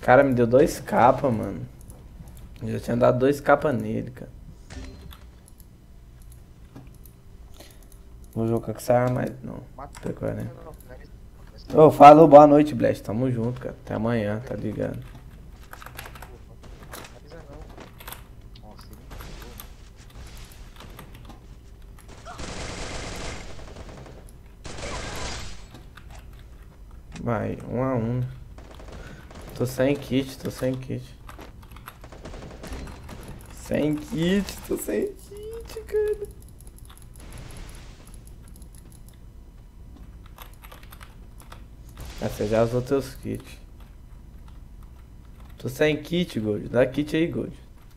cara me deu dois capas, mano. Eu já tinha dado dois capas nele, cara. Vou jogar com essa arma mais não. P quarenta. Ô, falou, boa noite, Blast. Tamo junto, cara. Até amanhã, tá ligado? Vai, um a um. Tô sem kit, tô sem kit. Sem kit, tô sem kit, cara. Ah, você já usou teus kits. Tô sem kit, Gold. Dá kit aí, Gold.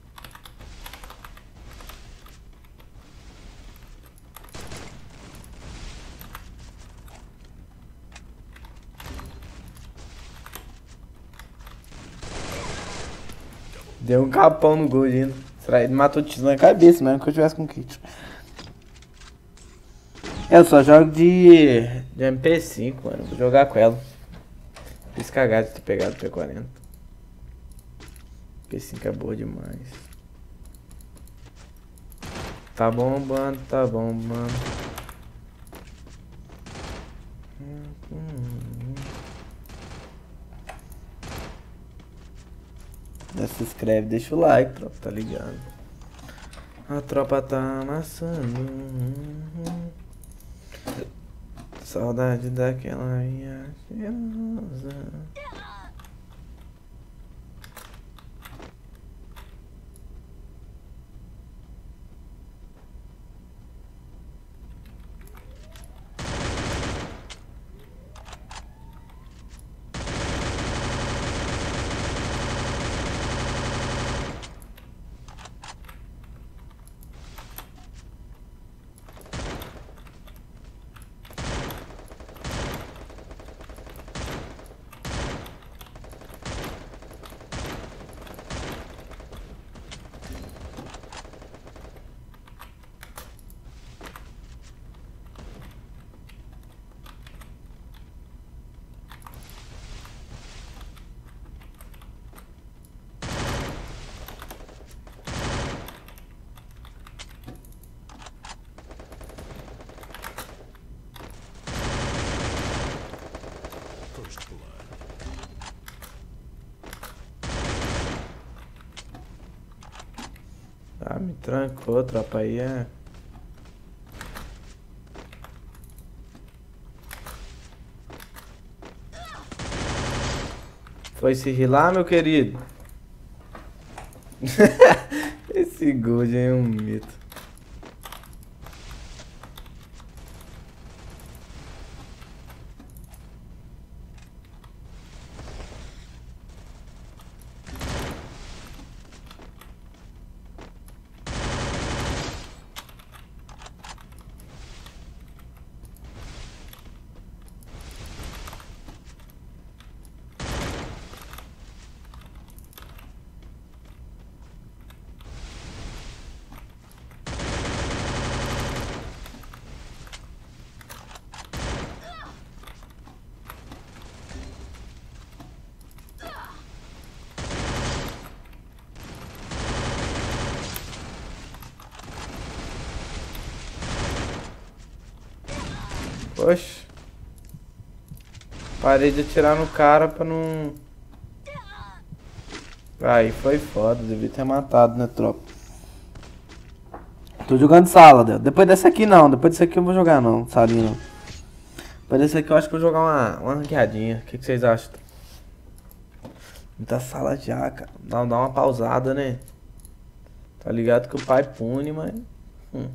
Deu um capão no Gold ainda. Será ele matou o tiro na cabeça mesmo que eu tivesse com kit. Eu só jogo de, de M P cinco, mano. Vou jogar com ela. Fiz cagada de ter pegado o P quarenta. M P cinco é boa demais. Tá bombando, tá bombando. Já se inscreve, deixa o like, tropa, tá ligado? A tropa tá amassando. Saudade daquela minha cheirosa. First blood. Ah, me trancou, tropa aí, é. Foi se rilar, meu querido? Esse Gold é um mito. Oxe. Parei de atirar no cara pra não... Aí foi foda, devia ter matado, né, tropa? Tô jogando sala, Del. Depois dessa aqui não, depois dessa aqui eu vou jogar não, salinha não. Depois dessa aqui eu acho que eu vou jogar uma, uma ranqueadinha. O que, que vocês acham? Muita sala já, cara. Dá, dá uma pausada, né? Tá ligado que o pai pune, mas... Hum.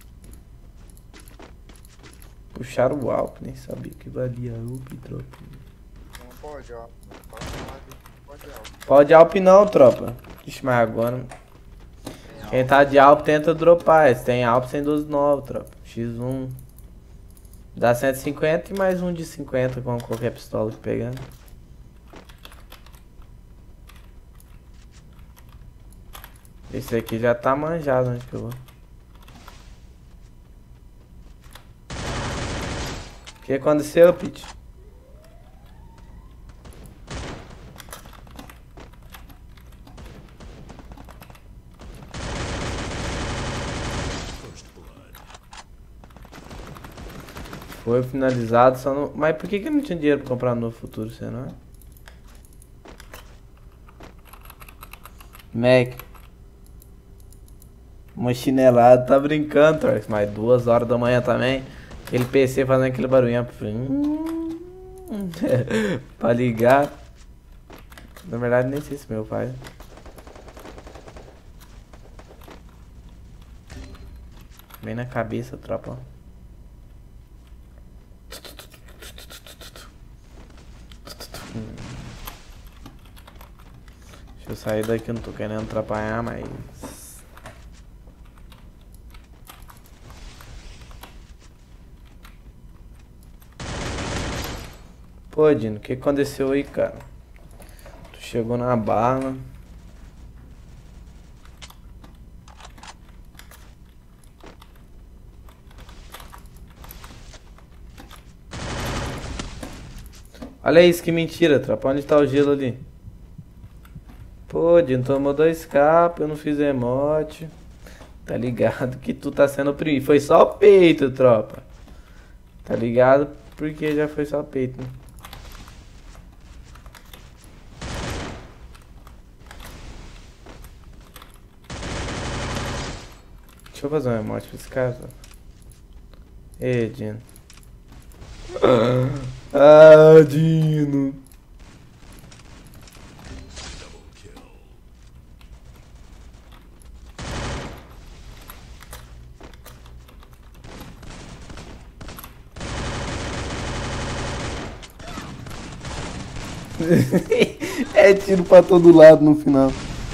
Puxaram o Alp, nem sabia que valia Alp, tropa. Não pode, ó. Pode falar que pode Alp. Pode Alp não, tropa. Ixi, mas agora... Quem tá de Alp tenta dropar. Se tem Alp sem doze nove, tropa. X um. Dá cento e cinquenta e mais um de cinquenta com qualquer pistola que pegar. Esse aqui já tá manjado onde que eu vou. O que aconteceu, Pete? Foi finalizado, só não... Mas por que que não tinha dinheiro pra comprar no futuro, você não é? Mac. Uma chinelada, tá brincando, Torx. Mas duas horas da manhã também. Aquele P C fazendo aquele barulhinho. Hum, pra ligar. Na verdade nem sei se meu pai. Vem na cabeça, tropa. Deixa eu sair daqui, eu não tô querendo atrapalhar, mas... Pô, Dino, o que aconteceu aí, cara? Tu chegou na bala. Olha isso, que mentira, tropa. Onde tá o gelo ali? Pô, Dino, tomou dois capas, eu não fiz emote. Tá ligado que tu tá sendo oprimido. Foi só o peito, tropa. Tá ligado? Porque já foi só o peito, né? Deixa eu fazer um emote pra esse cara. Ei, Dino. Ah, Dino. É tiro pra todo lado no final.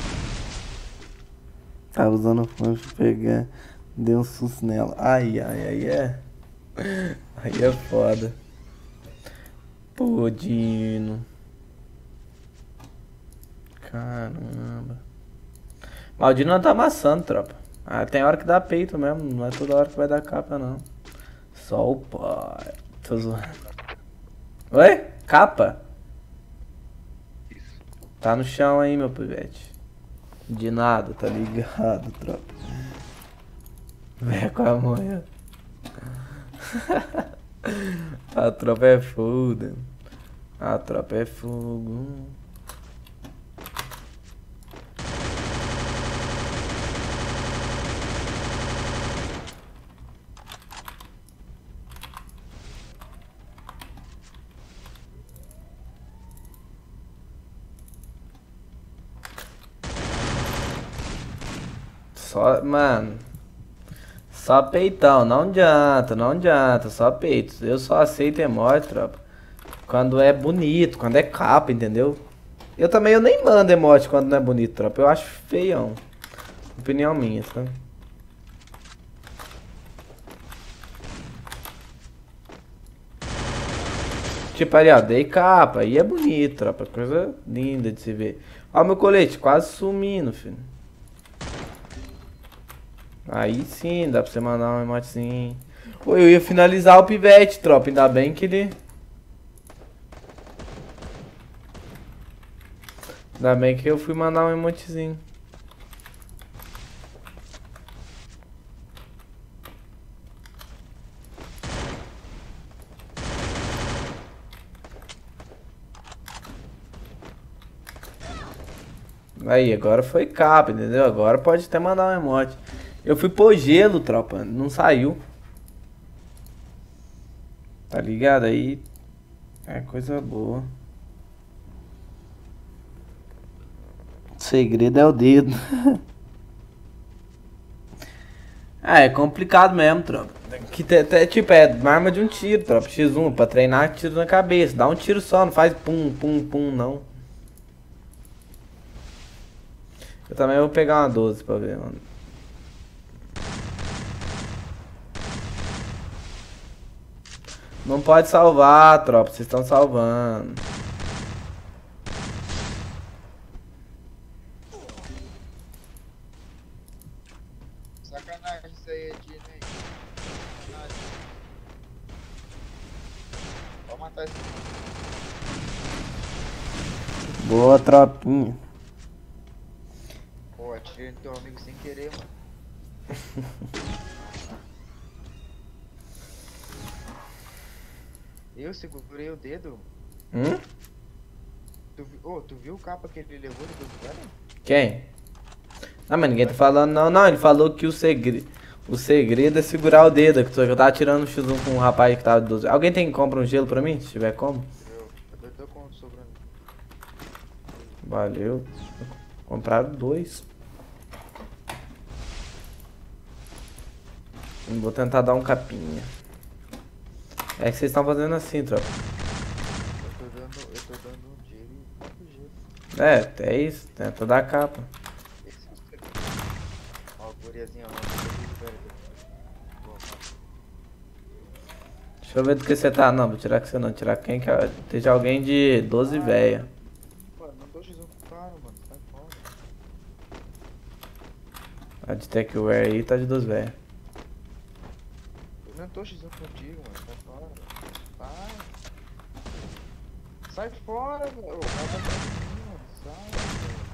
Tava usando o fone pra pegar. Deu um susto nela. Ai, ai, ai, é. Aí é foda. Pô, Dino. Caramba. Mas o Dino não tá amassando, tropa. Ah, tem hora que dá peito mesmo. Não é toda hora que vai dar capa, não. Só o pai. Tô zoando. Oi? Capa? Tá no chão aí, meu pivete. De nada, tá ligado, tropa. Vem com a manhã. A tropa é foda. A tropa é fogo. Só, mano. Só peitão, não adianta, não adianta, só peito. Eu só aceito emote, tropa, quando é bonito, quando é capa, entendeu? Eu também eu nem mando emote quando não é bonito, tropa. Eu acho feião. Opinião minha, tá? Tipo ali, ó, dei capa, aí é bonito, tropa. Coisa linda de se ver. Ó, meu colete quase sumindo, filho. Aí sim, dá pra você mandar um emotezinho. Pô, eu ia finalizar o pivete, tropa. Ainda bem que ele... Ainda bem que eu fui mandar um emotezinho. Aí, agora foi capa, entendeu? Agora pode até mandar um emote. Eu fui pôr gelo, tropa. Não saiu. Tá ligado? Aí é coisa boa. O segredo é o dedo. Ah, é complicado mesmo, tropa. Que até tipo, é arma de um tiro, tropa. xis um, pra treinar tiro na cabeça. Dá um tiro só, não faz pum, pum, pum, não. Eu também vou pegar uma doze pra ver, mano. Não pode salvar, tropa. Vocês estão salvando. Sacanagem isso aí, Edina aí. Sacanagem. Pode matar esse. Boa, tropinha. Pô, atirei no teu amigo sem querer, mano. Eu segurei o dedo. Hum? Tu, vi- ô, tu viu o capa que ele levou depois do cara? Quem? Não, mas ninguém tá falando não, não. Ele falou que o segredo, o segredo é segurar o dedo. Que eu tava tirando um xis um com um rapaz que tava de doze. Alguém tem que comprar um gelo pra mim? Se tiver como. Eu, eu tô com sobrando. Valeu. Compraram dois. Vou tentar dar um capinha. É que vocês estão fazendo assim, tropa. Eu tô dando, eu tô dando um gelo e quatro gelo. É, é isso. Tenta dar capa. Esse é o segredo. Ó, a guriazinha lá. Deixa Deixa eu ver do que você tá. Não, vou tirar que você não. Tirar quem que é. Esteja alguém de doze véia. Mano, não tô x um com o cara, mano. Sai fora. A de Techwear aí tá de doze véia. Eu não tô x um contigo, mano. Sai fora. Sai. Sai fora, velho. O cara tá atrás de mim, mano. Sai, velho.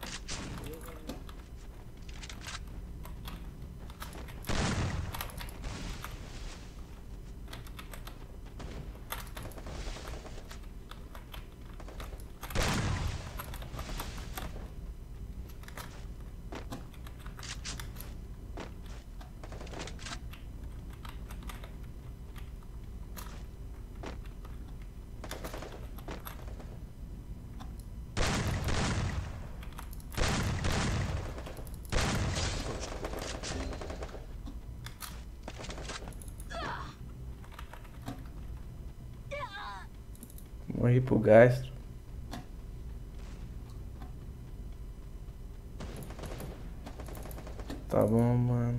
Morri pro gastro. Tá bom, mano.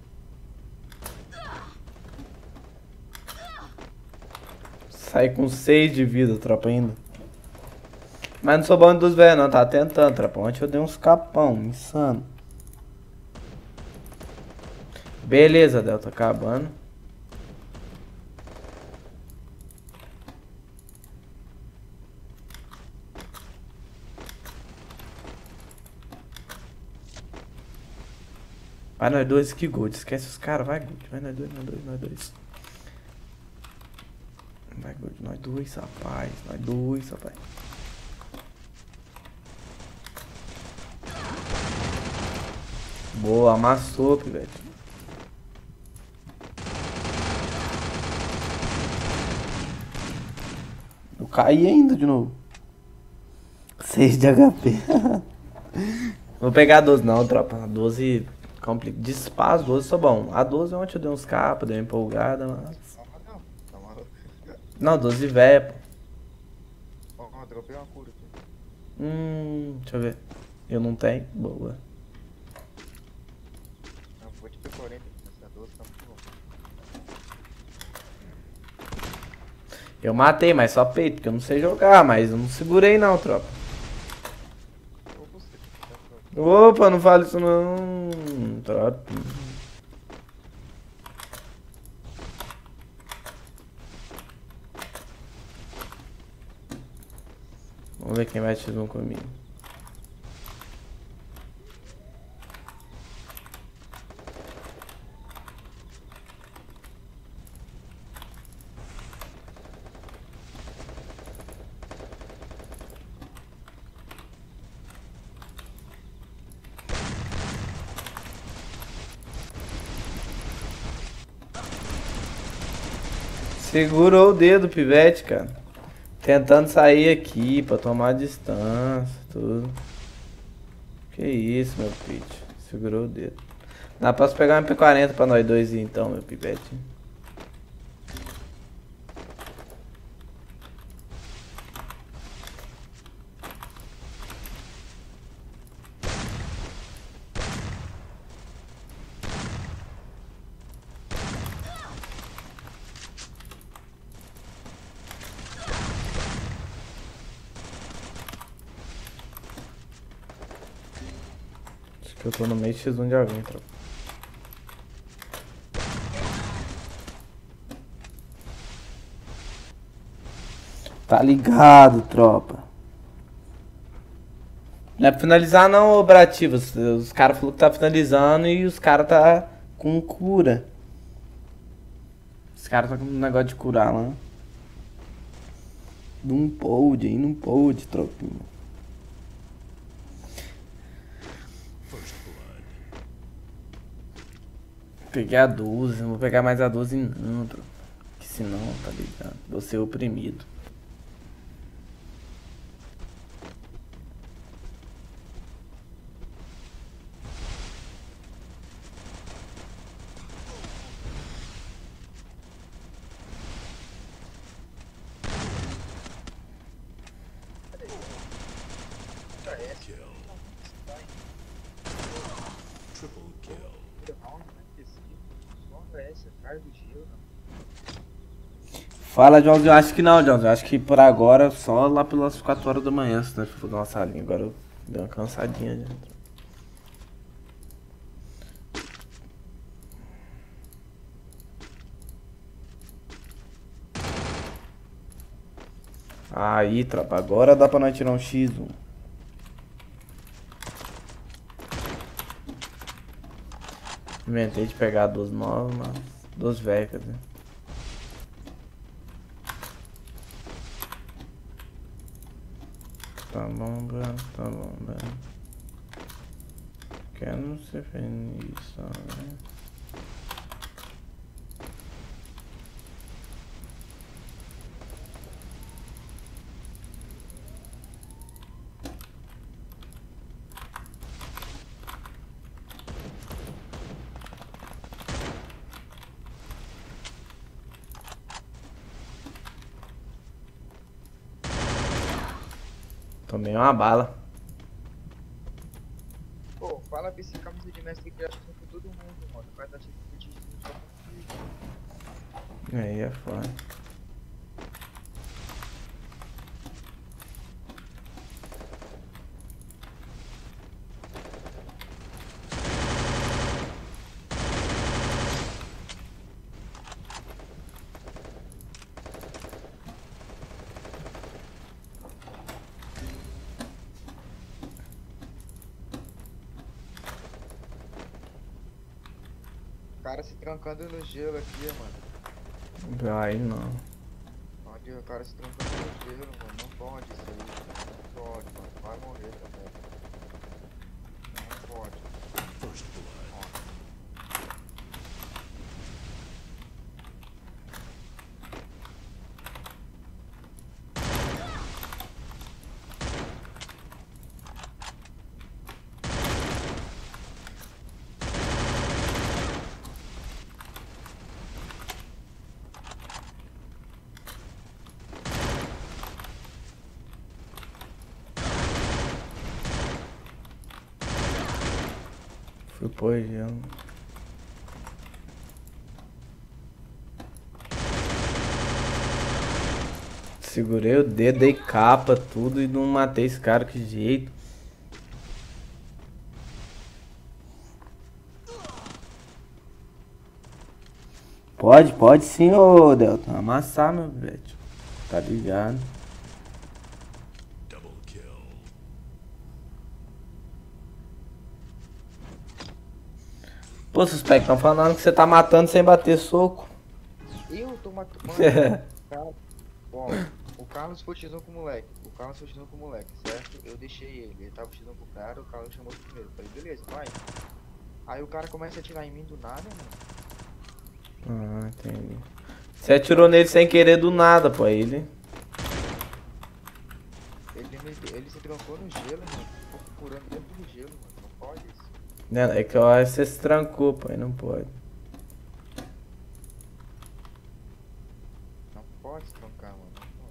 Sai com seis de vida, tropa, ainda. Mas não sou bom dos velhos, não. Tá tentando, tropa. Ontem eu dei uns capão, insano. Beleza, Del, tá acabando. Vai nós dois, que Gold. Esquece os caras, vai Gold. Vai nós dois, nós dois, nós dois. Vai Gold, nós dois, rapaz. Nós dois, rapaz. Boa, amassou, velho. Eu caí ainda de novo. seis de H P. Vou pegar doze não, tropa. doze complica. Despaço, doze sou bom. A doze ontem eu dei uns capas, dei uma empolgada, mas. Tá maluco? Não, doze véia, pô. Ó, ó, dropei uma cura aqui. Hum, deixa eu ver. Eu não tenho. Boa. Não, vou te ter quarenta. Essa doze tá muito bom. Eu matei, mas só peito, porque eu não sei jogar, mas eu não segurei não, tropa. Ou você, tá pronto. Opa, não fale isso não, tropa. Vamos ver quem vai x um comigo. Segurou o dedo, pivete, cara. Tentando sair aqui pra tomar distância, tudo. Que isso, meu pitch. Segurou o dedo. Dá pra pegar um M P quarenta pra nós dois ir então, meu pivete. Acho que eu tô no meio x um de alguém, tropa. Tá ligado, tropa. Não é pra finalizar não, ô Brativo. Os, os caras falaram que tá finalizando e os caras tá com cura. Os caras tá com um negócio de curar lá. Não pode, hein? Não pode, tropinha. First blood. Peguei a doze, não vou pegar mais a doze não, tropa. Que senão, tá ligado? Vou ser oprimido. Kill. Triple kill. Fala, Jones. Eu acho que não, Jones. Eu acho que por agora só lá pelas quatro horas da manhã, se nós for dar uma salinha. Agora eu dei uma cansadinha já. Aí, tropa. Agora dá pra nós tirar um xis um. Inventei de pegar duas novas, mas duas velhas, quer dizer. Tá bom, velho, tá bom, velho. Quero ser feliz, né? Tomei uma bala. Pô, fala pra esse camisa de mestre que acha que com todo mundo, mano. O cara tá tipo pedindo só comigo. Aí é foda. O cara se trancando no gelo aqui, mano. Aí não. Olha o cara se trancando no gelo, mano. Não pode isso aí. Não pode, mano. Vai morrer também. Não pode. First blood. Fui pôr gelo. Segurei o dedo, dei capa, tudo e não matei esse cara, que jeito. Pode, pode sim, ô Delta. Amassar, meu velho. Tá ligado? Double kill. Pô, suspeito, tão falando que você tá matando sem bater soco. Eu tô matando. Mano, cara, bom, o Carlos foi xizão com o moleque. O Carlos foi xizão com o moleque, certo? Eu deixei ele. Ele tava xizão com o cara, o Carlos chamou primeiro. Falei, beleza, vai. Aí o cara começa a atirar em mim do nada, mano. Ah, entendi. Você atirou nele sem querer do nada, pô. Ele. Ele, me- ele se trancou no gelo, mano. Ficou procurando dentro do gelo, mano. Não pode isso. Não, é que eu acho que você se trancou, pô. Aí não pode. Não pode se trancar, mano. Não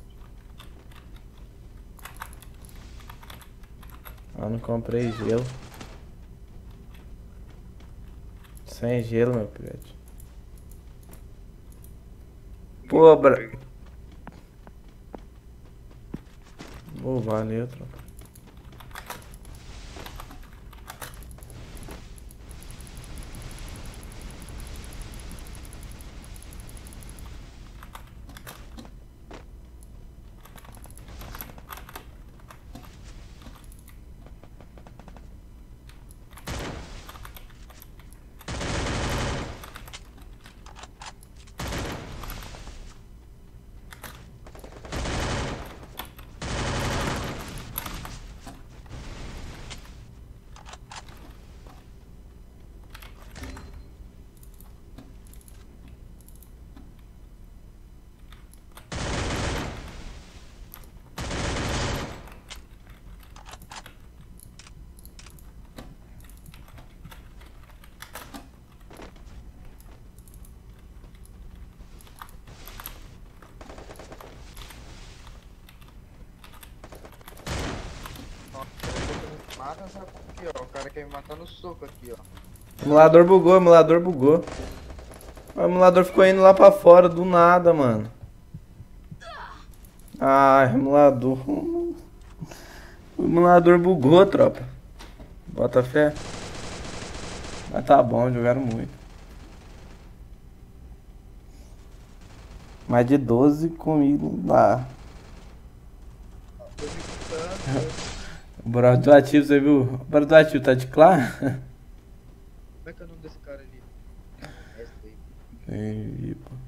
pode. Eu não comprei gelo. Sem gelo, meu pivete. Pô, bra... Pô, valeu, troca. mata, sabe aqui, ó. O cara quer me matar no soco aqui, ó. O emulador bugou, o emulador bugou. O emulador ficou indo lá pra fora do nada, mano. Ah, emulador. O emulador bugou, tropa. Bota fé. Mas tá bom, jogaram muito. Mais de doze comigo lá. O brother ativo, você viu? O brother ativo tá de claro? Como é que é o nome desse cara ali? Esse aí. Ei, pô.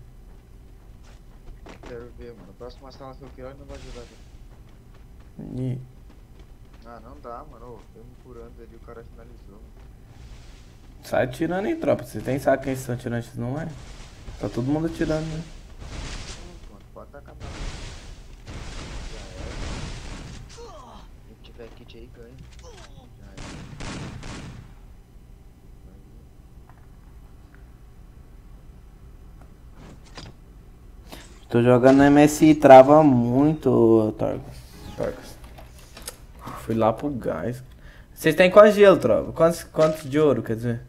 Quero ver, mano. A próxima sala que eu quero, ele não vai ajudar. Ih. Ah, não dá, mano. Ô, eu me curando ali, o cara finalizou. Sai atirando aí, tropa. Você tem saco quem estão atirando, não é? Tá todo mundo atirando, né? Mano, pode atacar pra mim. Já era. Se tiver kit aí, ganha. Já era. Tô jogando no M S I, trava muito, Torcas. Torcas. Fui lá pro gás. Vocês têm quanto gelo, tropa? Quantos, quantos de ouro, quer dizer?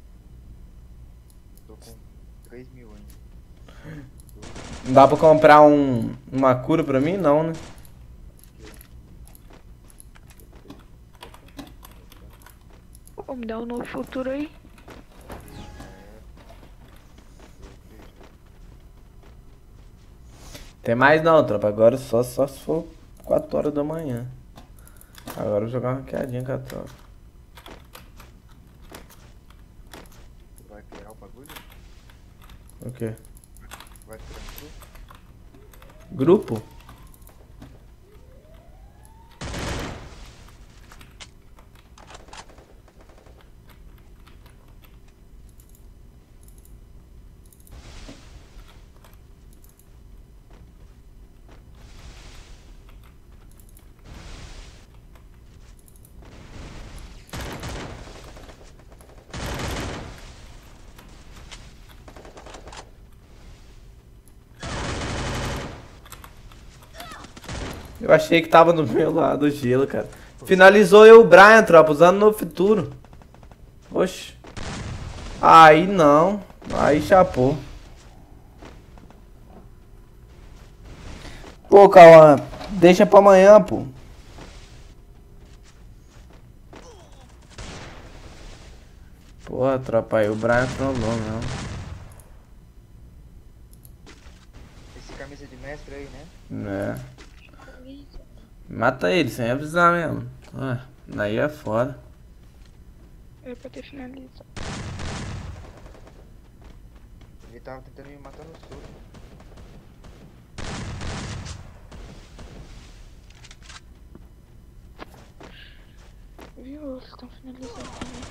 Tô com três mil ainda. Não dá pra comprar um, uma cura pra mim? Não, né? Pô, me dá um novo futuro aí. Tem mais não, tropa. Agora só, só se for quatro horas da manhã. Agora eu vou jogar uma ranqueadinha com a tropa. Vai criar o bagulho? O quê? Vai criar um grupo? Grupo? Eu achei que tava do meu lado o gelo, cara. Finalizou eu o Brian, tropa, usando no futuro. Oxi. Aí não. Aí chapou. Pô, Cauã, deixa pra amanhã, pô. Porra, tropa, aí o Brian trollou, não. Esse camisa de mestre aí, né? Né. Mata ele, sem avisar mesmo. Ah, daí é foda. É pra ter finalizado. Ele tava tentando me matar no soco. Viu? Eles estão finalizando também.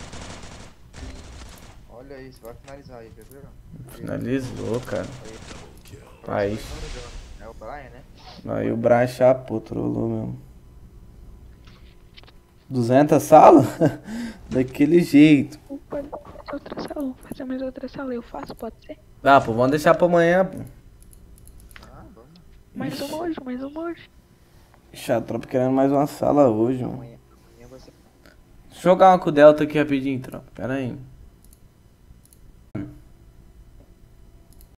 Olha isso, vai finalizar aí, quer ver? Finalizou, cara. Aí. Aí. É o Brian, né? Aí o Brian chapou, trollou mesmo. duzentas salas? Daquele jeito. Pode fazer outra sala, vou fazer mais outra sala. Eu faço, pode ser? Ah, pô, vamos deixar pra amanhã, pô. Ah, vamos. Mais uma hoje, mais uma hoje. Ixi, a tropa querendo mais uma sala hoje, mano. Amanhã, amanhã você. Deixa eu jogar uma com o Delta aqui rapidinho, tropa. Pera aí.